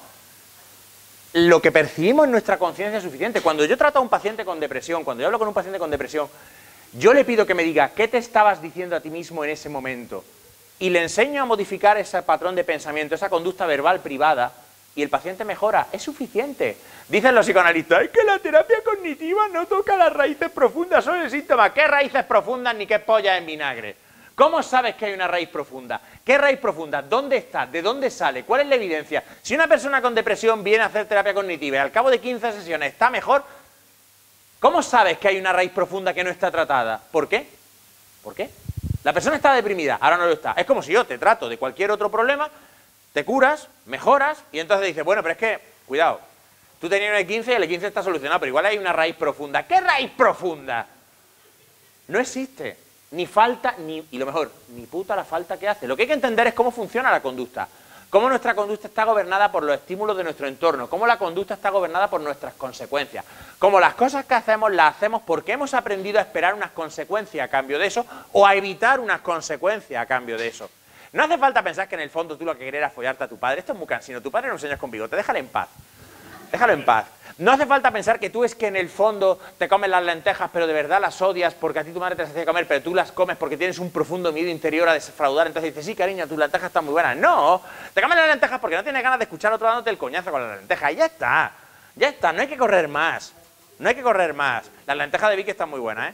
Lo que percibimos en nuestra conciencia es suficiente. Cuando yo trato a un paciente con depresión, cuando yo hablo con un paciente con depresión, yo le pido que me diga qué te estabas diciendo a ti mismo en ese momento y le enseño a modificar ese patrón de pensamiento, esa conducta verbal privada y el paciente mejora. Es suficiente. Dicen los psicoanalistas, es que la terapia cognitiva no toca las raíces profundas, son el síntoma. ¿Qué raíces profundas ni qué polla en vinagre? ¿Cómo sabes que hay una raíz profunda? ¿Qué raíz profunda? ¿Dónde está? ¿De dónde sale? ¿Cuál es la evidencia? Si una persona con depresión viene a hacer terapia cognitiva y al cabo de quince sesiones está mejor, ¿cómo sabes que hay una raíz profunda que no está tratada? ¿Por qué? ¿Por qué? La persona está deprimida, ahora no lo está. Es como si yo te trato de cualquier otro problema, te curas, mejoras y entonces dices, bueno, pero es que, cuidado, tú tenías un E quince y el E quince está solucionado, pero igual hay una raíz profunda. ¿Qué raíz profunda? No existe. Ni falta, ni, y lo mejor, ni puta la falta que hace. Lo que hay que entender es cómo funciona la conducta. Cómo nuestra conducta está gobernada por los estímulos de nuestro entorno. Cómo la conducta está gobernada por nuestras consecuencias. Cómo las cosas que hacemos las hacemos porque hemos aprendido a esperar unas consecuencias a cambio de eso o a evitar unas consecuencias a cambio de eso. No hace falta pensar que en el fondo tú lo que querías era follarte a tu padre. Esto es muy cansino. Tu padre no enseñas con bigote. Déjale en paz. Déjalo en paz. No hace falta pensar que tú es que en el fondo te comes las lentejas, pero de verdad las odias porque a ti tu madre te las hacía comer, pero tú las comes porque tienes un profundo miedo interior a defraudar. Entonces dices, sí, cariño, tus lentejas están muy buenas. No, te comes las lentejas porque no tienes ganas de escuchar a otro dándote el coñazo con las lentejas. Y ya está, ya está, no hay que correr más. No hay que correr más. Las lentejas de Vicky están muy buenas, ¿eh?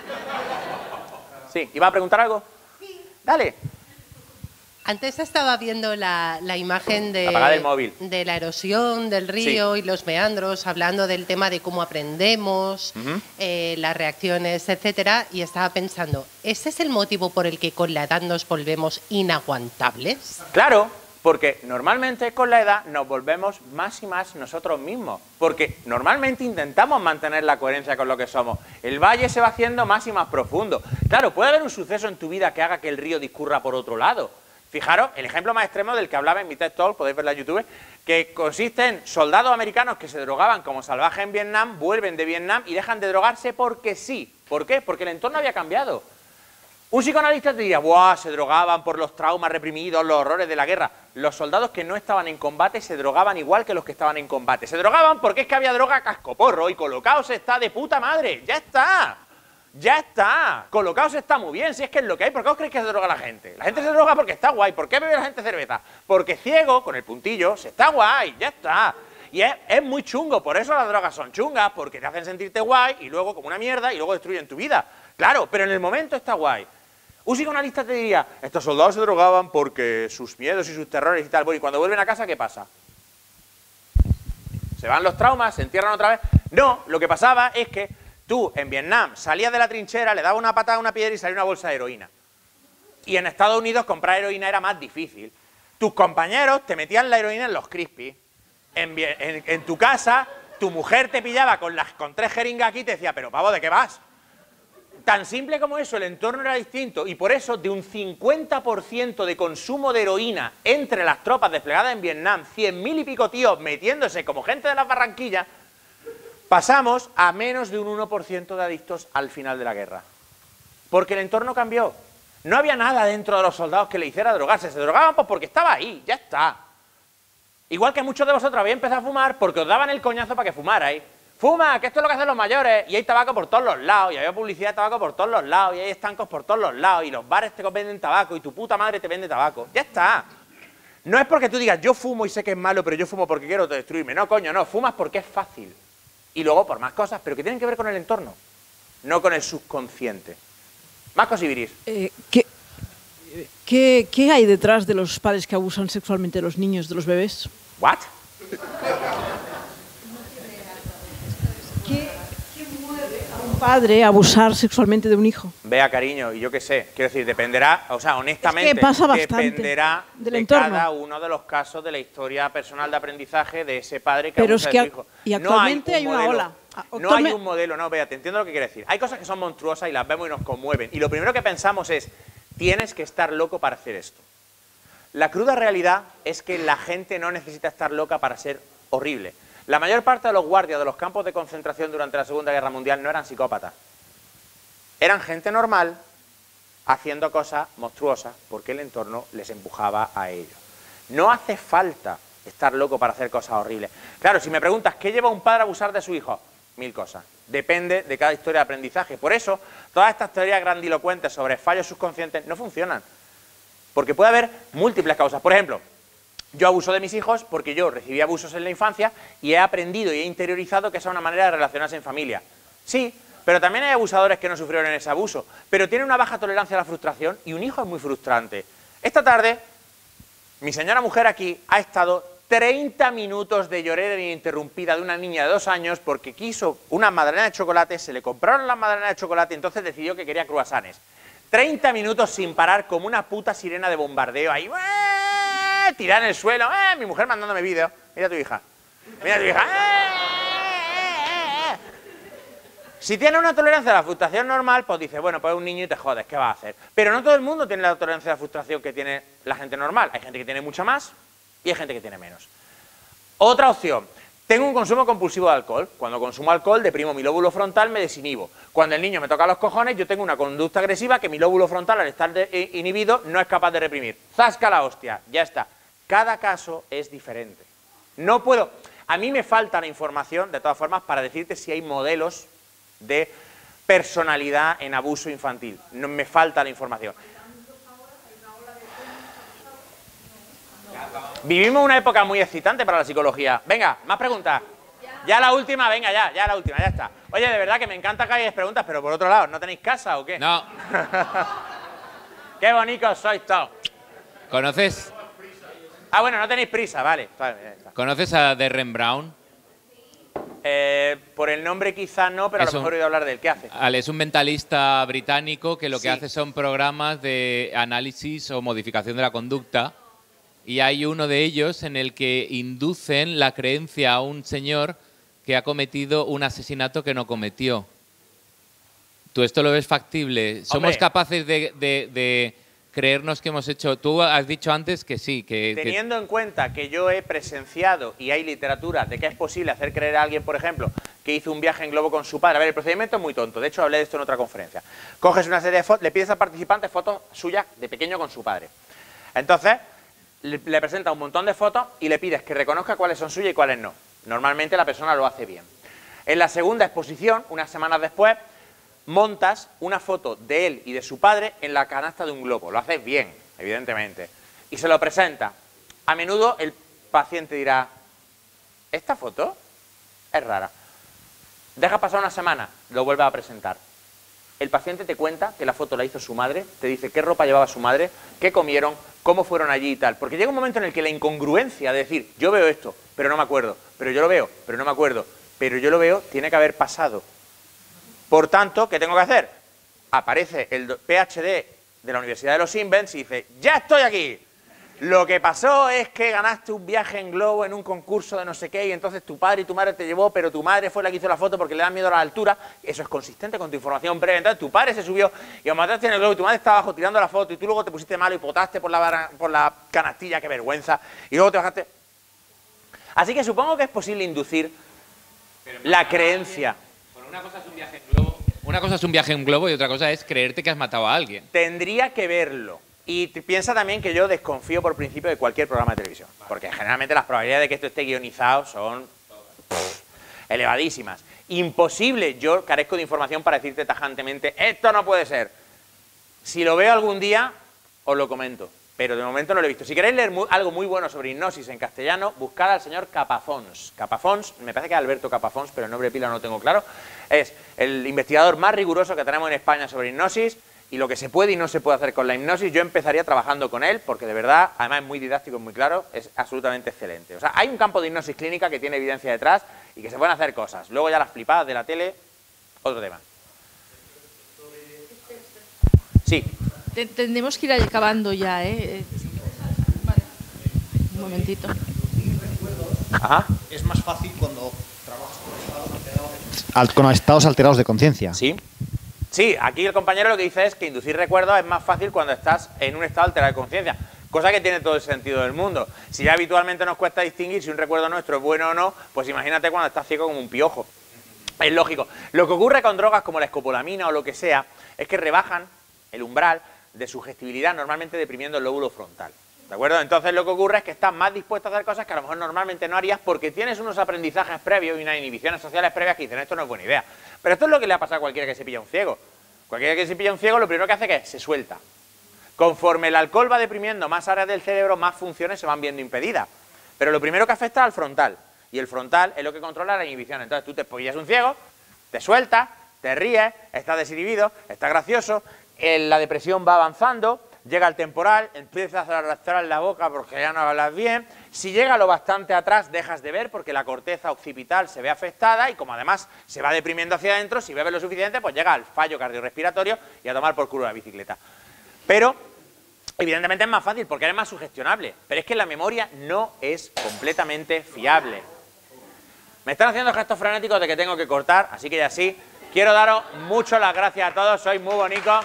Sí, ¿iba a preguntar algo? Sí. Dale. Antes estaba viendo la, la imagen de, Apagar el móvil. de la erosión del río Sí. y los meandros, hablando del tema de cómo aprendemos, Uh-huh. eh, las reacciones, etcétera, y estaba pensando, ¿ese es el motivo por el que con la edad nos volvemos inaguantables? Claro, porque normalmente con la edad nos volvemos más y más nosotros mismos, porque normalmente intentamos mantener la coherencia con lo que somos. El valle se va haciendo más y más profundo. Claro, puede haber un suceso en tu vida que haga que el río discurra por otro lado. Fijaros, el ejemplo más extremo del que hablaba en mi TED Talk, podéis verlo en YouTube, que consiste en soldados americanos que se drogaban como salvajes en Vietnam, vuelven de Vietnam y dejan de drogarse porque sí. ¿Por qué? Porque el entorno había cambiado. Un psicoanalista te diría, ¡buah! Se drogaban por los traumas reprimidos, los horrores de la guerra. Los soldados que no estaban en combate se drogaban igual que los que estaban en combate. Se drogaban porque es que había droga cascoporro y Colocaos está de puta madre. ¡Ya está! ¡Ya está! Colocaos está muy bien, si es que es lo que hay. ¿Por qué os creéis que se droga la gente? La gente se droga porque está guay. ¿Por qué bebe la gente cerveza? Porque ciego, con el puntillo, se está guay. ¡Ya está! Y es, es muy chungo, por eso las drogas son chungas, porque te hacen sentirte guay y luego como una mierda y luego destruyen tu vida. Claro, pero en el momento está guay. Un psicoanalista te diría, estos soldados se drogaban porque sus miedos y sus terrores y tal. Bueno, y cuando vuelven a casa, ¿qué pasa? ¿Se van los traumas? ¿Se entierran otra vez? No, lo que pasaba es que tú en Vietnam salías de la trinchera, le dabas una patada a una piedra y salía una bolsa de heroína. Y en Estados Unidos comprar heroína era más difícil. Tus compañeros te metían la heroína en los crispy. En, en, en tu casa, tu mujer te pillaba con, las, con tres jeringas aquí y te decía, pero pavo, ¿de qué vas? Tan simple como eso, el entorno era distinto y por eso de un cincuenta por ciento de consumo de heroína entre las tropas desplegadas en Vietnam, cien mil y pico tíos metiéndose como gente de las Barranquillas, pasamos a menos de un uno por ciento de adictos al final de la guerra. Porque el entorno cambió. No había nada dentro de los soldados que le hiciera drogarse. Se drogaban pues porque estaba ahí, ya está. Igual que muchos de vosotros habéis empezado a fumar porque os daban el coñazo para que fumarais. fuma, que esto es lo que hacen los mayores, y hay tabaco por todos los lados, y hay publicidad de tabaco por todos los lados, y hay estancos por todos los lados, y los bares te venden tabaco, y tu puta madre te vende tabaco. Ya está. No es porque tú digas, yo fumo y sé que es malo, pero yo fumo porque quiero destruirme. No, coño, no. Fumas porque es fácil. Y luego por más cosas, pero que tienen que ver con el entorno, no con el subconsciente. Más cosibiris. Eh, ¿qué, qué, ¿Qué hay detrás de los padres que abusan sexualmente de los niños, de los bebés? ¿What? ¿Qué, qué mueve a un padre a abusar sexualmente de un hijo? Vea, cariño, y yo qué sé, quiero decir, dependerá, o sea, honestamente, Es que pasa bastante dependerá del de entorno. cada uno de los casos de la historia personal de aprendizaje de ese padre que Pero abusa es que de a- su hijo. y actualmente no hay un una modelo, ola. No hay Actualme- un modelo, no, vea, te entiendo lo que quiere decir. Hay cosas que son monstruosas y las vemos y nos conmueven. Y lo primero que pensamos es, tienes que estar loco para hacer esto. La cruda realidad es que la gente no necesita estar loca para ser horrible. La mayor parte de los guardias de los campos de concentración durante la Segunda Guerra Mundial no eran psicópatas. Eran gente normal haciendo cosas monstruosas porque el entorno les empujaba a ello. No hace falta estar loco para hacer cosas horribles. Claro, si me preguntas, ¿qué lleva a un padre a abusar de su hijo? Mil cosas. Depende de cada historia de aprendizaje. Por eso, todas estas teorías grandilocuentes sobre fallos subconscientes no funcionan. Porque puede haber múltiples causas. Por ejemplo, yo abuso de mis hijos porque yo recibí abusos en la infancia y he aprendido y he interiorizado que esa es una manera de relacionarse en familia. Sí, pero también hay abusadores que no sufrieron ese abuso, pero tienen una baja tolerancia a la frustración y un hijo es muy frustrante. Esta tarde, mi señora mujer aquí ha estado treinta minutos de llorera ininterrumpida de una niña de dos años porque quiso una magdalena de chocolate, se le compraron las magdalenas de chocolate y entonces decidió que quería cruasanes. treinta minutos sin parar como una puta sirena de bombardeo ahí, ¡eh! Tirada en el suelo, ¡eh! Mi mujer mandándome vídeos. Mira a tu hija, mira a tu hija, ¡eh! ¡eh! ¡eh! Si tiene una tolerancia a la frustración normal, pues dice, bueno, pues es un niño y te jodes, ¿qué va a hacer? Pero no todo el mundo tiene la tolerancia a la frustración que tiene la gente normal. Hay gente que tiene mucha más y hay gente que tiene menos. Otra opción, tengo un consumo compulsivo de alcohol. Cuando consumo alcohol, deprimo mi lóbulo frontal, me desinhibo. Cuando el niño me toca los cojones, yo tengo una conducta agresiva que mi lóbulo frontal, al estar de, inhibido, no es capaz de reprimir. ¡Zasca la hostia! Ya está. Cada caso es diferente. No puedo... A mí me falta la información, de todas formas, para decirte si hay modelos de personalidad en abuso infantil. No me falta la información. Vivimos una época muy excitante para la psicología. Venga, más preguntas. Ya la última, venga, ya, ya la última, ya está. Oye, de verdad que me encanta que hayáis preguntas, pero por otro lado, ¿no tenéis casa o qué? No. Qué bonitos sois todos. ¿Conoces, Ah, bueno, no tenéis prisa, vale. Vale, ya está. ¿conoces a Derren Brown? Eh, por el nombre quizá no, pero Es a lo un- mejor he oído hablar de él. ¿Qué hace? Al- Es un mentalista británico que lo que Sí. hace son programas de análisis o modificación de la conducta. Y hay uno de ellos en el que inducen la creencia a un señor que ha cometido un asesinato que no cometió. ¿Tú esto lo ves factible? ¿Somos Hombre. capaces de, de- de creernos que hemos hecho...? Tú has dicho antes que sí, que... que- Teniendo en cuenta que yo he presenciado y hay literatura de que es posible hacer creer a alguien, por ejemplo, que hizo un viaje en globo con su padre. A ver, el procedimiento es muy tonto. De hecho, hablé de esto en otra conferencia. Coges una serie de fotos, le pides al participante fotos suyas de pequeño con su padre. Entonces, le, le presenta un montón de fotos y le pides que reconozca cuáles son suyas y cuáles no. Normalmente la persona lo hace bien. En la segunda exposición, unas semanas después, montas una foto de él y de su padre en la canasta de un globo. Lo haces bien, evidentemente. Y se lo presenta. A menudo el paciente dirá, ¿esta foto es rara? Deja pasar una semana, lo vuelve a presentar. El paciente te cuenta que la foto la hizo su madre, te dice qué ropa llevaba su madre, qué comieron, cómo fueron allí y tal. Porque llega un momento en el que la incongruencia de decir, yo veo esto, pero no me acuerdo, pero yo lo veo, pero no me acuerdo, pero yo lo veo, tiene que haber pasado. Por tanto, ¿qué tengo que hacer? Aparece el P H D de la Universidad de los Invents y dice, ¡ya estoy aquí! Lo que pasó es que ganaste un viaje en globo en un concurso de no sé qué y entonces tu padre y tu madre te llevó, pero tu madre fue la que hizo la foto porque le da miedo a la altura. Eso es consistente con tu información previa. Entonces tu padre se subió y os mataste en el globo y tu madre estaba abajo tirando la foto y tú luego te pusiste malo y potaste por la, vara- por la canastilla, qué vergüenza, y luego te bajaste. Así que supongo que es posible inducir la creencia. Una cosa es un viaje en globo. Una cosa es un viaje en globo y otra cosa es creerte que has matado a alguien. Tendría que verlo. Y t- piensa también que yo desconfío por principio de cualquier programa de televisión. Porque generalmente las probabilidades de que esto esté guionizado son pff, elevadísimas. Imposible, yo carezco de información para decirte tajantemente, esto no puede ser. Si lo veo algún día, os lo comento, pero de momento no lo he visto. Si queréis leer muy, algo muy bueno sobre hipnosis en castellano, buscad al señor Capafons. Capafons, me parece que es Alberto Capafons, pero el nombre de pila no lo tengo claro. Es el investigador más riguroso que tenemos en España sobre hipnosis y lo que se puede y no se puede hacer con la hipnosis. Yo empezaría trabajando con él porque de verdad, además es muy didáctico, es muy claro, es absolutamente excelente. O sea, hay un campo de hipnosis clínica que tiene evidencia detrás y que se pueden hacer cosas. Luego ya las flipadas de la tele, otro tema. Sí. Tendremos que ir acabando ya, ¿eh? Vale. Un momentito. Ajá. Es más fácil cuando trabajas con estados alterados, con estados alterados de conciencia. Sí. Sí, aquí el compañero lo que dice es que inducir recuerdos es más fácil cuando estás en un estado alterado de conciencia, cosa que tiene todo el sentido del mundo. Si ya habitualmente nos cuesta distinguir si un recuerdo nuestro es bueno o no, pues imagínate cuando estás ciego como un piojo. Es lógico. Lo que ocurre con drogas como la escopolamina o lo que sea es que rebajan el umbral de sugestibilidad, normalmente deprimiendo el lóbulo frontal. ¿De acuerdo? Entonces lo que ocurre es que estás más dispuesto a hacer cosas que a lo mejor normalmente no harías porque tienes unos aprendizajes previos y unas inhibiciones sociales previas que dicen esto no es buena idea. Pero esto es lo que le ha pasado a cualquiera que se pilla un ciego. Cualquiera que se pilla un ciego lo primero que hace es que se suelta. Conforme el alcohol va deprimiendo más áreas del cerebro, más funciones se van viendo impedidas. Pero lo primero que afecta es al frontal. Y el frontal es lo que controla la inhibición. Entonces tú te pillas un ciego, te sueltas, te ríes, estás desinhibido, estás gracioso, la depresión va avanzando, llega el temporal, empiezas a arrastrar la boca porque ya no hablas bien. Si llega lo bastante atrás, dejas de ver porque la corteza occipital se ve afectada y como además se va deprimiendo hacia adentro, si bebes lo suficiente, pues llega al fallo cardiorrespiratorio y a tomar por culo la bicicleta. Pero, evidentemente es más fácil porque eres más sugestionable, pero es que la memoria no es completamente fiable. Me están haciendo gestos frenéticos de que tengo que cortar, así que ya sí. Quiero daros muchas las gracias a todos, sois muy bonitos.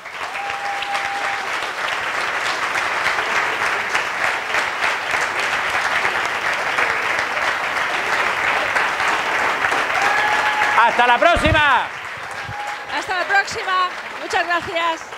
¡Hasta la próxima! Hasta la próxima. Muchas gracias.